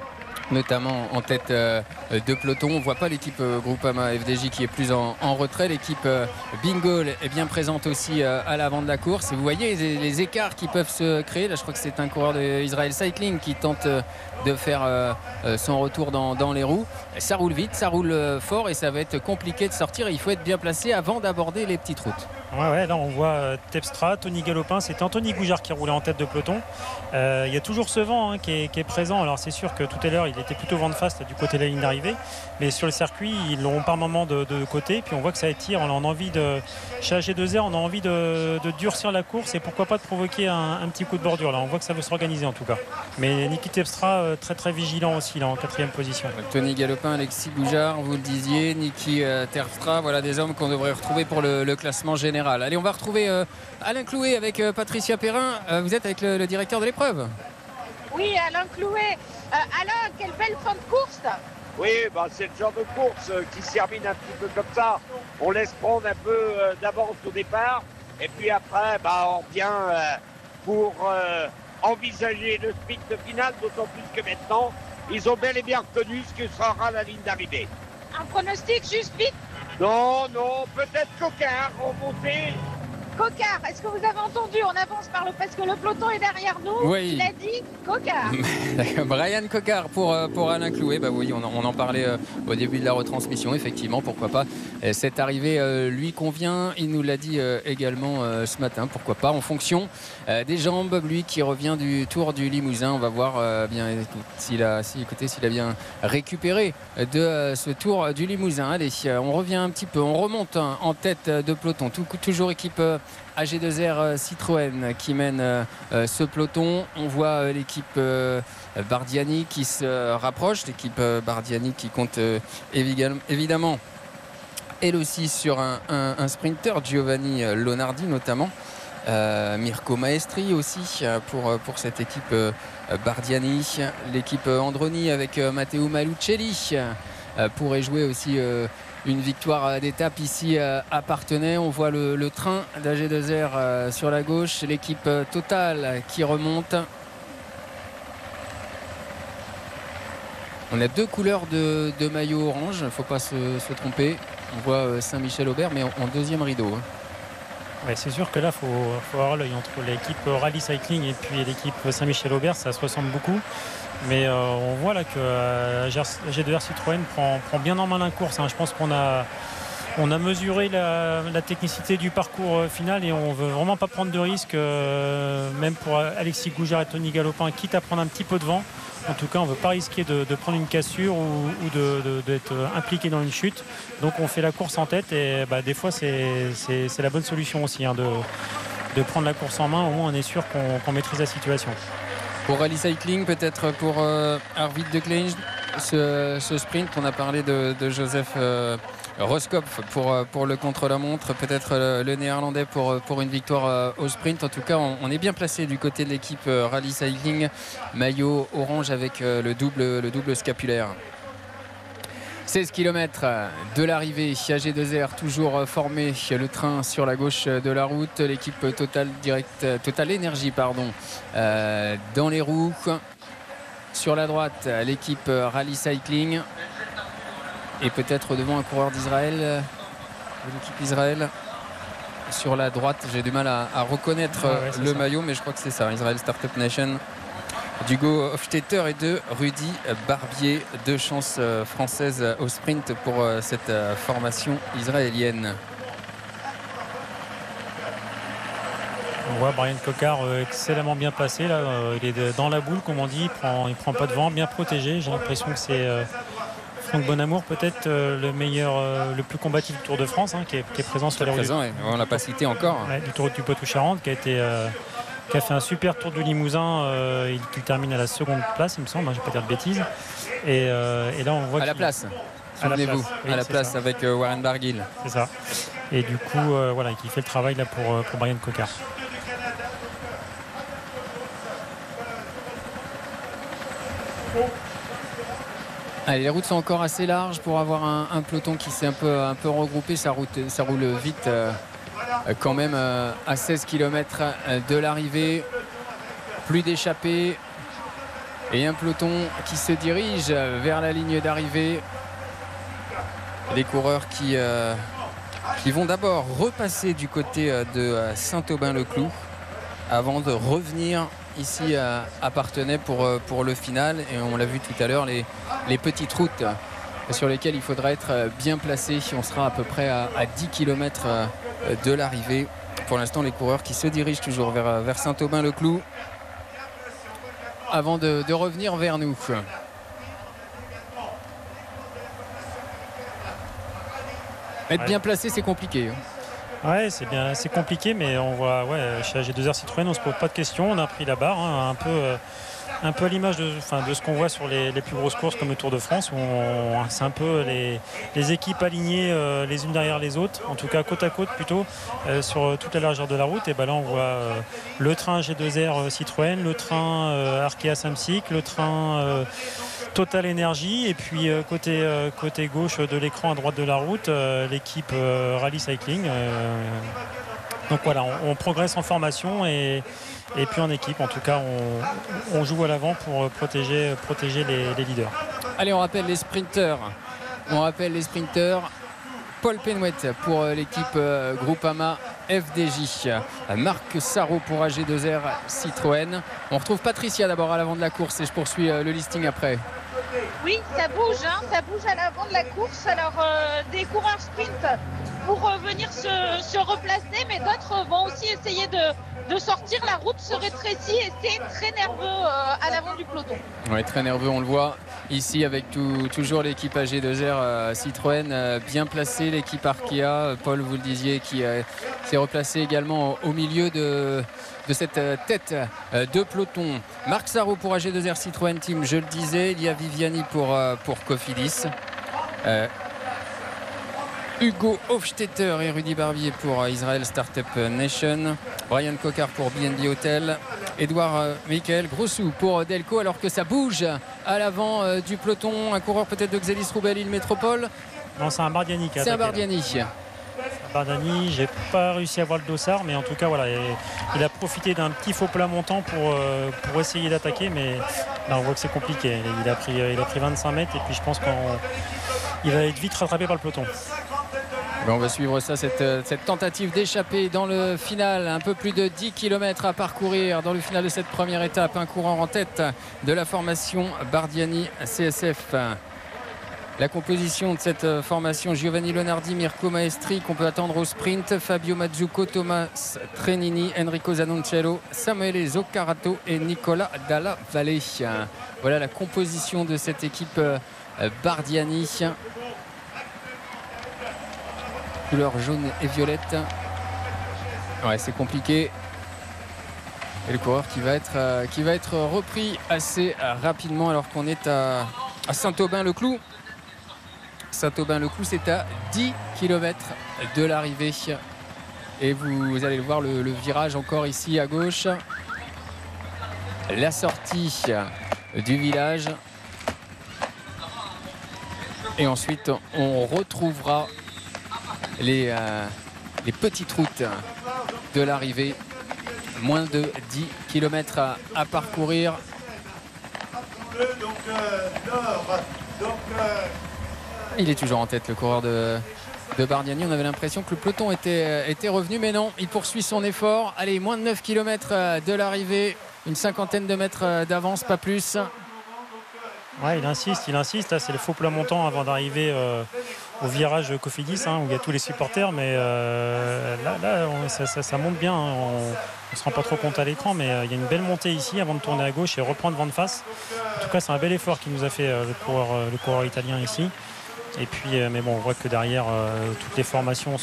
notamment en tête de peloton. On ne voit pas l'équipe Groupama FDJ qui est plus en retrait. L'équipe Bingoal est bien présente aussi à l'avant de la course. Et vous voyez les écarts qui peuvent se créer. Là, je crois que c'est un coureur d'Israël Cycling qui tente de faire son retour dans les roues. Ça roule vite, ça roule fort et ça va être compliqué de sortir. Il faut être bien placé avant d'aborder les petites routes. Ouais, là on voit Tepstra, Tony Galopin, c'est Anthony Goujard qui roulait en tête de peloton. Il y a toujours ce vent qui est présent. Alors c'est sûr que tout à l'heure il était plutôt vent de face du côté de la ligne d'arrivée, mais sur le circuit ils l'ont par moment de côté, puis on voit que ça étire. On a envie chez AG2R on a envie de durcir la course et pourquoi pas de provoquer un petit coup de bordure. Là on voit que ça veut s'organiser en tout cas. Mais Niki Tepstra très vigilant aussi là en 4e position. Tony Galopin, Alexis Goujard, vous le disiez, Niki Terpstra, voilà des hommes qu'on devrait retrouver pour le classement général. Allez, on va retrouver Alain Clouet avec Patricia Perrin. Vous êtes avec le directeur de l'épreuve. Oui, Alain Clouet. Alain, quelle belle fin de course. Oui, c'est le genre de course qui se termine un petit peu comme ça. On laisse prendre un peu d'avance au départ. Et puis après, on revient pour envisager le sprint final. D'autant plus que maintenant, ils ont bel et bien reconnu ce que sera la ligne d'arrivée. Un pronostic juste vite? Non, peut-être Cocard remonté. Cocard, est-ce que vous avez entendu? On avance parce que le peloton est derrière nous. Oui. Il a dit Cocard. Brian Cocard pour Alain Clouet. Oui, on en parlait au début de la retransmission. Effectivement, pourquoi pas. Cette arrivée lui convient. Il nous l'a dit également ce matin. Pourquoi pas, en fonction des jambes. Lui qui revient du Tour du Limousin. On va voir bien s'il a bien récupéré de ce Tour du Limousin. Allez, on revient un petit peu. On remonte en tête de peloton. Toujours équipe AG2R Citroën qui mène ce peloton. On voit l'équipe Bardiani qui se rapproche, l'équipe Bardiani qui compte évidemment elle aussi sur un sprinter, Giovanni Lonardi notamment, Mirko Maestri aussi pour cette équipe Bardiani, l'équipe Androni avec Matteo Malucelli pourrait jouer aussi une victoire d'étape ici à Parthenay. On voit le train d'AG2R sur la gauche. L'équipe Total qui remonte. On a deux couleurs de maillot orange. Il ne faut pas se tromper. On voit Saint-Michel-Aubert, mais en deuxième rideau. Ouais, c'est sûr que là, il faut avoir l'œil entre l'équipe Rally Cycling et puis l'équipe Saint-Michel-Aubert. Ça se ressemble beaucoup. Mais on voit là que AG2R Citroën prend bien en main la course. Je pense qu'on a mesuré la technicité du parcours final et on ne veut vraiment pas prendre de risques, même pour Alexis Goujard et Tony Galopin, quitte à prendre un petit peu de vent. En tout cas, on ne veut pas risquer de prendre une cassure ou d'être impliqué dans une chute. Donc on fait la course en tête et des fois c'est la bonne solution aussi de prendre la course en main. Au moins on est sûr qu'on maîtrise la situation. Pour Rally Cycling, peut-être pour Arvid de Klein, ce sprint, on a parlé de Joseph Roskopf pour le contre-la-montre, peut-être le néerlandais pour une victoire au sprint. En tout cas, on est bien placé du côté de l'équipe Rally Cycling, maillot orange avec le double scapulaire. 16 km de l'arrivée, AG2R toujours formé, le train sur la gauche de la route, l'équipe Total Énergie dans les roues. Sur la droite, l'équipe Rally Cycling et peut-être devant un coureur d'Israël, de l'équipe Israël. Sur la droite, j'ai du mal à reconnaître le maillot, mais je crois que c'est ça, Israël Startup Nation. d'Hugo Hofstetter et de Rudy Barbier. Deux chances françaises au sprint pour cette formation israélienne. On voit Brian Cocard excellemment bien placé là. Il est dans la boule comme on dit, il prend pas de vent, bien protégé. J'ai l'impression que c'est Franck Bonamour peut-être le meilleur, le plus combatif du Tour de France, qui est présent sur les routes. On l'a pas cité encore. Du Tour du Poitou-Charentes qui a fait un super Tour du Limousin, qui termine à la seconde place il me semble, je ne vais pas dire de bêtises. Et là on voit à la place. Souvenez-vous, à la place avec Warren Barguil. C'est ça. Et du coup, voilà, qui fait le travail là pour Brian Cocard. Allez, les routes sont encore assez larges pour avoir un peloton qui s'est un peu regroupé. Ça roule vite quand même à 16 km de l'arrivée. Plus d'échappées. Et un peloton qui se dirige vers la ligne d'arrivée. Les coureurs qui vont d'abord repasser du côté de Saint-Aubin-le-Cloud avant de revenir ici à Parthenay pour le final. Et on l'a vu tout à l'heure, les petites routes sur lesquelles il faudra être bien placé. On sera à peu près à 10 km de l'arrivée. Pour l'instant, les coureurs qui se dirigent toujours vers Saint-Aubin-le-Cloud avant de revenir vers nous. Être bien placé, c'est compliqué. Ouais, c'est compliqué, mais on voit, chez AG2R Citroën, on se pose pas de questions. On a pris la barre, un peu à l'image de ce qu'on voit sur les plus grosses courses comme le Tour de France, où c'est un peu les équipes alignées les unes derrière les autres, en tout cas côte à côte plutôt, sur toute la largeur de la route. Et ben là, on voit le train G2R Citroën, le train Arkea Samsic, le train Total Energy, et puis côté gauche de l'écran à droite de la route, l'équipe Rally Cycling. Donc voilà, on progresse en formation et puis en équipe. En tout cas, on joue à l'avant pour protéger les leaders. Allez, on rappelle les sprinteurs. Paul Penouette pour l'équipe Groupama FDJ. Marc Sarrault pour AG2R Citroën. On retrouve Patricia d'abord à l'avant de la course et je poursuis le listing après. Oui, ça bouge à l'avant de la course. Alors, des coureurs sprint pour venir se replacer, mais d'autres vont aussi essayer de sortir. La route se rétrécit et c'est très nerveux à l'avant du peloton. Oui, très nerveux, on le voit ici avec toujours l'équipe AG2R Citroën bien placée, l'équipe Arkea, Paul, vous le disiez, qui s'est replacé également au milieu de cette tête de peloton. Marc Sarrault pour AG2R Citroën Team, je le disais, il y a Viviani pour Cofidis. Hugo Hofstetter et Rudy Barbier pour Israel Startup Nation. Brian Cocard pour BNB Hotel. Edouard Michael Grossou pour Delco, alors que ça bouge à l'avant du peloton. Un coureur peut-être de Xelis Roubaix Lille Métropole. Non, c'est un Bardiani qui a attaqué. C'est un Bardiani. J'ai pas réussi à voir le dossard, mais en tout cas voilà, il a profité d'un petit faux plat montant pour essayer d'attaquer, mais là on voit que c'est compliqué. Il a pris 25 mètres et puis je pense qu'il va être vite rattrapé par le peloton. On va suivre ça, cette tentative d'échapper dans le final. Un peu plus de 10 km à parcourir dans le final de cette première étape. Un coureur en tête de la formation Bardiani CSF. La composition de cette formation: Giovanni Lonardi, Mirko Maestri, qu'on peut attendre au sprint, Fabio Mazzucco, Thomas Trenini, Enrico Zanoncello, Samuele Zoccarato et Nicolas Dalla Valle. Voilà la composition de cette équipe Bardiani. Couleur jaune et violette. Ouais, c'est compliqué. Et le coureur qui va être repris assez rapidement alors qu'on est à Saint-Aubin-le-Cloud. Saint-Aubin-le-Cloud, c'est à 10 km de l'arrivée. Et vous allez le voir, le virage encore ici à gauche. La sortie du village. Et ensuite, on retrouvera les petites routes de l'arrivée. Moins de 10 km à parcourir. Il est toujours en tête, le coureur de Bardiani. On avait l'impression que le peloton était revenu, mais non, il poursuit son effort. Allez, moins de 9 km de l'arrivée, une cinquantaine de mètres d'avance, pas plus. Ouais, il insiste. Là, c'est le faux plat montant avant d'arriver au virage Cofidis, où il y a tous les supporters. Mais là ça monte bien. On ne se rend pas trop compte à l'écran, mais il y a une belle montée ici avant de tourner à gauche et reprendre vent de face. En tout cas, c'est un bel effort qu'il nous a fait le coureur italien ici. Et puis, mais bon, on voit que derrière, toutes les formations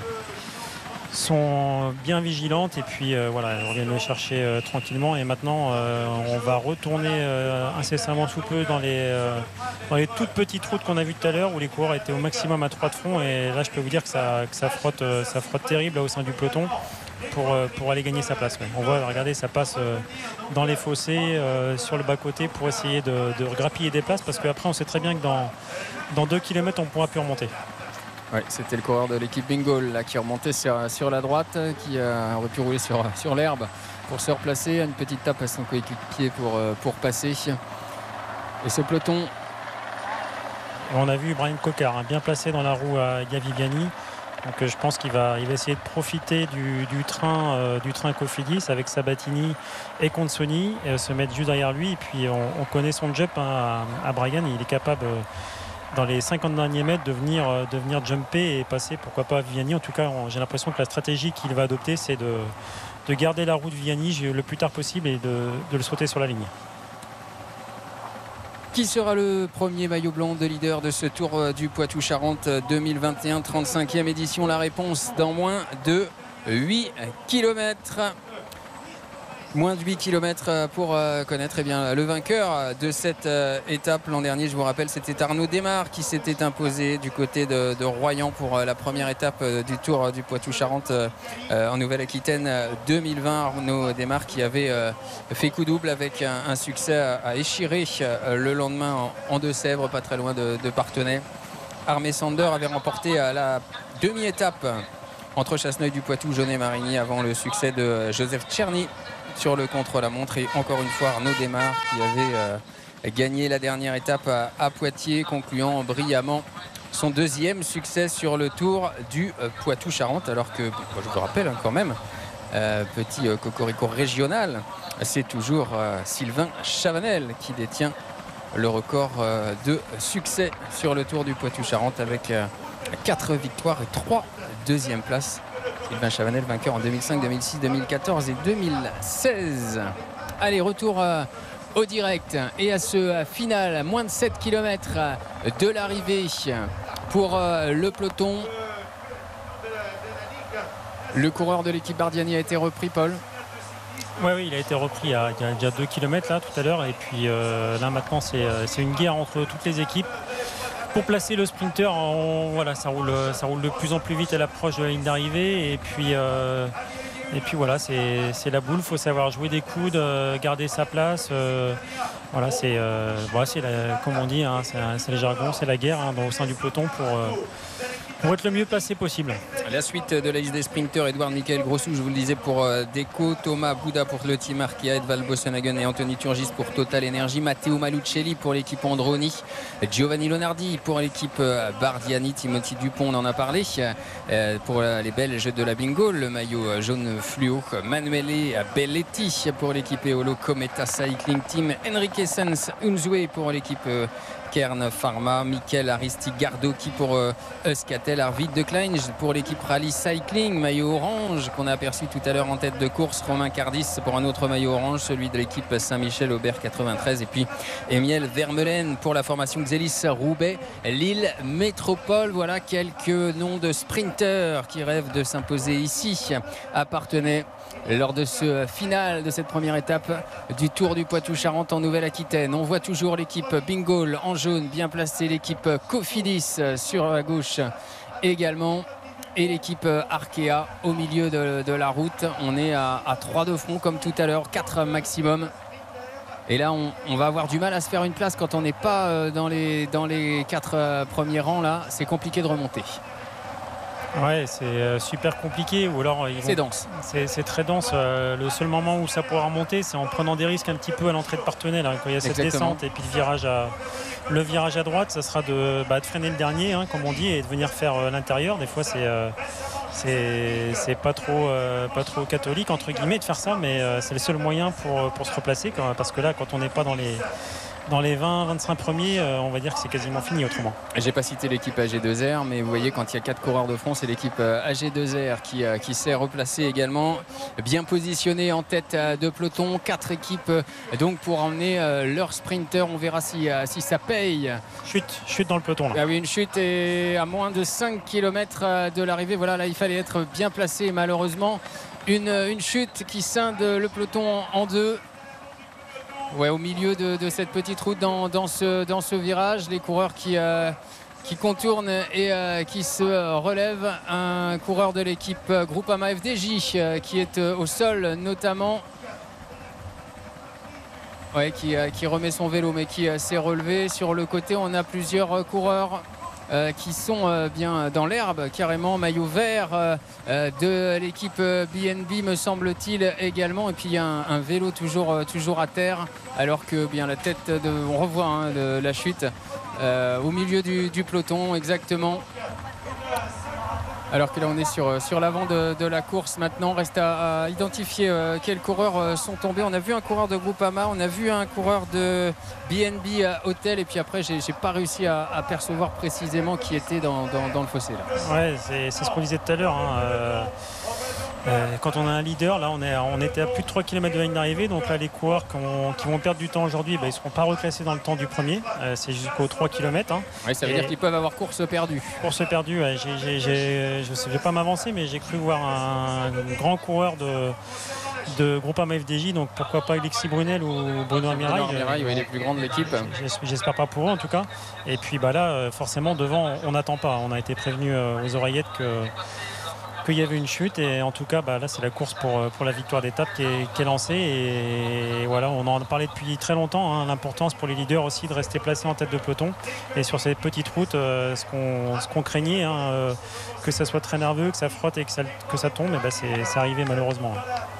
sont bien vigilantes et puis voilà, on vient le chercher tranquillement. Et maintenant on va retourner incessamment sous peu dans les toutes petites routes qu'on a vues tout à l'heure où les coureurs étaient au maximum à 3 de front, et là je peux vous dire que ça frotte terrible là, au sein du peloton pour aller gagner sa place. On voit, regardez, ça passe dans les fossés sur le bas-côté pour essayer de grappiller des places, parce qu'après on sait très bien que dans 2 km on ne pourra plus remonter. Ouais, c'était le coureur de l'équipe Bingo là, qui remontait sur la droite, qui aurait pu rouler sur l'herbe pour se replacer. Une petite tape à son coéquipier pour passer. Et ce peloton. On a vu Brian Cocard bien placé dans la roue à Gavi Vianney. Donc je pense qu'il va essayer de profiter du train Cofidis avec Sabatini et Consoni, se mettre juste derrière lui. Et puis on connaît son jump à Brian. Il est capable dans les 50 derniers mètres de venir jumper et passer, pourquoi pas, Vianney. En tout cas, j'ai l'impression que la stratégie qu'il va adopter, c'est de garder la roue de Vianney le plus tard possible et de le sauter sur la ligne. Qui sera le premier maillot blanc de leader de ce Tour du Poitou-Charentes 2021, 35e édition? La réponse dans moins de 8 km. Moins de 8 km pour connaître le vainqueur de cette étape. L'an dernier, je vous rappelle, c'était Arnaud Desmar qui s'était imposé du côté de Royan pour la première étape du Tour du Poitou-Charentes en Nouvelle-Aquitaine 2020. Arnaud Desmar qui avait fait coup double avec un succès à Échiré le lendemain en Deux-Sèvres, pas très loin de Parthenay. Armé Sander avait remporté la demi-étape entre Chasseneuil-du-Poitou, Jaunet-Marigny avant le succès de Joseph Tcherny sur le contre-la-montre. Et encore une fois Arnaud Desmar qui avait gagné la dernière étape à Poitiers, concluant brillamment son deuxième succès sur le Tour du Poitou-Charentes. Alors que, je vous rappelle quand même, petit cocorico régional, c'est toujours Sylvain Chavanel qui détient le record de succès sur le Tour du Poitou-Charentes avec 4 victoires et 3 deuxièmes places. Sylvain Chavanel, vainqueur en 2005, 2006, 2014 et 2016. Allez, retour au direct et à ce final à moins de 7 km de l'arrivée pour le peloton. Le coureur de l'équipe Bardiani a été repris, Paul. Oui, il a été repris il y a déjà 2 km là tout à l'heure. Et puis là maintenant c'est une guerre entre toutes les équipes. Pour placer le sprinter, ça roule de plus en plus vite à l'approche de la ligne d'arrivée. Et puis voilà, c'est la boule. Il faut savoir jouer des coudes, garder sa place. C'est comme on dit, c'est le jargon, c'est la guerre au sein du peloton pour être le mieux placé possible. La suite de la liste des sprinteurs: Edouard Michael Grossou, je vous le disais, pour Deco, Thomas Bouda pour le team Arkea, Edvald Bosenhagen et Anthony Turgis pour Total Energy, Matteo Malucelli pour l'équipe Androni, Giovanni Lonardi pour l'équipe Bardiani, Timothy Dupont, on en a parlé, pour les Belges de la Bingo, le maillot jaune fluo, Manuele Belletti pour l'équipe Eolo Cometa Cycling Team, Enrique Sanz Unzue pour l'équipe Kern Pharma, Michael Aristigardo-Qui pour Euskaltel, Arvid de Klein pour l'équipe Rally Cycling, maillot orange qu'on a aperçu tout à l'heure en tête de course, Romain Cardis pour un autre maillot orange, celui de l'équipe Saint-Michel Aubert 93, et puis Emile Vermeulen pour la formation Xelis Roubaix Lille Métropole. Voilà quelques noms de sprinteurs qui rêvent de s'imposer ici à Parthenay lors de ce final de cette première étape du Tour du Poitou-Charentes en Nouvelle-Aquitaine. On voit toujours l'équipe Bingol en jaune bien placée, l'équipe Cofidis sur la gauche également, et l'équipe Arkea au milieu de la route. On est à 3 de front comme tout à l'heure, 4 maximum. Et là on va avoir du mal à se faire une place quand on n'est pas dans les 4 premiers rangs. Là c'est compliqué de remonter. Ouais, c'est super compliqué, ou alors c'est dense. C'est très dense. Le seul moment où ça pourra remonter, c'est en prenant des risques un petit peu à l'entrée de Parthenay, là, quand il y a cette descente et puis le virage à droite, ça sera de freiner le dernier, comme on dit, et de venir faire l'intérieur. Des fois c'est pas trop catholique entre guillemets de faire ça, mais c'est le seul moyen pour se replacer, parce que là quand on n'est pas dans les 20-25 premiers, on va dire que c'est quasiment fini autrement. J'ai pas cité l'équipe AG2R, mais vous voyez, quand il y a 4 coureurs de front, c'est l'équipe AG2R qui s'est replacée également, bien positionnée en tête de peloton. 4 équipes donc pour emmener leurs sprinters. On verra si ça paye. Chute dans le peloton là. Ah oui, une chute, et à moins de 5 km de l'arrivée. Voilà, là il fallait être bien placé. Malheureusement, une chute qui scinde le peloton en deux. Ouais, au milieu de cette petite route dans ce virage, les coureurs qui contournent et qui se relèvent. Un coureur de l'équipe Groupama FDJ qui est au sol notamment, qui remet son vélo mais qui s'est relevé. Sur le côté, on a plusieurs coureurs qui sont bien dans l'herbe, carrément maillot vert de l'équipe BNB me semble-t-il également. Et puis il y a un vélo toujours à terre, alors que bien la tête on revoit de la chute au milieu du peloton exactement. Alors que là on est sur l'avant de la course maintenant. Reste à identifier quels coureurs sont tombés. On a vu un coureur de Groupama, on a vu un coureur de BNB Hotel, et puis après j'ai pas réussi à percevoir précisément qui était dans le fossé là. Ouais, c'est ce qu'on disait tout à l'heure. Quand on a un leader, là on était à plus de 3 km de la ligne d'arrivée, donc là les coureurs qui vont perdre du temps aujourd'hui, ils ne seront pas reclassés dans le temps du premier, c'est jusqu'aux 3 km. Ouais, ça veut dire qu'ils peuvent avoir course perdue. Course perdue, ouais. Je ne vais pas m'avancer, mais j'ai cru voir un grand coureur de Groupama FDJ, donc pourquoi pas Alexis Brunel ou Bruno Amirail. Il est le plus grand de l'équipe. J'espère pas pour eux en tout cas. Et puis là, forcément devant, on n'attend pas. On a été prévenu aux oreillettes qu'il y avait une chute, et en tout cas là c'est la course pour la victoire d'étape qui est lancée, et voilà, on en a parlé depuis très longtemps, l'importance pour les leaders aussi de rester placés en tête de peloton, et sur cette petite route ce qu'on craignait, que ça soit très nerveux, que ça frotte et que ça tombe, et c'est arrivé malheureusement.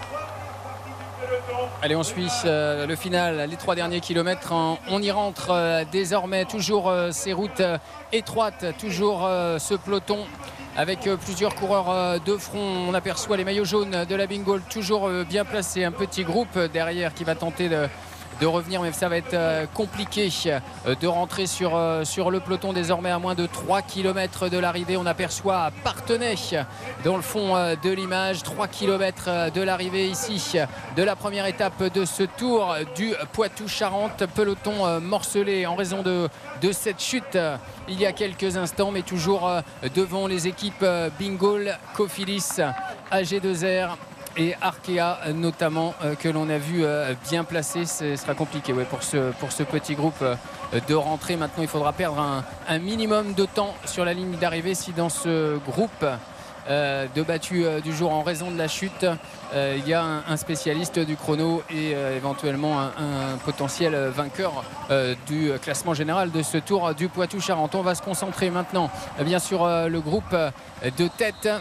Allez, on suit le final, les 3 derniers kilomètres. On y rentre désormais. Toujours ces routes étroites, toujours ce peloton avec plusieurs coureurs de front. On aperçoit les maillots jaunes de la Bingoal toujours bien placés. Un petit groupe derrière qui va tenter de revenir, mais ça va être compliqué de rentrer sur le peloton désormais à moins de 3 km de l'arrivée. On aperçoit Parthenay dans le fond de l'image, 3 km de l'arrivée ici de la première étape de ce Tour du Poitou-Charentes. Peloton morcelé en raison de cette chute il y a quelques instants, mais toujours devant les équipes Bingoal, Cofidis, AG2R et Arkea notamment, que l'on a vu bien placé. Ce sera compliqué pour ce petit groupe de rentrer. Maintenant il faudra perdre un minimum de temps sur la ligne d'arrivée si dans ce groupe de battus du jour en raison de la chute il y a un spécialiste du chrono et éventuellement un potentiel vainqueur du classement général de ce Tour du Poitou-Charentes. On va se concentrer maintenant bien sur le groupe de tête.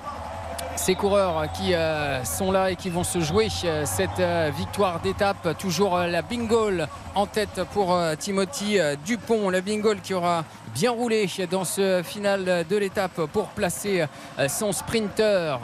Ces coureurs qui sont là et qui vont se jouer cette victoire d'étape. Toujours la Bingoal en tête pour Timothy Dupont. La Bingoal qui aura bien roulé dans ce final de l'étape pour placer son sprinter.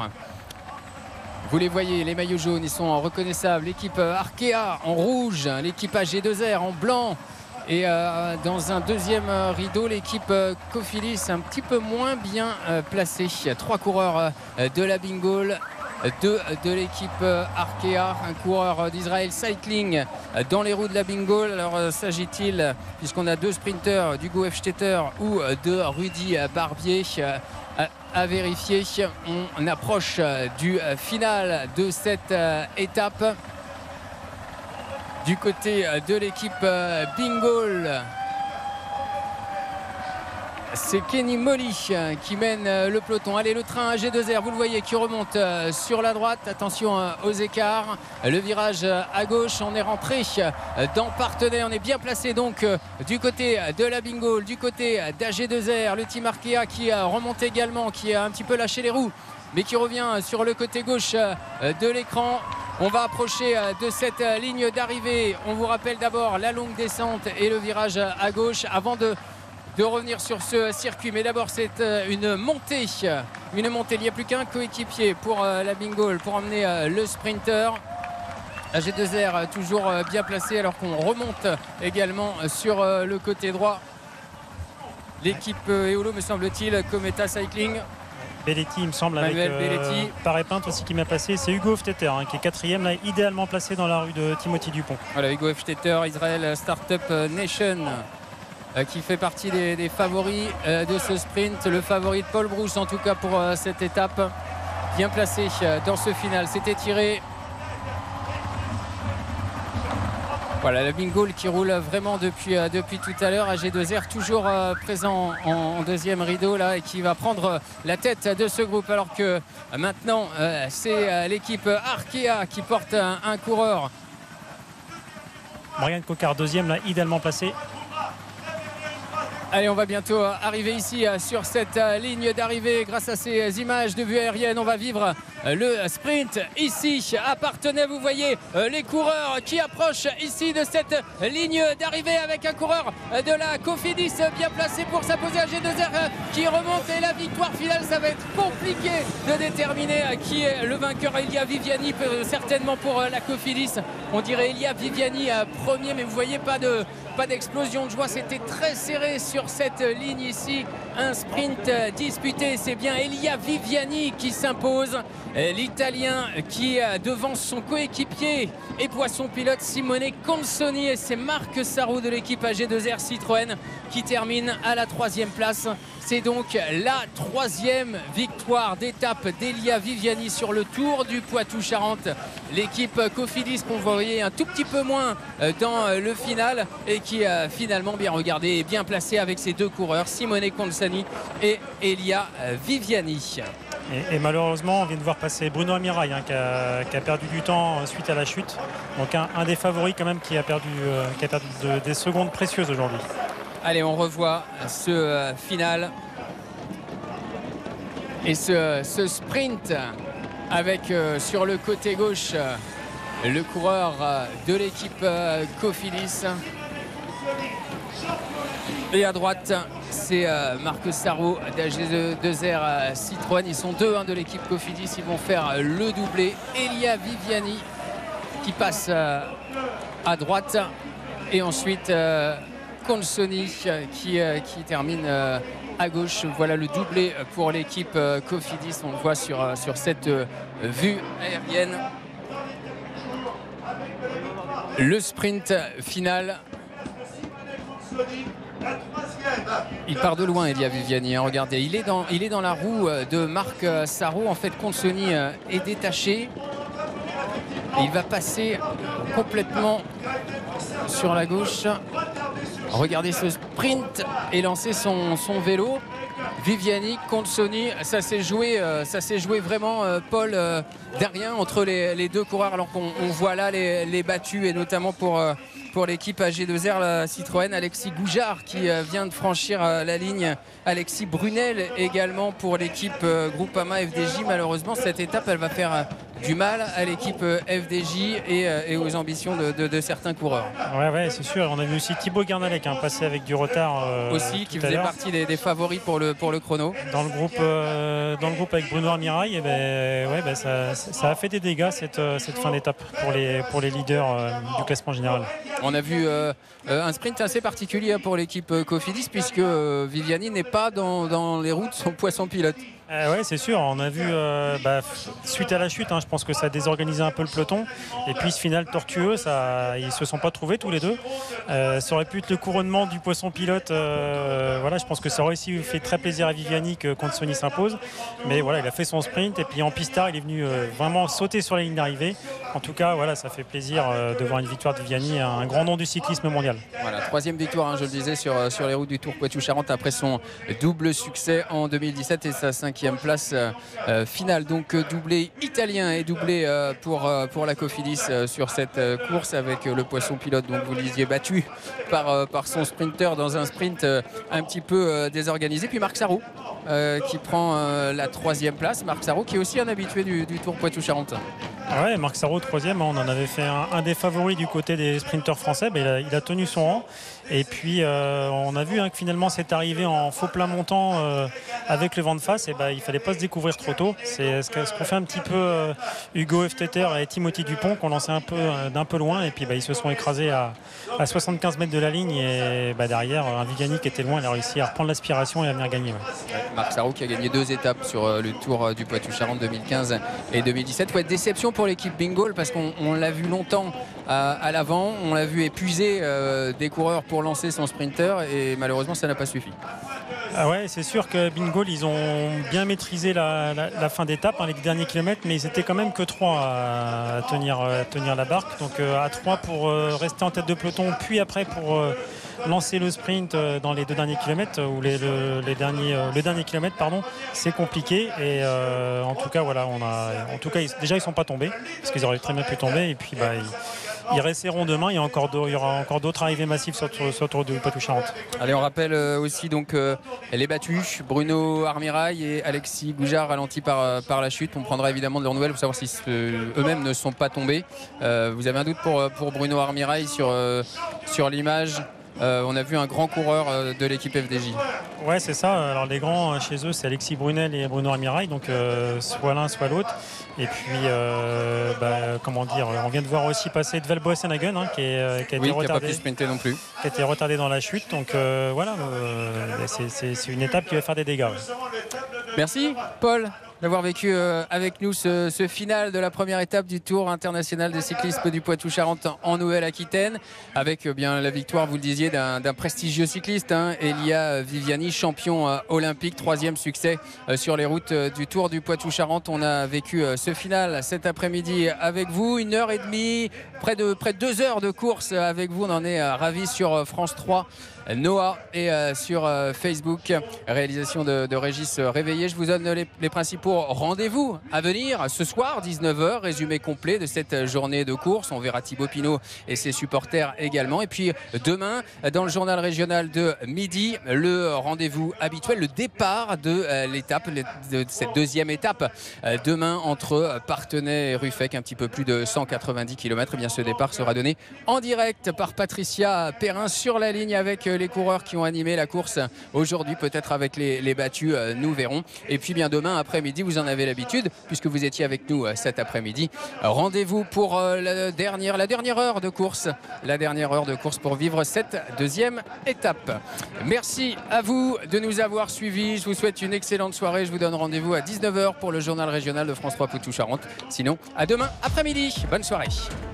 Vous les voyez, les maillots jaunes, ils sont reconnaissables. L'équipe Arkea en rouge, l'équipe AG2R en blanc. Et dans un deuxième rideau, l'équipe Cofidis un petit peu moins bien placée. 3 coureurs de la Bingoal, 2 de l'équipe Arkea, un coureur d'Israël Cycling dans les roues de la Bingoal. Alors s'agit-il, puisqu'on a 2 sprinteurs, d'Hugo Hofstetter ou de Rudy Barbier, à vérifier. On approche du final de cette étape. Du côté de l'équipe Bingoal, c'est Kenny Molly qui mène le peloton. Allez, le train AG2R, vous le voyez, qui remonte sur la droite. Attention aux écarts. Le virage à gauche, on est rentré dans Parthenay. On est bien placé donc du côté de la Bingoal, du côté d'AG2R. Le team Arkea qui remonte également, qui a un petit peu lâché les roues, mais qui revient sur le côté gauche de l'écran. On va approcher de cette ligne d'arrivée. On vous rappelle d'abord la longue descente et le virage à gauche avant de revenir sur ce circuit. Mais d'abord, c'est une montée. Il n'y a plus qu'un coéquipier pour la Bingoal pour emmener le sprinter. AG2R toujours bien placé alors qu'on remonte également sur le côté droit. L'équipe Eolo, me semble-t-il, Cometa Cycling. Belletti, il me semble, Manuel avec Belletti. Paré-Peinte aussi qui m'a passé. C'est Hugo Hofstetter qui est 4e, là, idéalement placé dans la rue de Timothy Dupont. Voilà, Hugo Hofstetter, Israel Startup Nation, qui fait partie des favoris de ce sprint. Le favori de Paul Brousse, en tout cas, pour cette étape. Bien placé dans ce final. C'était tiré. Voilà, la Bingoal qui roule vraiment depuis tout à l'heure. AG2R toujours présent en deuxième rideau là, et qui va prendre la tête de ce groupe, alors que maintenant c'est l'équipe Arkea qui porte un coureur. Brian Cocard, 2e, là, idéalement placé. Allez, on va bientôt arriver ici sur cette ligne d'arrivée. Grâce à ces images de vue aérienne, on va vivre le sprint ici à Parthenay. Vous voyez les coureurs qui approchent ici de cette ligne d'arrivée avec un coureur de la Cofidis bien placé pour s'imposer à G2R qui remonte. Et la victoire finale, ça va être compliqué de déterminer qui est le vainqueur. Elia Viviani, certainement pour la Cofidis. On dirait Elia Viviani premier, mais vous voyez pas d'explosion de joie. C'était très serré sur cette ligne ici. Un sprint disputé. C'est bien Elia Viviani qui s'impose. L'Italien qui devance son coéquipier et poisson pilote Simone Consoni. Et c'est Marc Sarrou de l'équipe AG2R Citroën qui termine à la 3e place. C'est donc la 3e victoire d'étape d'Elia Viviani sur le Tour du Poitou-Charentes. L'équipe Cofidis qu'on voyait un tout petit peu moins dans le final et qui a finalement bien regardé et bien placé avec ses 2 coureurs, Simone Consoni et Elia Viviani. Et malheureusement, on vient de voir passer Bruno Amirail qui a perdu du temps suite à la chute. Donc un des favoris quand même qui a perdu des secondes précieuses aujourd'hui. Allez, on revoit ce final et ce sprint avec sur le côté gauche le coureur de l'équipe Cofidis. Et à droite, c'est Marc Sarrou d'AG2R Citroën. Ils sont 2 de l'équipe Cofidis. Ils vont faire le doublé. Elia Viviani qui passe à droite. Et ensuite, Consoni qui termine à gauche. Voilà le doublé pour l'équipe Cofidis. On le voit sur cette vue aérienne. Le sprint final. Il part de loin, Elia Viviani. Regardez, il est dans la roue de Marc Sarrou. En fait, Consoni est détaché. Et il va passer complètement sur la gauche. Regardez ce sprint et lancer son vélo. Viviani, Consoni, ça s'est joué vraiment, Paul, derrière entre les 2 coureurs, alors qu'on voit là les battus, et notamment pour l'équipe AG2R la Citroën, Alexis Goujard qui vient de franchir la ligne, Alexis Brunel également pour l'équipe Groupama FDJ. Malheureusement, cette étape, elle va faire du mal à l'équipe FDJ et aux ambitions de certains coureurs. Ouais, c'est sûr. On a vu aussi Thibaut Guernalec passer avec du retard aussi, qui faisait partie des favoris pour le chrono. Dans le groupe avec Bruno Amirail, ça a fait des dégâts cette fin d'étape pour les leaders du classement général. On a vu un sprint assez particulier pour l'équipe Cofidis, puisque Viviani n'est pas dans les roues de son poisson pilote. Oui, c'est sûr. On a vu, suite à la chute, je pense que ça a désorganisé un peu le peloton. Et puis ce final tortueux, ils ne se sont pas trouvés tous les 2. Ça aurait pu être le couronnement du poisson pilote. Je pense que ça aurait aussi fait très plaisir à Viviani que Consoni s'impose. Mais voilà, il a fait son sprint. Et puis en pistard, il est venu vraiment sauter sur la ligne d'arrivée. En tout cas, ça fait plaisir de voir une victoire de Viviani, un grand nom du cyclisme mondial. Voilà, 3e victoire, je le disais, sur les routes du Tour Poitou-Charentes après son double succès en 2017 et sa 5e place finale. Donc doublé italien et doublé pour la Cofidis sur cette course, avec le poisson pilote, donc vous le disiez, battu par son sprinter dans un sprint un petit peu désorganisé. Puis Marc Sarrou qui prend la 3e place. Marc Sarrou qui est aussi un habitué du Tour Poitou-Charentes. Ouais, Marc Sarrou 3e, on en avait fait un des favoris du côté des sprinteurs français. Il a tenu son rang. Et puis on a vu que finalement c'est arrivé en faux plat montant avec le vent de face. Et il fallait pas se découvrir trop tôt. C'est ce qu'ont fait un petit peu Hugo Hofstetter et Timothy Dupont, qui ont lancé d'un peu loin. Et puis ils se sont écrasés à 75 mètres de la ligne. Et derrière, un Viviani qui était loin, il a réussi à reprendre l'aspiration et à venir gagner. Ouais. Marc Sarrou qui a gagné 2 étapes sur le Tour du Poitou-Charentes 2015 et 2017. Déception pour l'équipe Bingoal, parce qu'on l'a vu longtemps à l'avant. On l'a vu épuiser des coureurs pour lancer son sprinter, et malheureusement ça n'a pas suffi. Ah ouais, c'est sûr que Bingoal, ils ont bien maîtrisé la fin d'étape, les derniers kilomètres, mais ils étaient quand même que 3 à tenir la barque. Donc à 3 pour rester en tête de peloton, puis après pour lancer le sprint dans les 2 derniers kilomètres, ou le dernier kilomètre, c'est compliqué. Et en tout cas, déjà ils sont pas tombés, parce qu'ils auraient très bien pu tomber. Et puis ils resteront demain. Il y aura encore d'autres arrivées massives sur le Tour du Poitou-Charentes. Allez, on rappelle aussi donc les battus, Bruno Armirail et Alexis Goujard ralentis par la chute. On prendra évidemment de leurs nouvelles pour savoir si eux-mêmes ne sont pas tombés. Vous avez un doute pour Bruno Armirail sur l'image? On a vu un grand coureur de l'équipe FDJ. Ouais, c'est ça. Alors les grands chez eux, c'est Alexis Brunel et Bruno Armirail, donc soit l'un soit l'autre. Et puis comment dire, on vient de voir aussi passer Dvel Boassenhagen qui a été retardé, qui n'a pas pu sprinter non plus, qui a été retardé dans la chute. Donc voilà, c'est une étape qui va faire des dégâts. Ouais. Merci Paul d'avoir vécu avec nous ce final de la première étape du Tour international de cyclisme du Poitou-Charentes en Nouvelle-Aquitaine, avec bien la victoire, vous le disiez, d'un prestigieux cycliste, Elia Viviani, champion olympique, 3e succès sur les routes du Tour du Poitou-Charentes. On a vécu ce final cet après-midi avec vous, 1h30, près de 2 heures de course avec vous. On en est ravis sur France 3. Noah et sur Facebook, réalisation de Régis Réveillé. Je vous donne les principaux rendez-vous à venir ce soir, 19h, résumé complet de cette journée de course. On verra Thibaut Pinot et ses supporters également. Et puis demain, dans le journal régional de midi, le rendez-vous habituel, le départ de l'étape, de cette deuxième étape. Demain, entre Parthenay et Ruffec, un petit peu plus de 190 km. Et bien, ce départ sera donné en direct par Patricia Perrin sur la ligne avec les coureurs qui ont animé la course aujourd'hui, peut-être avec les battus, nous verrons. Et puis bien demain après-midi, vous en avez l'habitude puisque vous étiez avec nous cet après-midi. Rendez-vous pour la dernière heure de course, pour vivre cette deuxième étape. Merci à vous de nous avoir suivis. Je vous souhaite une excellente soirée. Je vous donne rendez-vous à 19h pour le journal régional de France 3 Poitou-Charentes. Sinon, à demain après-midi. Bonne soirée.